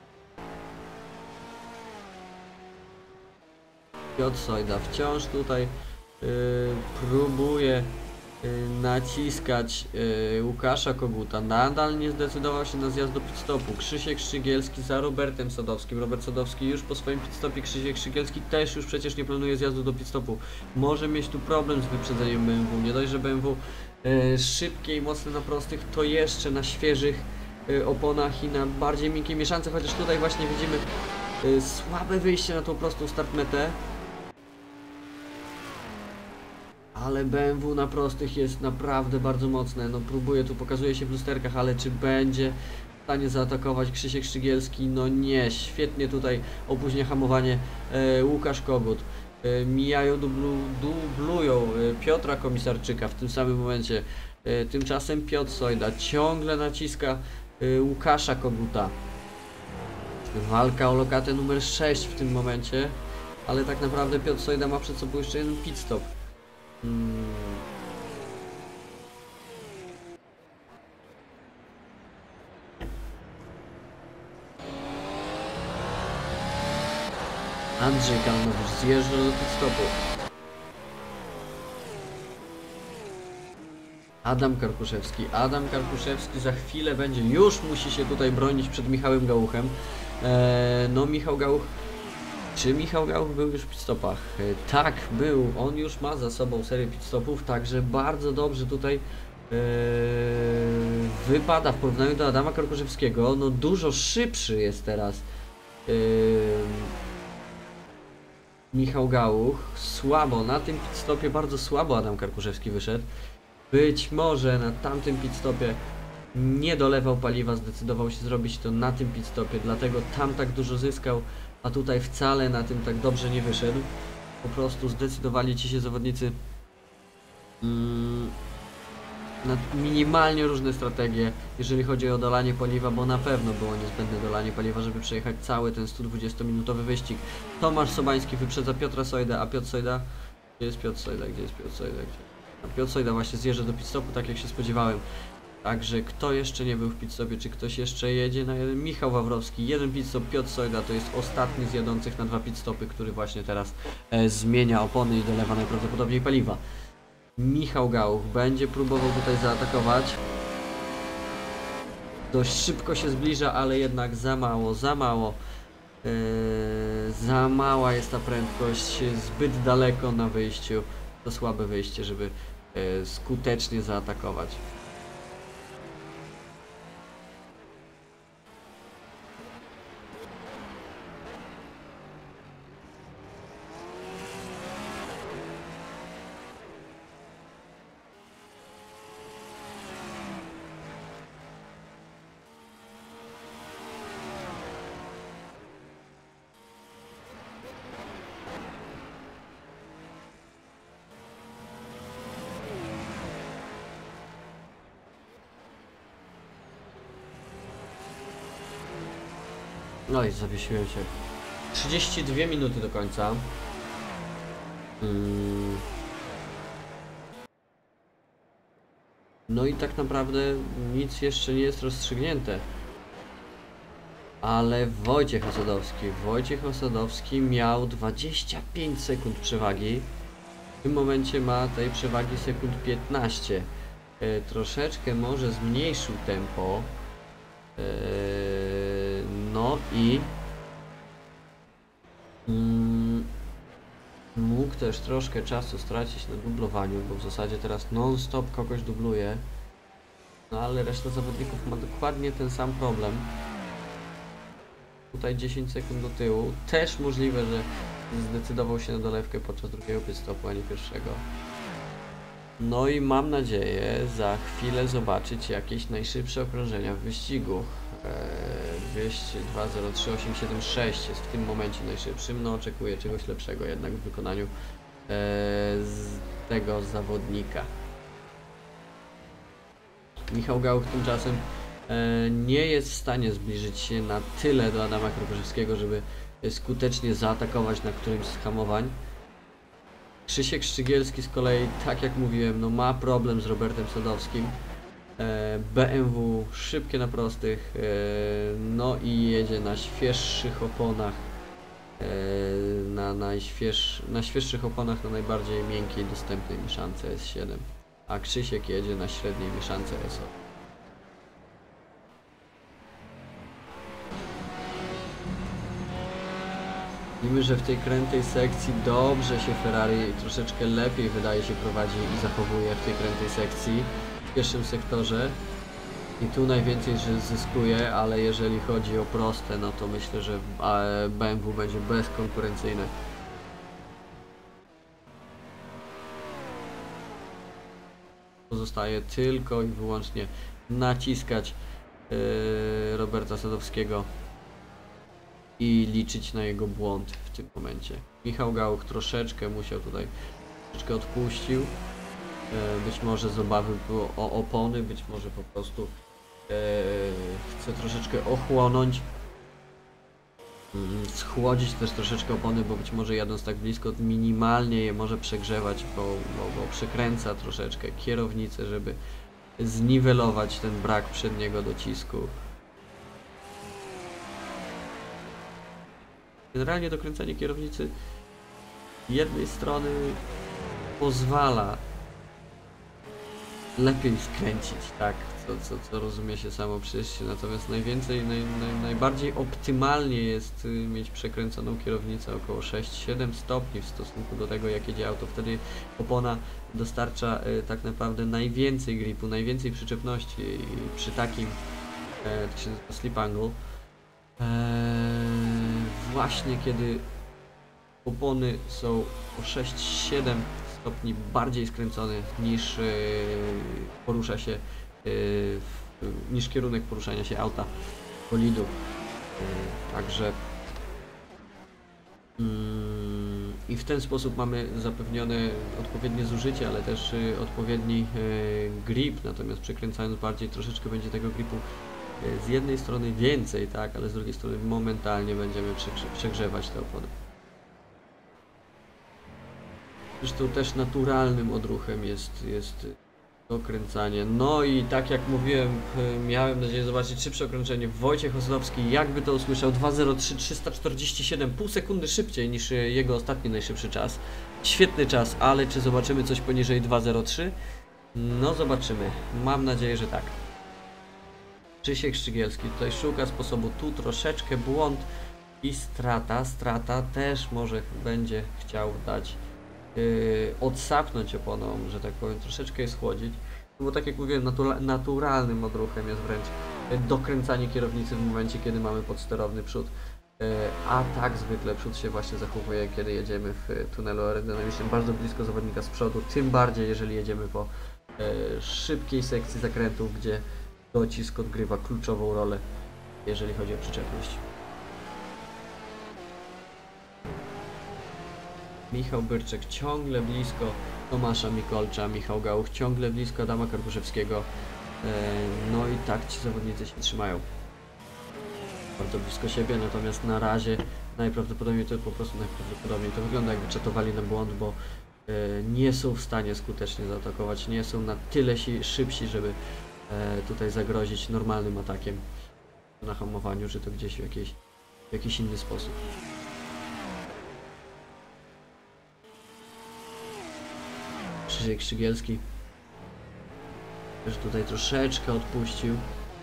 Piotr Sojda wciąż tutaj y, próbuje y, naciskać y, Łukasza Koguta. Nadal nie zdecydował się na zjazd do pit stopu. Krzysiek Szczygielski za Robertem Sadowskim. Robert Sadowski już po swoim pit stopie. Krzysiek Szczygielski też już przecież nie planuje zjazdu do pit stopu. Może mieć tu problem z wyprzedzeniem B M W. Nie dość, że B M W y, szybkie i mocne na prostych, to jeszcze na świeżych y, oponach i na bardziej miękkiej mieszance, chociaż tutaj właśnie widzimy y, słabe wyjście na tą prostą start metę. Ale B M W na prostych jest naprawdę bardzo mocne. No próbuje, tu pokazuje się w lusterkach, ale czy będzie w stanie zaatakować Krzysiek Szczygielski? No nie, świetnie tutaj opóźnia hamowanie e, Łukasz Kogut. E, mijają, dublu, dublują e, Piotra Komisarczyka w tym samym momencie. E, tymczasem Piotr Sojda ciągle naciska e, Łukasza Koguta. Walka o lokatę numer sześć w tym momencie, ale tak naprawdę Piotr Sojda ma przed sobą jeszcze jeden pit stop. Hmm. Andrzej Kalnowicz zjeżdża do pit stopu. Adam Karkuszewski. Adam Karkuszewski za chwilę będzie, już musi się tutaj bronić przed Michałem Gałuchem. Eee, no Michał Gałuch, czy Michał Gałuch był już w pit stopach? Eee, tak, był. On już ma za sobą serię pit stopów, także bardzo dobrze tutaj eee, wypada w porównaniu do Adama Karkuszewskiego. No dużo szybszy jest teraz eee, Michał Gałuch. Słabo, na tym pit stopie bardzo słabo Adam Karkuszewski wyszedł. Być może na tamtym pit stopie nie dolewał paliwa, zdecydował się zrobić to na tym pit stopie, dlatego tam tak dużo zyskał, a tutaj wcale na tym tak dobrze nie wyszedł. Po prostu zdecydowali ci się zawodnicy mm, na minimalnie różne strategie, jeżeli chodzi o dolanie paliwa, bo na pewno było niezbędne dolanie paliwa, żeby przejechać cały ten sto dwudziestominutowy wyścig. Tomasz Sobański wyprzedza Piotra Sojdę, a Piotr Sojda... Gdzie jest Piotr Sojda? Gdzie jest Piotr Sojda? Gdzie? Piotr Sojda właśnie zjeżdża do pit stopu, tak jak się spodziewałem. Także kto jeszcze nie był w pit stopie, czy ktoś jeszcze jedzie na jeden? Michał Wawrowski, jeden pit stop, Piotr Sojda to jest ostatni z jadących na dwa pit stopy, który właśnie teraz e, zmienia opony i dolewa najprawdopodobniej paliwa. Michał Gauch będzie próbował tutaj zaatakować. Dość szybko się zbliża, ale jednak za mało, za mało. Yy, za mała jest ta prędkość, zbyt daleko na wyjściu. To słabe wyjście, żeby yy, skutecznie zaatakować. No i zawiesiłem się. trzydzieści dwie minuty do końca. Hmm. No i tak naprawdę nic jeszcze nie jest rozstrzygnięte. Ale Wojciech Osadowski, Wojciech Osadowski miał dwadzieścia pięć sekund przewagi. W tym momencie ma tej przewagi sekund piętnaście. E, troszeczkę może zmniejszył tempo. E, no i mm, mógł też troszkę czasu stracić na dublowaniu, bo w zasadzie teraz non-stop kogoś dubluje. No ale reszta zawodników ma dokładnie ten sam problem. Tutaj dziesięć sekund do tyłu. Też możliwe, że zdecydował się na dolewkę podczas drugiego pit stopu, a nie pierwszego. No i mam nadzieję za chwilę zobaczyć jakieś najszybsze okrążenia w wyścigu. dwieście dwa zero trzy osiem siedem sześć jest w tym momencie najszybszym. No oczekuję czegoś lepszego jednak w wykonaniu e, z tego zawodnika. Michał Gauch tymczasem e, nie jest w stanie zbliżyć się na tyle do Adama Krokoszewskiego, żeby skutecznie zaatakować na którymś z hamowań. Krzysiek Szczygielski z kolei, tak jak mówiłem, no ma problem z Robertem Sadowskim. e, B M W szybkie na prostych, e, no i jedzie na świeższych oponach, e, na, najśwież, na świeższych oponach na najbardziej miękkiej dostępnej mieszance S siedem, a Krzysiek jedzie na średniej mieszance S osiem. Widzimy, że w tej krętej sekcji dobrze się Ferrari troszeczkę lepiej wydaje się prowadzi i zachowuje w tej krętej sekcji w pierwszym sektorze i tu najwięcej zyskuje, ale jeżeli chodzi o proste, no to myślę, że B M W będzie bezkonkurencyjne. Pozostaje tylko i wyłącznie naciskać yy, Roberta Sadowskiego i liczyć na jego błąd w tym momencie. Michał Gauch troszeczkę musiał tutaj, troszeczkę odpuścił. E, być może z obawy było o opony, być może po prostu e, chce troszeczkę ochłonąć, mm, schłodzić też troszeczkę opony, bo być może jadąc tak blisko minimalnie je może przegrzewać, bo, bo, bo przekręca troszeczkę kierownicę, żeby zniwelować ten brak przedniego docisku. Generalnie dokręcanie kierownicy z jednej strony pozwala lepiej skręcić, tak, co, co, co rozumie się samo przez się, natomiast najwięcej, naj, naj, najbardziej optymalnie jest mieć przekręconą kierownicę około sześć siedem stopni w stosunku do tego, jak jedzie auto. Wtedy opona dostarcza y, tak naprawdę najwięcej gripu, najwięcej przyczepności i przy takim, y, to się nazywa slip angle. Eee, właśnie kiedy opony są o sześć siedem stopni bardziej skręcone niż yy, porusza się yy, niż kierunek poruszania się auta bolidu. Yy, także yy, i w ten sposób mamy zapewnione odpowiednie zużycie, ale też yy, odpowiedni yy, grip, natomiast przekręcając bardziej troszeczkę będzie tego gripu z jednej strony więcej, tak, ale z drugiej strony momentalnie będziemy przegrzewać te opony. Zresztą też naturalnym odruchem jest, jest dokręcanie. No i tak jak mówiłem, miałem nadzieję zobaczyć szybsze okrążenie. Wojciech Osadowski, jakby to usłyszał, dwa zero trzy trzysta czterdzieści siedem, pół sekundy szybciej niż jego ostatni najszybszy czas. Świetny czas, ale czy zobaczymy coś poniżej dwa zero trzy? No zobaczymy. Mam nadzieję, że tak. Krzysiek Szczygielski tutaj szuka sposobu, tu troszeczkę błąd i strata. Strata też może będzie chciał dać Yy, odsapnąć oponą, że tak powiem, troszeczkę je schłodzić, bo tak jak mówiłem, natura naturalnym odruchem jest wręcz dokręcanie kierownicy w momencie, kiedy mamy podsterowny przód, yy, a tak zwykle przód się właśnie zachowuje, kiedy jedziemy w tunelu aerodynamicznym bardzo blisko zawodnika z przodu, tym bardziej jeżeli jedziemy po yy, szybkiej sekcji zakrętów, gdzie docisk odgrywa kluczową rolę, jeżeli chodzi o przyczepność. Michał Byrczek ciągle blisko Tomasza Mikolcza, Michał Gałuch ciągle blisko Adama Karkuszewskiego. No i tak ci zawodnicy się trzymają bardzo blisko siebie, natomiast na razie najprawdopodobniej to po prostu najprawdopodobniej to wygląda, jakby czatowali na błąd, bo nie są w stanie skutecznie zaatakować, nie są na tyle szybsi, żeby tutaj zagrozić normalnym atakiem na hamowaniu, czy to gdzieś w jakiś, w jakiś inny sposób. Krzysiek Szczygielski też tutaj troszeczkę odpuścił.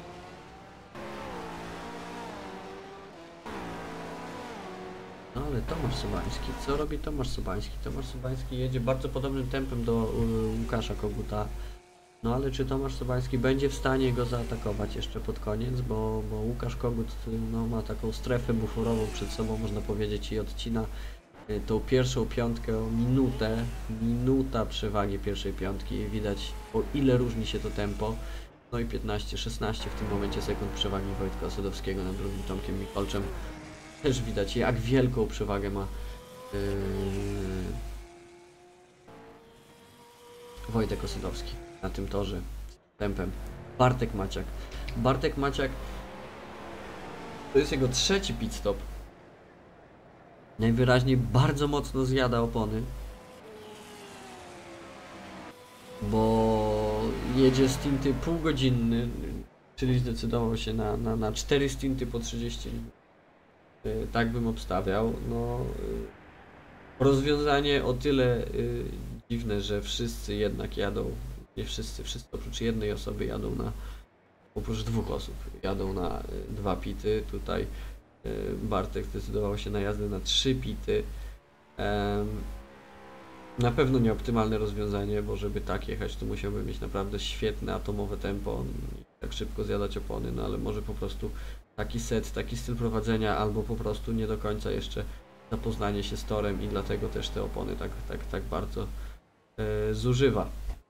No ale Tomasz Sobański, co robi Tomasz Sobański? Tomasz Sobański jedzie bardzo podobnym tempem do uh, Łukasza Koguta. No ale czy Tomasz Sobański będzie w stanie go zaatakować jeszcze pod koniec, bo, bo Łukasz Kogut no, ma taką strefę buforową przed sobą, można powiedzieć, i odcina tą pierwszą piątkę o minutę, minuta przewagi pierwszej piątki. Widać, o ile różni się to tempo. No i piętnaście szesnaście w tym momencie sekund przewagi Wojtka Osadowskiego nad drugim Tomkiem Mikolczem. Też widać, jak wielką przewagę ma yy, Wojtek Osadowski na tym torze tempem. Bartek Maciak. Bartek Maciak to jest jego trzeci pit stop. Najwyraźniej bardzo mocno zjada opony, bo jedzie stinty półgodzinny, czyli zdecydował się na, na, na cztery stinty po trzydzieści minut. Tak bym obstawiał. No, rozwiązanie o tyle y, dziwne, że wszyscy jednak jadą, nie wszyscy, wszyscy oprócz jednej osoby jadą na, oprócz dwóch osób jadą na y, dwa pity. Tutaj Bartek zdecydował się na jazdę na trzy pity. Na pewno nieoptymalne rozwiązanie, bo żeby tak jechać, to musiałby mieć naprawdę świetne atomowe tempo i tak szybko zjadać opony, no ale może po prostu taki set, taki styl prowadzenia, albo po prostu nie do końca jeszcze zapoznanie się z torem i dlatego też te opony tak, tak, tak bardzo e, zużywa.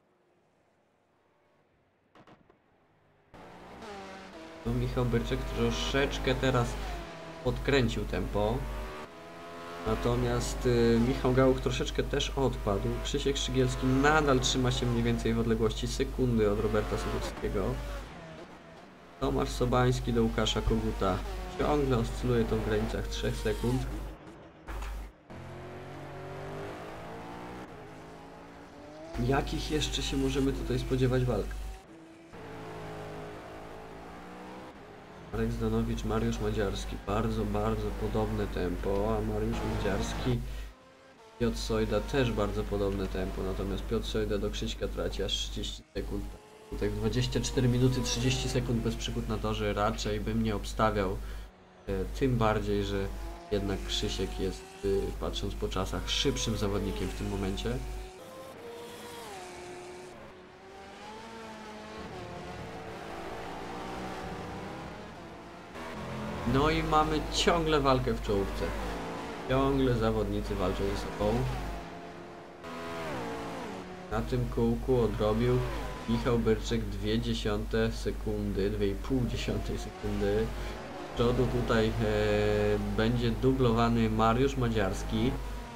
No, Michał Byrczek troszeczkę teraz podkręcił tempo, natomiast y, Michał Gałuch troszeczkę też odpadł. Krzysiek Szczygielski nadal trzyma się mniej więcej w odległości sekundy od Roberta Sadowskiego. Tomasz Sobański do Łukasza Koguta ciągle oscyluje to w granicach trzech sekund. Jakich jeszcze się możemy tutaj spodziewać walk? Marek Zdanowicz, Mariusz Madziarski, bardzo, bardzo podobne tempo, a Mariusz Madziarski, Piotr Sojda też bardzo podobne tempo, natomiast Piotr Sojda do Krzyśka traci aż trzydzieści sekund. Tutaj dwadzieścia cztery minuty trzydzieści sekund bez przygód na torze raczej bym nie obstawiał, e, tym bardziej, że jednak Krzysiek jest, y, patrząc po czasach, szybszym zawodnikiem w tym momencie. No i mamy ciągle walkę w czołówce. Ciągle zawodnicy walczą ze sobą. Na tym kółku odrobił Michał Byrczek dwie dziesiąte sekundy, dwie i pół dziesiątej sekundy. Z przodu tutaj e, będzie dublowany Mariusz Madziarski.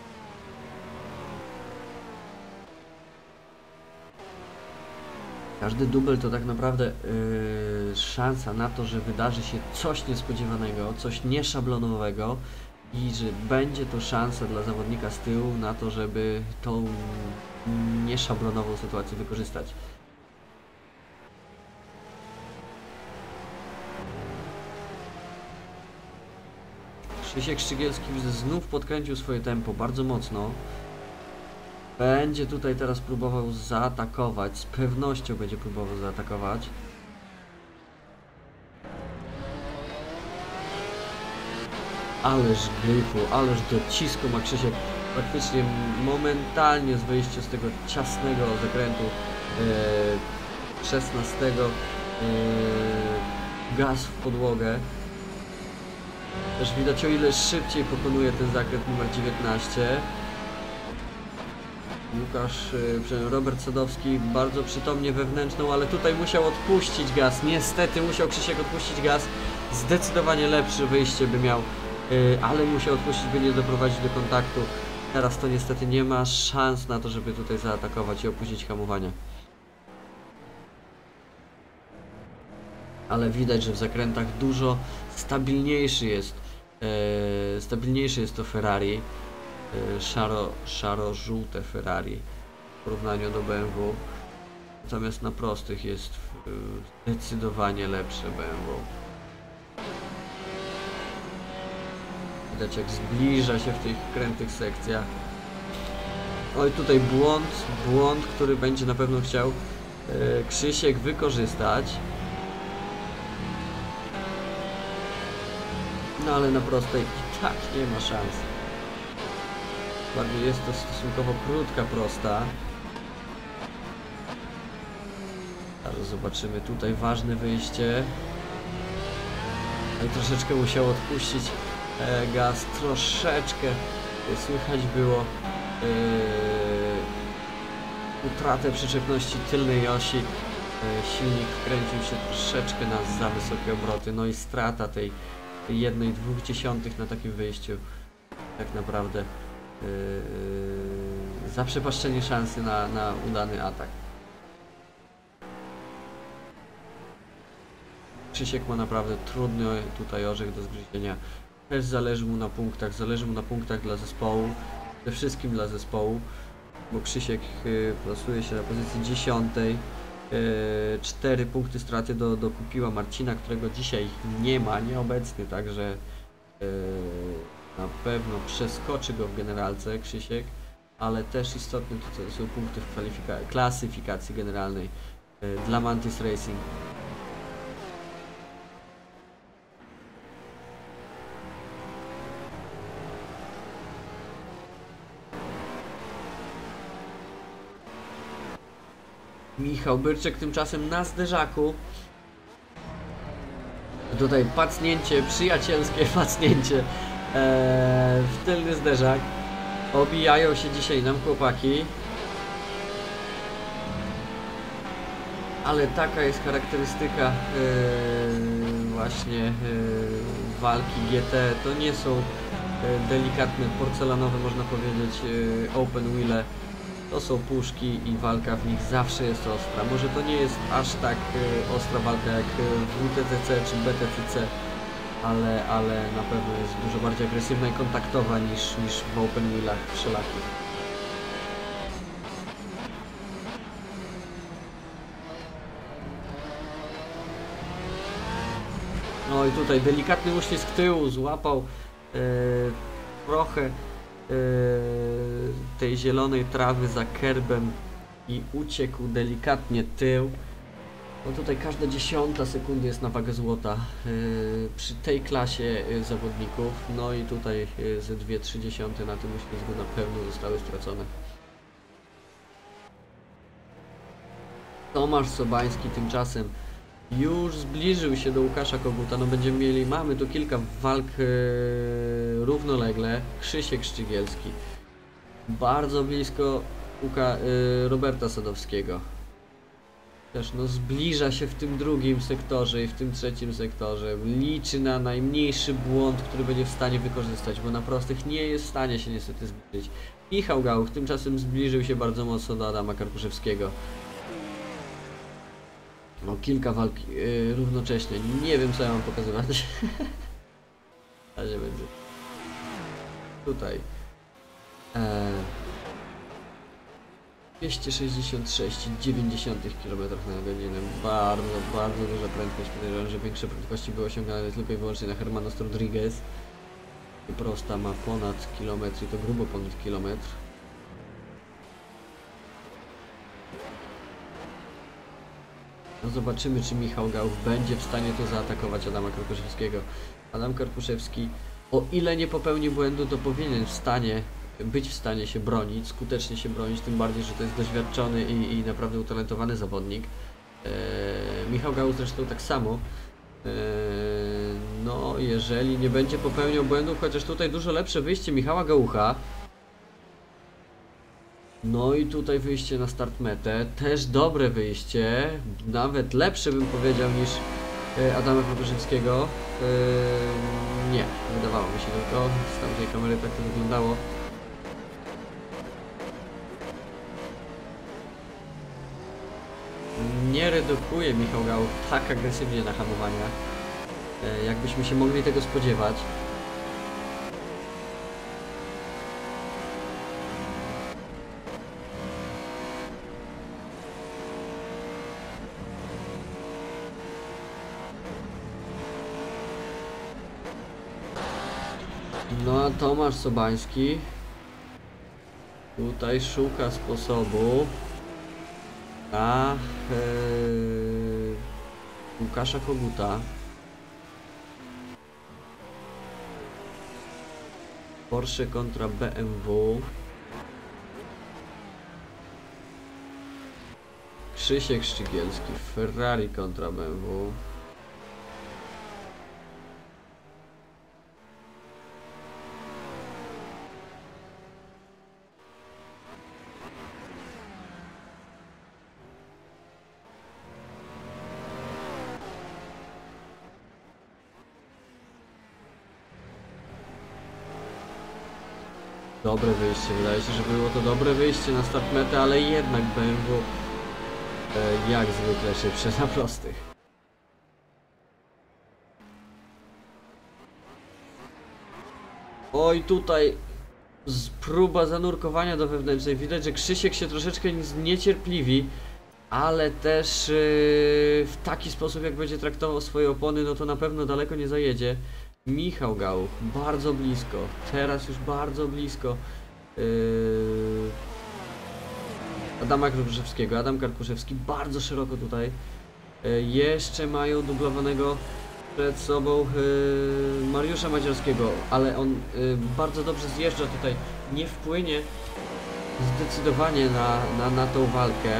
Każdy dubel to tak naprawdę yy, szansa na to, że wydarzy się coś niespodziewanego, coś nieszablonowego, i że będzie to szansa dla zawodnika z tyłu na to, żeby tą nieszablonową sytuację wykorzystać. Krzysiek Szczygielski znów podkręcił swoje tempo bardzo mocno. Będzie tutaj teraz próbował zaatakować, z pewnością będzie próbował zaatakować. Ależ gryfu, ależ docisku ma Krzysiek. Praktycznie momentalnie z wyjścia z tego ciasnego zakrętu e, szesnastego e, gaz w podłogę. Też widać, o ile szybciej pokonuje ten zakręt numer dziewiętnaście. Łukasz, e, Robert Sadowski bardzo przytomnie wewnętrzną, ale tutaj musiał odpuścić gaz. Niestety musiał Krzysiek odpuścić gaz. Zdecydowanie lepsze wyjście by miał, e, ale musiał odpuścić, by nie doprowadzić do kontaktu. Teraz to niestety nie ma szans na to, żeby tutaj zaatakować i opuścić hamowania. Ale widać, że w zakrętach dużo stabilniejszy jest e, stabilniejszy jest to Ferrari, e, szaro, szaro-żółte Ferrari w porównaniu do B M W. Natomiast na prostych jest e, zdecydowanie lepsze B M W. Widać, jak zbliża się w tych krętych sekcjach. Oj, tutaj błąd, błąd, który będzie na pewno chciał e, Krzysiek wykorzystać. No ale na prostej i tak nie ma szans. Bardziej jest to stosunkowo krótka prosta. Zaraz zobaczymy tutaj ważne wyjście. No i troszeczkę musiał odpuścić e, gaz, troszeczkę e, słychać było e, utratę przyczepności tylnej osi. E, silnik wkręcił się troszeczkę na za wysokie obroty, no i strata tej jednej dwóch dziesiątych na takim wyjściu tak naprawdę yy, yy, zaprzepaszczenie szansy na, na udany atak. Krzysiek ma naprawdę trudny tutaj orzech do zgryzienia. Też zależy mu na punktach, zależy mu na punktach dla zespołu, przede wszystkim dla zespołu, bo Krzysiek yy, plasuje się na pozycji dziesiątej. Cztery punkty straty do, do Kupiła Marcina, którego dzisiaj nie ma, nieobecny, także yy, na pewno przeskoczy go w generalce Krzysiek, ale też istotne to są punkty w kwalifika- klasyfikacji generalnej yy, dla Mantis Racing. Michał Byrczek tymczasem na zderzaku. Tutaj pacnięcie, przyjacielskie pacnięcie ee, w tylny zderzak. Obijają się dzisiaj nam chłopaki. Ale taka jest charakterystyka yy, właśnie yy, walki G T. To nie są yy, delikatne, porcelanowe, można powiedzieć, yy, open wheele. To są puszki i walka w nich zawsze jest ostra. Może to nie jest aż tak y, ostra walka jak w W T C C czy B T C C, ale, ale na pewno jest dużo bardziej agresywna i kontaktowa niż, niż w open wheelach wszelakich. No i tutaj delikatny uścisk tyłu, złapał y, trochę tej zielonej trawy za kerbem i uciekł delikatnie tył. No tutaj każda dziesiąta sekundy jest na wagę złota yy, przy tej klasie yy, zawodników. No i tutaj yy, ze dwie trzy dziesiąte na tym uślizgu na pewno zostały stracone. Tomasz Sobański tymczasem już zbliżył się do Łukasza Koguta. No będziemy mieli, mamy tu kilka walk yy, równolegle. Krzysiek Szczygielski bardzo blisko Łuka, yy, Roberta Sadowskiego. Też no zbliża się w tym drugim sektorze i w tym trzecim sektorze. Liczy na najmniejszy błąd, który będzie w stanie wykorzystać, bo na prostych nie jest w stanie się niestety zbliżyć. Michał Gauch tymczasem zbliżył się bardzo mocno do Adama Karkuszewskiego. No kilka walk yy, równocześnie. Nie wiem, co ja mam pokazywać. Na razie będzie. tutaj e, dwieście sześćdziesiąt sześć przecinek dziewięć kilometrów na godzinę. Bardzo, bardzo duża prędkość. Podejrzewam, że większe prędkości były osiągane tylko i wyłącznie na Hermanos Rodriguez. I prosta ma ponad kilometr i to grubo ponad kilometr. No zobaczymy, czy Michał Gauch będzie w stanie tu zaatakować Adama Karkuszewskiego. Adam Karkuszewski, o ile nie popełni błędu, to powinien w stanie, być w stanie się bronić, skutecznie się bronić, tym bardziej, że to jest doświadczony i, i naprawdę utalentowany zawodnik. Eee, Michał Gauch zresztą tak samo. Eee, no, jeżeli nie będzie popełniał błędów, chociaż tutaj dużo lepsze wyjście Michała Gaucha. No i tutaj wyjście na start metę, też dobre wyjście, nawet lepsze bym powiedział niż e, Adama Karkuszewskiego. E, nie, wydawało mi się tylko, z tamtej kamery tak to wyglądało. Nie redukuje Michał Gauch tak agresywnie na hamowaniach, e, jakbyśmy się mogli tego spodziewać. No a Tomasz Sobański tutaj szuka sposobu na yy, Łukasza Koguta. Porsche kontra B M W. Krzysiek Szczygielski, Ferrari kontra B M W. Dobre wyjście, wydaje się, że było to dobre wyjście na start metę, ale jednak B M W e, jak zwykle szybsze na prostych. Oj, tutaj z próba zanurkowania do wewnętrznej. Widać, że Krzysiek się troszeczkę zniecierpliwi, ale też yy, w taki sposób, jak będzie traktował swoje opony, no to na pewno daleko nie zajedzie. Michał Gauch, bardzo blisko, teraz już bardzo blisko yy, Adama Karkuszewskiego. Adam Karkuszewski bardzo szeroko tutaj. Yy, jeszcze mają dublowanego przed sobą yy, Mariusza Madziarskiego, ale on yy, bardzo dobrze zjeżdża tutaj, nie wpłynie zdecydowanie na, na, na tą walkę.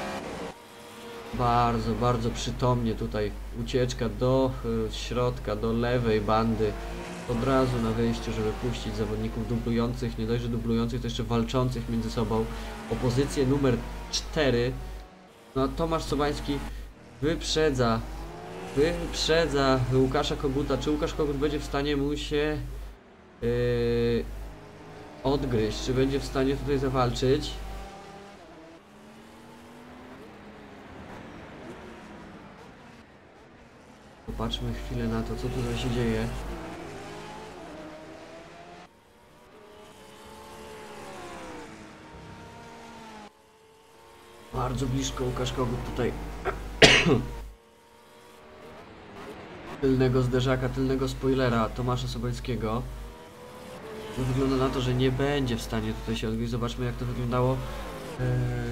Bardzo, bardzo przytomnie tutaj ucieczka do y, środka, do lewej bandy. Od razu na wyjściu, żeby puścić zawodników dublujących, nie dość, że dublujących, to jeszcze walczących między sobą o pozycję numer cztery. No a Tomasz Sobański wyprzedza, wyprzedza Łukasza Koguta. Czy Łukasz Kogut będzie w stanie mu się yy, odgryźć? Czy będzie w stanie tutaj zawalczyć? Popatrzmy chwilę na to, co tutaj się dzieje. Bardzo blisko Łukasz Kogut tutaj tylnego zderzaka, tylnego spoilera Tomasza Sobańskiego. Wygląda na to, że nie będzie w stanie tutaj się odgryźć. Zobaczmy, jak to wyglądało. Eee...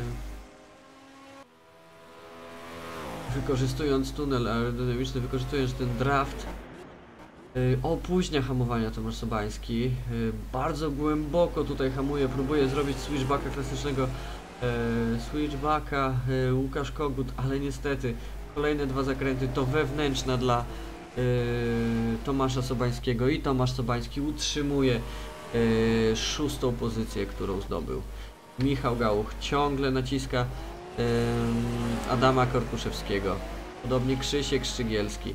Wykorzystując tunel aerodynamiczny, wykorzystując ten draft, yy, opóźnia hamowania Tomasz Sobański. Yy, bardzo głęboko tutaj hamuje, próbuje zrobić switchbacka klasycznego, yy, switchbacka yy, Łukasz Kogut, ale niestety kolejne dwa zakręty to wewnętrzna dla yy, Tomasza Sobańskiego i Tomasz Sobański utrzymuje yy, szóstą pozycję, którą zdobył. Michał Gauch ciągle naciska Adama Karkuszewskiego. Podobnie Krzysiek Szczygielski.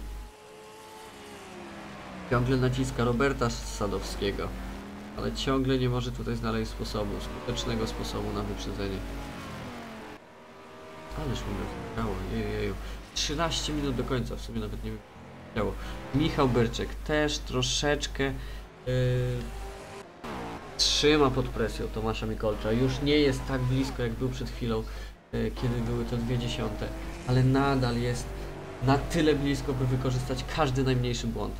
Ciągle naciska Roberta Sadowskiego. Ale ciągle nie może tutaj znaleźć sposobu, skutecznego sposobu na wyprzedzenie. Ależ mi rozmawiało, jeju. trzynaście minut do końca, w sumie nawet nie wiem. Michał Byrczek też troszeczkę yy, trzyma pod presją Tomasza Mikolcza. Już nie jest tak blisko, jak był przed chwilą, kiedy były to dwie dziesiąte, ale nadal jest na tyle blisko, by wykorzystać każdy najmniejszy błąd.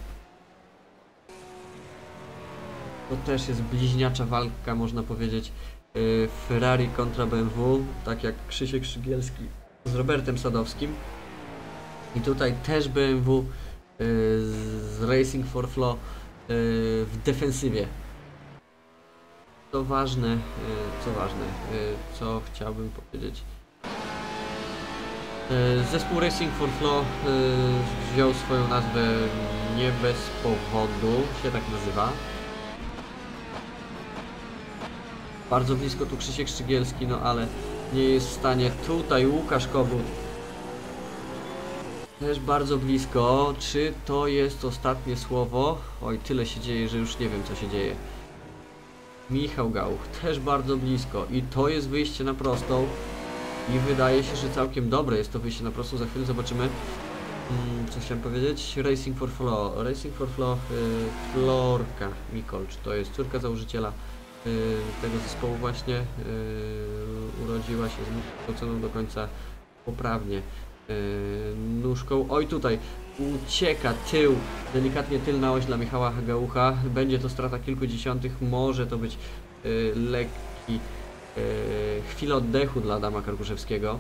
To też jest bliźniacza walka, można powiedzieć, Ferrari kontra B M W, tak jak Krzysiek Szygielski z Robertem Sadowskim. I tutaj też B M W z Racing for Flow w defensywie. Co ważne, co ważne, co chciałbym powiedzieć. Zespół Racing for Flow wziął swoją nazwę nie bez powodu, się tak nazywa. Bardzo blisko tu Krzysiek Szczygielski, no ale nie jest w stanie. Tutaj Łukasz Kogut. Też bardzo blisko. Czy to jest ostatnie słowo? Oj, tyle się dzieje, że już nie wiem, co się dzieje. Michał Gauch też bardzo blisko. I to jest wyjście na prostą. I wydaje się, że całkiem dobre jest to wyjście na prostą. Za chwilę zobaczymy. Hmm, co chciałem powiedzieć? Racing for Flow. Racing for Flow. Yy, Florka Mikolcz. To jest córka założyciela yy, tego zespołu właśnie. Yy, urodziła się z oceną do końca poprawnie. Nóżką. Oj, tutaj ucieka tył, delikatnie tylna oś dla Michała Gaucha. Będzie to strata kilku dziesiątych, może to być y, lekki y, chwila oddechu dla Adama Karkuszewskiego.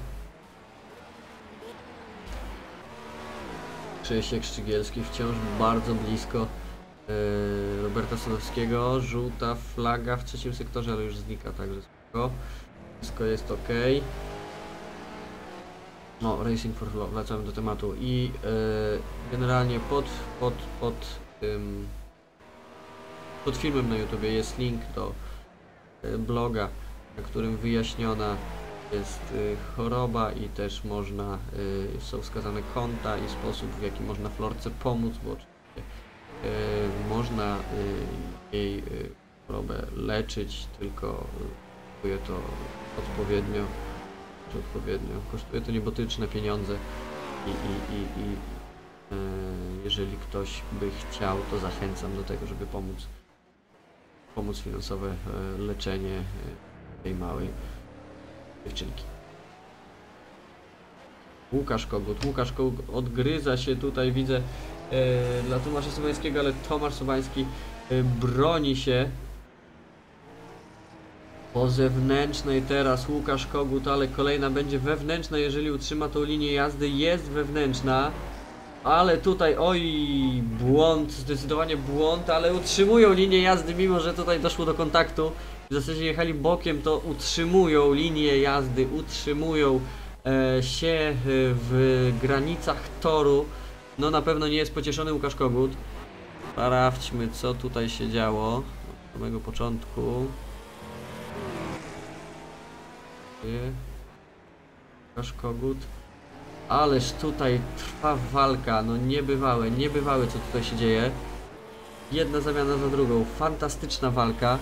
Krzysiek Szczygielski wciąż bardzo blisko y, Roberta Sadowskiego. Żółta flaga w trzecim sektorze, ale już znika, także spoko. Wszystko jest ok. No, Racing for Flow, wracamy do tematu i yy, generalnie pod, pod, pod, tym, pod filmem na YouTubie jest link do yy, bloga, na którym wyjaśniona jest yy, choroba i też można, yy, są wskazane konta i sposób, w jaki można Florce pomóc, bo oczywiście yy, można yy, jej yy, chorobę leczyć, tylko kosztuje to odpowiednio. odpowiednio. Kosztuje to niebotyczne pieniądze i, i, i, i e, jeżeli ktoś by chciał, to zachęcam do tego, żeby pomóc pomóc finansowe e, leczenie e, tej małej dziewczynki. Łukasz Kogut. Łukasz Kogut odgryza się tutaj, widzę, e, dla Tomasza Sobańskiego, ale Tomasz Sobański e, broni się. Po zewnętrznej teraz Łukasz Kogut, ale kolejna będzie wewnętrzna, jeżeli utrzyma tą linię jazdy. Jest wewnętrzna, ale tutaj, oj, błąd, zdecydowanie błąd, ale utrzymują linię jazdy, mimo że tutaj doszło do kontaktu. W zasadzie jechali bokiem, to utrzymują linię jazdy, utrzymują e, się w granicach toru. No na pewno nie jest pocieszony Łukasz Kogut. Sprawdźmy, co tutaj się działo od samego początku. Łukasz Kogut. Ależ tutaj trwa walka, no niebywałe, niebywałe co tutaj się dzieje. Jedna zamiana za drugą, fantastyczna walka.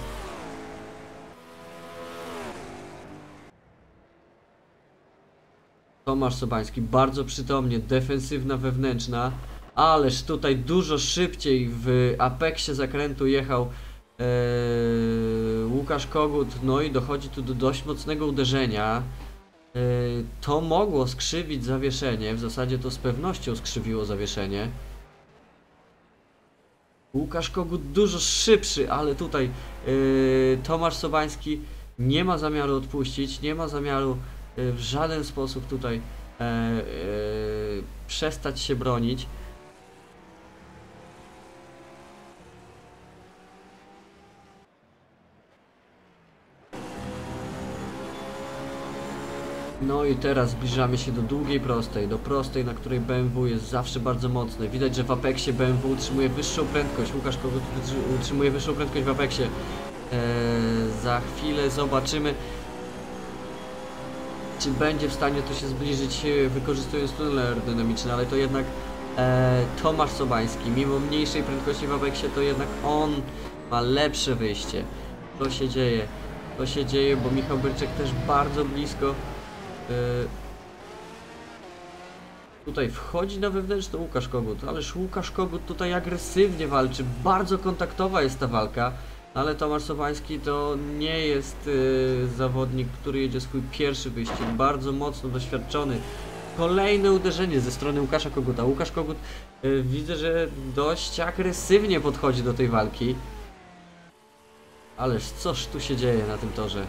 Tomasz Sobański bardzo przytomnie, defensywna wewnętrzna. Ależ tutaj dużo szybciej w apeksie zakrętu jechał Eee, Łukasz Kogut, no i dochodzi tu do dość mocnego uderzenia. Eee, to mogło skrzywić zawieszenie, w zasadzie to z pewnością skrzywiło zawieszenie. Łukasz Kogut dużo szybszy, ale tutaj eee, Tomasz Sobański nie ma zamiaru odpuścić, nie ma zamiaru e, w żaden sposób tutaj e, e, przestać się bronić. No i teraz zbliżamy się do długiej prostej, do prostej, na której B M W jest zawsze bardzo mocne. Widać, że w apeksie B M W utrzymuje wyższą prędkość. Łukasz Kogut utrzymuje wyższą prędkość w apeksie. Eee, za chwilę zobaczymy, czy będzie w stanie to się zbliżyć, wykorzystując tunele aerodynamiczne, ale to jednak e, Tomasz Sobański, mimo mniejszej prędkości w apeksie, to jednak on ma lepsze wyjście. To się dzieje, to się dzieje, bo Michał Byrczek też bardzo blisko. Tutaj wchodzi na wewnętrzną Łukasz Kogut, ależ Łukasz Kogut tutaj agresywnie walczy, bardzo kontaktowa jest ta walka. Ale Tomasz Sobański to nie jest yy, zawodnik, który jedzie swój pierwszy wyścig, bardzo mocno doświadczony. Kolejne uderzenie ze strony Łukasza Koguta. Łukasz Kogut yy, widzę, że dość agresywnie podchodzi do tej walki. Ależ coż tu się dzieje na tym torze?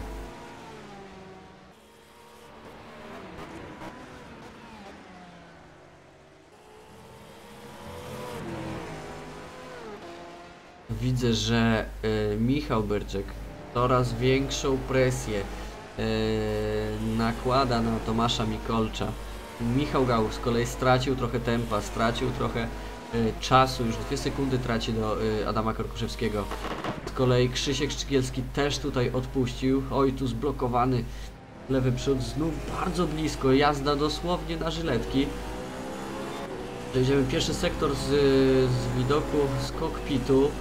Widzę, że y, Michał Byrczek coraz większą presję y, nakłada na Tomasza Mikolcza. Michał Gauch z kolei stracił trochę tempa, stracił trochę y, czasu, już dwie sekundy traci do y, Adama Karkuszewskiego. Z kolei Krzysiek Szczygielski też tutaj odpuścił. Oj, tu zblokowany lewy przód, znów bardzo blisko, jazda dosłownie na żyletki. Przejdziemy pierwszy sektor z, z widoku z kokpitu.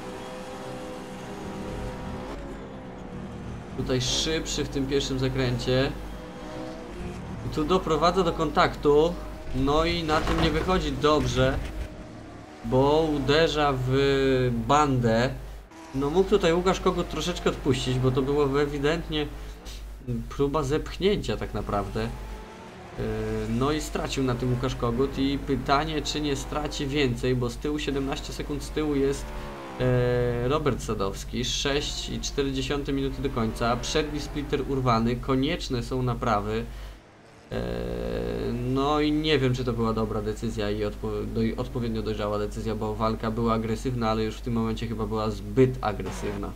Tutaj szybszy w tym pierwszym zakręcie. I tu doprowadza do kontaktu. No i na tym nie wychodzi dobrze, bo uderza w bandę. No mógł tutaj Łukasz Kogut troszeczkę odpuścić, bo to było ewidentnie próba zepchnięcia tak naprawdę. No i stracił na tym Łukasz Kogut i pytanie, czy nie straci więcej, bo z tyłu siedemnaście sekund z tyłu jest Robert Sadowski, sześć i cztery dziesiąte minuty do końca, przedni splitter urwany, konieczne są naprawy. No i nie wiem, czy to była dobra decyzja i odpo do, odpowiednio dojrzała decyzja, bo walka była agresywna, ale już w tym momencie chyba była zbyt agresywna.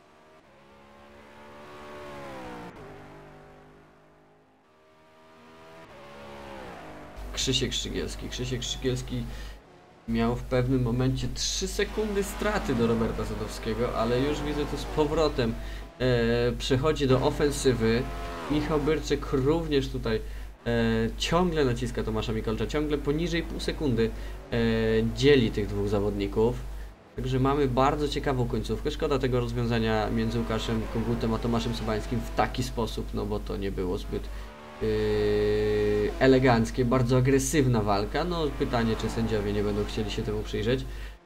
Krzysiek Szczygielski. Krzysiek Szczygielski miał w pewnym momencie trzy sekundy straty do Roberta Sadowskiego, ale już widzę to z powrotem e, przechodzi do ofensywy. Michał Byrczek również tutaj e, ciągle naciska Tomasza Mikolcza, ciągle poniżej pół sekundy e, dzieli tych dwóch zawodników. Także mamy bardzo ciekawą końcówkę. Szkoda tego rozwiązania między Łukaszem Kogutem a Tomaszem Sobańskim w taki sposób, no bo to nie było zbyt Yy, eleganckie, bardzo agresywna walka. No pytanie, czy sędziowie nie będą chcieli się temu przyjrzeć.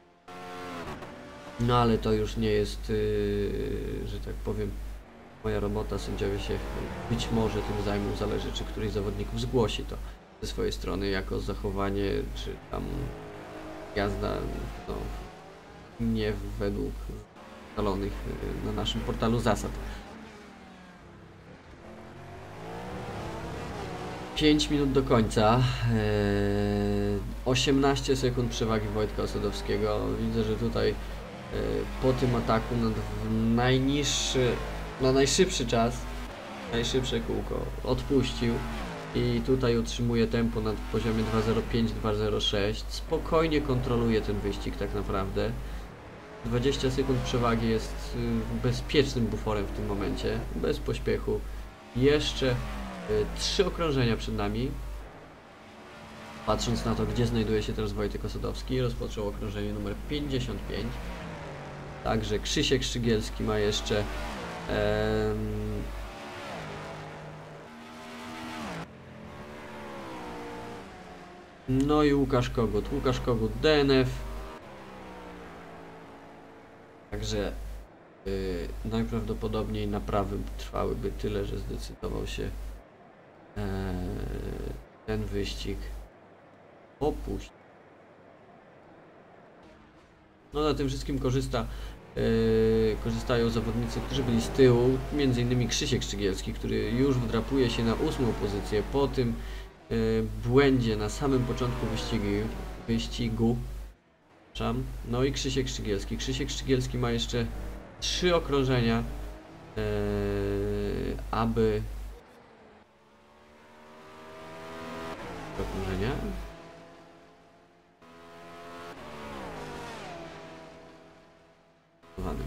No ale to już nie jest, yy, że tak powiem, moja robota. Sędziowie się być może tym zajmą, zależy, czy któryś z zawodników zgłosi to ze swojej strony jako zachowanie, czy tam jazda no, nie według ustalonych na naszym portalu zasad. pięć minut do końca, eee, osiemnaście sekund przewagi Wojtka Osadowskiego. Widzę, że tutaj eee, po tym ataku na najniższy, na najszybszy czas, najszybsze kółko odpuścił i tutaj utrzymuje tempo na poziomie dwa zero pięć dwa zero sześć. Spokojnie kontroluje ten wyścig tak naprawdę. dwadzieścia sekund przewagi jest bezpiecznym buforem w tym momencie, bez pośpiechu. Jeszcze trzy okrążenia przed nami. Patrząc na to, gdzie znajduje się teraz Wojtek Osadowski, rozpoczął okrążenie numer pięćdziesiąt pięć. Także Krzysiek Szczygielski ma jeszcze em, no i Łukasz Kogut. Łukasz Kogut D N F. Także yy, najprawdopodobniej naprawy trwałyby tyle, że zdecydował się ten wyścig opuścić. No na tym wszystkim korzysta, yy, korzystają zawodnicy, którzy byli z tyłu, między innymi Krzysiek Szczygielski, który już wdrapuje się na ósmą pozycję po tym yy, błędzie na samym początku wyścigu. wyścigu. No i Krzysiek Szczygielski. Krzysiek Szczygielski ma jeszcze trzy okrążenia, yy, aby okrążenia. Zbudowany.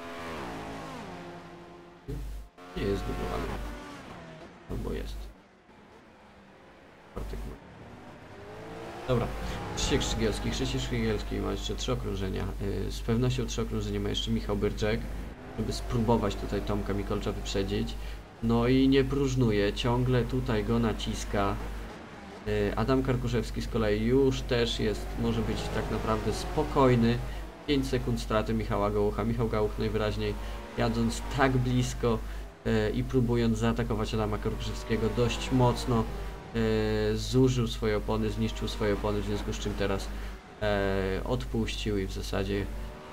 Nie jest zbudowany. Albo jest. Bartek ma. Dobra. Krzysiek Szczygielski. Krzysiek Szczygielski ma jeszcze trzy okrążenia. Z pewnością trzy okrążenia ma jeszcze Michał Byrczek, żeby spróbować tutaj Tomka Mikolcza wyprzedzić. No i nie próżnuje. Ciągle tutaj go naciska. Adam Karkuszewski z kolei już też jest, może być tak naprawdę spokojny, pięć sekund straty Michała Gałucha. Michał Gałuch najwyraźniej jadąc tak blisko e, i próbując zaatakować Adama Karkuszewskiego dość mocno e, zużył swoje opony, zniszczył swoje opony, w związku z czym teraz e, odpuścił i w zasadzie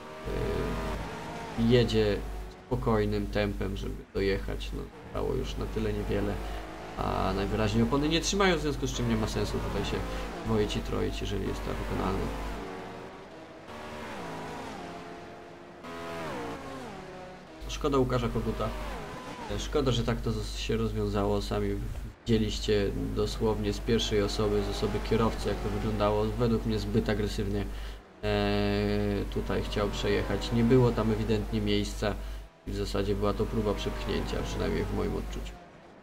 e, jedzie spokojnym tempem, żeby dojechać. No, stało już na tyle niewiele, a najwyraźniej opony nie trzymają, w związku z czym nie ma sensu tutaj się dwoić i troić, jeżeli jest to wykonalne. Szkoda Łukasza Koguta. Szkoda, że tak to się rozwiązało. Sami widzieliście dosłownie z pierwszej osoby, z osoby kierowcy, jak to wyglądało. Według mnie zbyt agresywnie eee, tutaj chciał przejechać. Nie było tam ewidentnie miejsca i w zasadzie była to próba przepchnięcia, przynajmniej w moim odczuciu.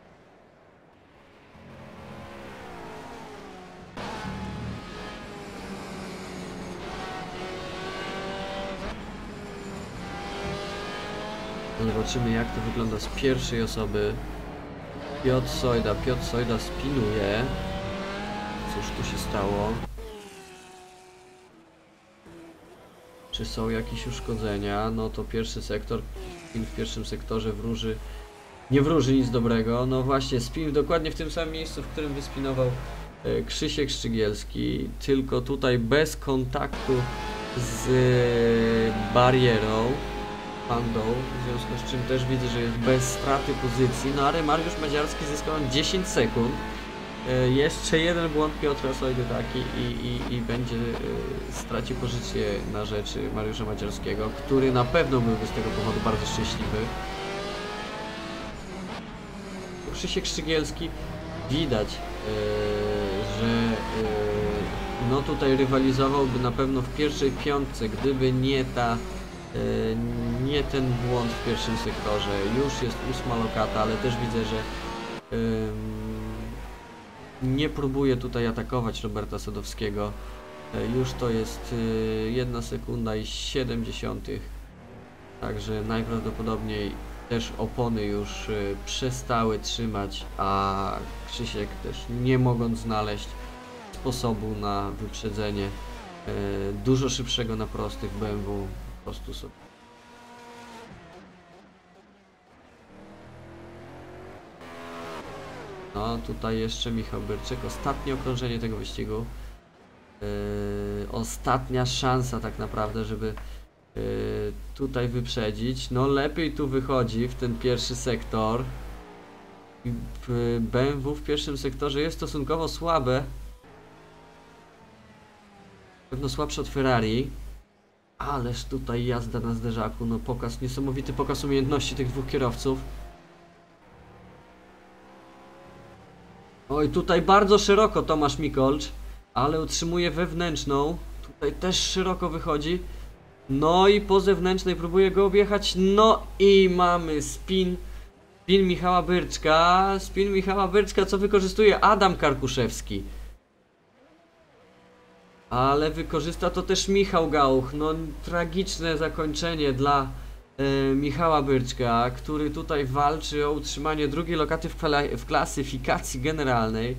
Zobaczymy, jak to wygląda z pierwszej osoby. Piotr Sojda, Piotr Sojda spinuje. Cóż tu się stało? Czy są jakieś uszkodzenia? No to pierwszy sektor, spin w pierwszym sektorze wróży, nie wróży nic dobrego. No właśnie, spin dokładnie w tym samym miejscu, w którym wyspinował e, Krzysiek Szczygielski, tylko tutaj bez kontaktu z e, barierą. Pandą, w związku z czym też widzę, że jest bez straty pozycji, no ale Mariusz Madziarski zyskał dziesięć sekund. E, jeszcze jeden błąd Piotra Sojdy taki i, i, i będzie e, straci pozycję na rzecz Mariusza Madziarskiego, który na pewno byłby z tego powodu bardzo szczęśliwy. Krzysiek Szczygielski widać, e, że e, no tutaj rywalizowałby na pewno w pierwszej piątce, gdyby nie ta nie ten błąd w pierwszym sektorze. Już jest ósma lokata, ale też widzę, że ym, nie próbuje tutaj atakować Roberta Sadowskiego. Już to jest jedna sekunda i siedem dziesiątych. Także najprawdopodobniej też opony już przestały trzymać, a Krzysiek też nie mogąc znaleźć sposobu na wyprzedzenie dużo szybszego na prostych B M W po prostu sobie. No tutaj jeszcze Michał Byrczyk, ostatnie okrążenie tego wyścigu. Yy, ostatnia szansa tak naprawdę, żeby yy, tutaj wyprzedzić. No lepiej tu wychodzi w ten pierwszy sektor. B M W w pierwszym sektorze jest stosunkowo słabe. Pewno słabsze od Ferrari. Ależ tutaj jazda na zderzaku, no pokaz, niesamowity pokaz umiejętności tych dwóch kierowców. Oj, tutaj bardzo szeroko Tomasz Mikolcz, ale utrzymuje wewnętrzną. Tutaj też szeroko wychodzi. No i po zewnętrznej próbuje go objechać. No i mamy spin. Spin Michała Byrczka. Spin Michała Byrczka, co wykorzystuje Adam Karkuszewski. Ale wykorzysta to też Michał Gałuch. No tragiczne zakończenie dla e, Michała Byrczka, który tutaj walczy o utrzymanie drugiej lokaty w, w klasyfikacji generalnej.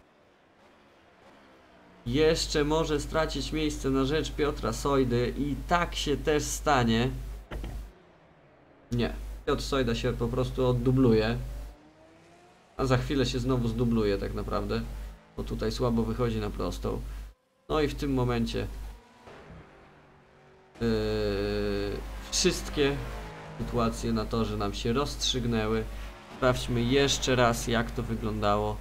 Jeszcze może stracić miejsce na rzecz Piotra Sojdy i tak się też stanie. Nie, Piotr Sojda się po prostu oddubluje. A za chwilę się znowu zdubluje tak naprawdę, bo tutaj słabo wychodzi na prostą. No i w tym momencie yy, wszystkie sytuacje na torze nam się rozstrzygnęły. Sprawdźmy jeszcze raz, jak to wyglądało.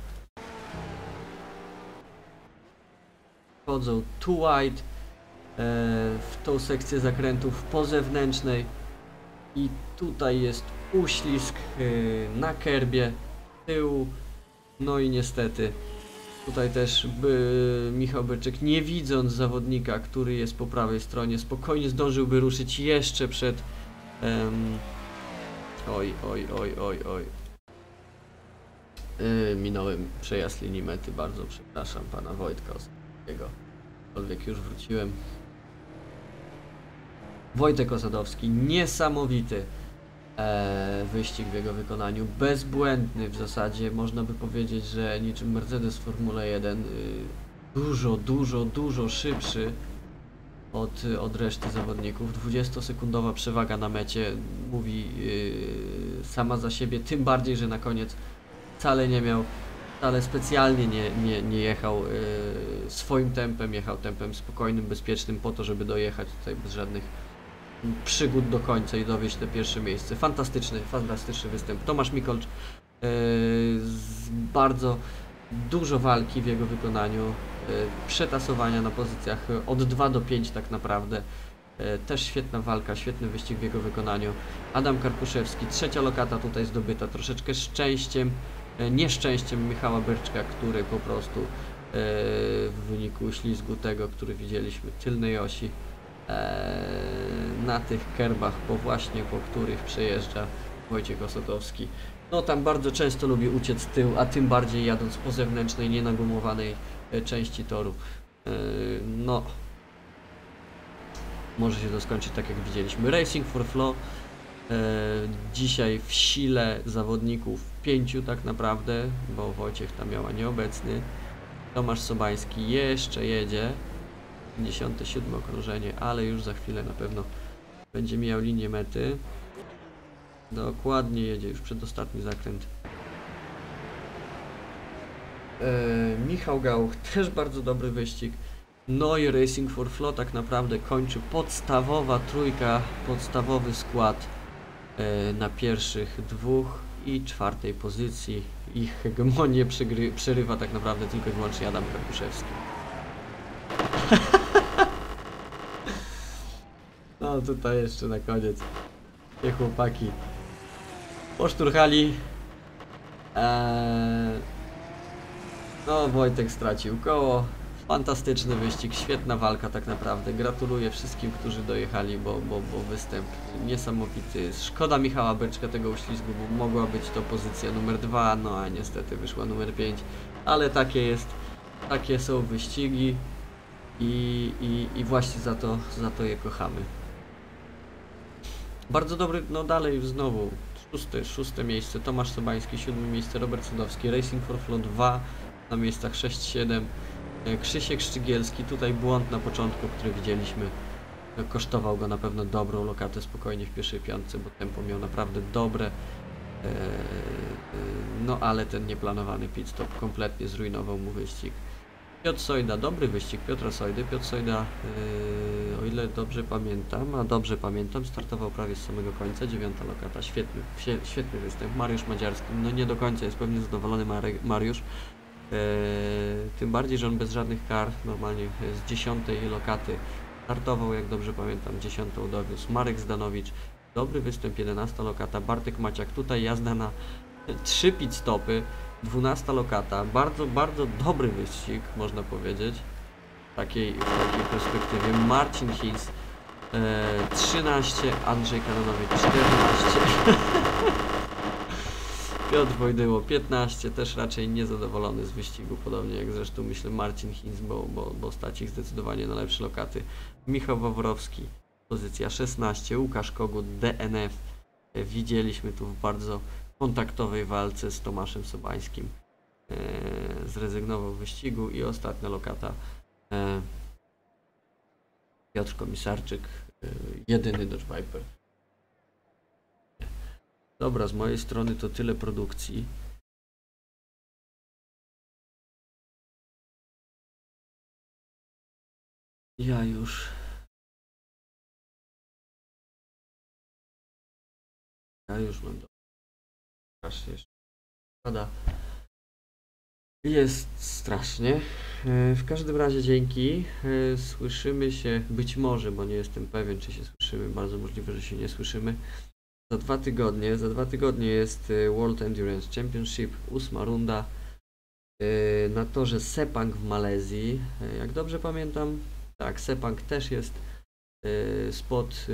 Wchodzą too wide yy, w tą sekcję zakrętów po zewnętrznej i tutaj jest uślizg yy, na kerbie tyłu. No i niestety tutaj też by Michał Byrczyk, nie widząc zawodnika, który jest po prawej stronie, spokojnie zdążyłby ruszyć jeszcze przed... Um, oj, oj, oj, oj, oj. Yy, minąłem przejazd linii mety, bardzo przepraszam pana Wojtka Osadowskiego. Aczkolwiek już wróciłem. Wojtek Osadowski, niesamowity e, wyścig w jego wykonaniu, bezbłędny w zasadzie, można by powiedzieć, że niczym Mercedes w Formule jeden, y, dużo, dużo, dużo szybszy od, od reszty zawodników. dwudziestosekundowa przewaga na mecie mówi yy, sama za siebie, tym bardziej, że na koniec wcale nie miał, wcale specjalnie nie, nie, nie jechał yy, swoim tempem, jechał tempem spokojnym, bezpiecznym po to, żeby dojechać tutaj bez żadnych przygód do końca i dowieść te pierwsze miejsce. Fantastyczny, fantastyczny występ. Tomasz Mikolcz, yy, z bardzo dużo walki w jego wykonaniu, yy, przetasowania na pozycjach od dwa do pięć tak naprawdę. Yy, też świetna walka, świetny wyścig w jego wykonaniu. Adam Karkuszewski, trzecia lokata tutaj zdobyta, troszeczkę szczęściem, yy, nieszczęściem Michała Berczka, który po prostu yy, w wyniku ślizgu tego, który widzieliśmy, tylnej osi, na tych kerbach, po właśnie po których przejeżdża Wojciech Osotowski. No tam bardzo często lubi uciec z tyłu, a tym bardziej jadąc po zewnętrznej, nienagumowanej części toru. No, może się to skończyć tak jak widzieliśmy. Racing for Flow dzisiaj w sile zawodników pięciu tak naprawdę, bo Wojciech tam miała nieobecny. Tomasz Sobański jeszcze jedzie. pięćdziesiąte siódme okrążenie, ale już za chwilę na pewno będzie miał linię mety. Dokładnie jedzie już przedostatni zakręt. Eee, Michał Gauch, też bardzo dobry wyścig. No i Racing for Flow tak naprawdę kończy podstawowa trójka, podstawowy skład e, na pierwszych dwóch i czwartej pozycji. Ich hegemonię przerywa tak naprawdę tylko i wyłącznie Adam Karkuszewski. No tutaj jeszcze na koniec te chłopaki poszturchali. Eee, no Wojtek stracił koło. Fantastyczny wyścig, świetna walka tak naprawdę. Gratuluję wszystkim, którzy dojechali, bo, bo, bo występ niesamowity. Szkoda Michała Beczka tego uślizgu, bo mogła być to pozycja numer dwa, no a niestety wyszła numer pięć. Ale takie jest, takie są wyścigi i, i, i właśnie za to, za to je kochamy. Bardzo dobry, no dalej znowu szóste, szóste miejsce Tomasz Sobański, siódme miejsce Robert Sadowski, Racing for Flow dwa na miejscach sześć siedem, Krzysiek Szczygielski, tutaj błąd na początku, który widzieliśmy, kosztował go na pewno dobrą lokatę spokojnie w pierwszej piątce, bo tempo miał naprawdę dobre, no ale ten nieplanowany pit stop kompletnie zrujnował mu wyścig. Piotr Sojda, dobry wyścig Piotra Sojdy. Piotr Sojda, yy, o ile dobrze pamiętam, a dobrze pamiętam, startował prawie z samego końca, dziewiąta lokata, świetny, świetny występ. Mariusz Madziarski, no nie do końca jest pewnie zadowolony Mariusz, yy, tym bardziej, że on bez żadnych kar, normalnie z dziesiątej lokaty startował, jak dobrze pamiętam, dziesiątą dowiózł. Marek Zdanowicz, dobry występ, jedenasta lokata. Bartek Maciak, tutaj jazda na trzy pit stopy. dwunasta lokata, bardzo, bardzo dobry wyścig, można powiedzieć, w takiej, w takiej perspektywie. Marcin His, e, trzynaście, Andrzej Kanonowicz, czternaście, Piotr Wojdyło, piętnaście, też raczej niezadowolony z wyścigu, podobnie jak zresztą myślę Marcin His, bo, bo, bo stać ich zdecydowanie na lepsze lokaty. Michał Wawrowski, pozycja szesnaście, Łukasz Kogut, D N F, e, widzieliśmy tu w bardzo kontaktowej walce z Tomaszem Sobańskim. E, zrezygnował z wyścigu i ostatnia lokata e, Piotr Komisarczyk, e, jedyny Dodge Viper. Dobra, z mojej strony to tyle produkcji. Ja już ja już mam do strasznie szkoda. Jest strasznie. W każdym razie dzięki. Słyszymy się być może, bo nie jestem pewien, czy się słyszymy. Bardzo możliwe, że się nie słyszymy. Za dwa tygodnie. Za dwa tygodnie jest World Endurance Championship, ósma runda na torze Sepang w Malezji. Jak dobrze pamiętam, tak, Sepang też jest spod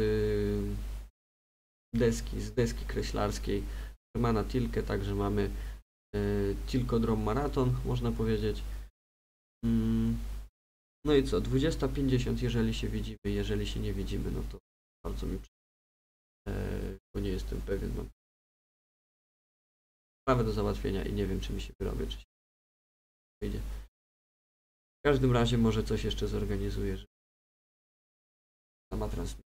deski, z deski kreślarskiej Hermana Tilke, także mamy y, Tilkodrom Maraton, można powiedzieć. Mm. No i co, dwudziesta pięćdziesiąt, jeżeli się widzimy, jeżeli się nie widzimy, no to bardzo mi przykro, y, bo nie jestem pewien, mam sprawę do załatwienia i nie wiem, czy mi się wyrobię, czy się wyjdzie. W każdym razie może coś jeszcze zorganizuję, sama transmisja.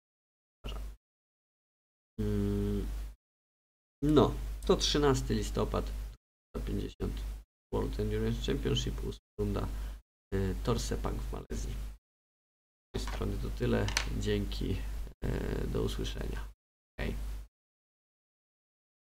Mm, no, to trzynasty listopad pięćdziesiąt World Endurance Championship, ósma runda, y, Tor Sepang w Malezji. Z tej strony to tyle. Dzięki. Y, do usłyszenia. Hej.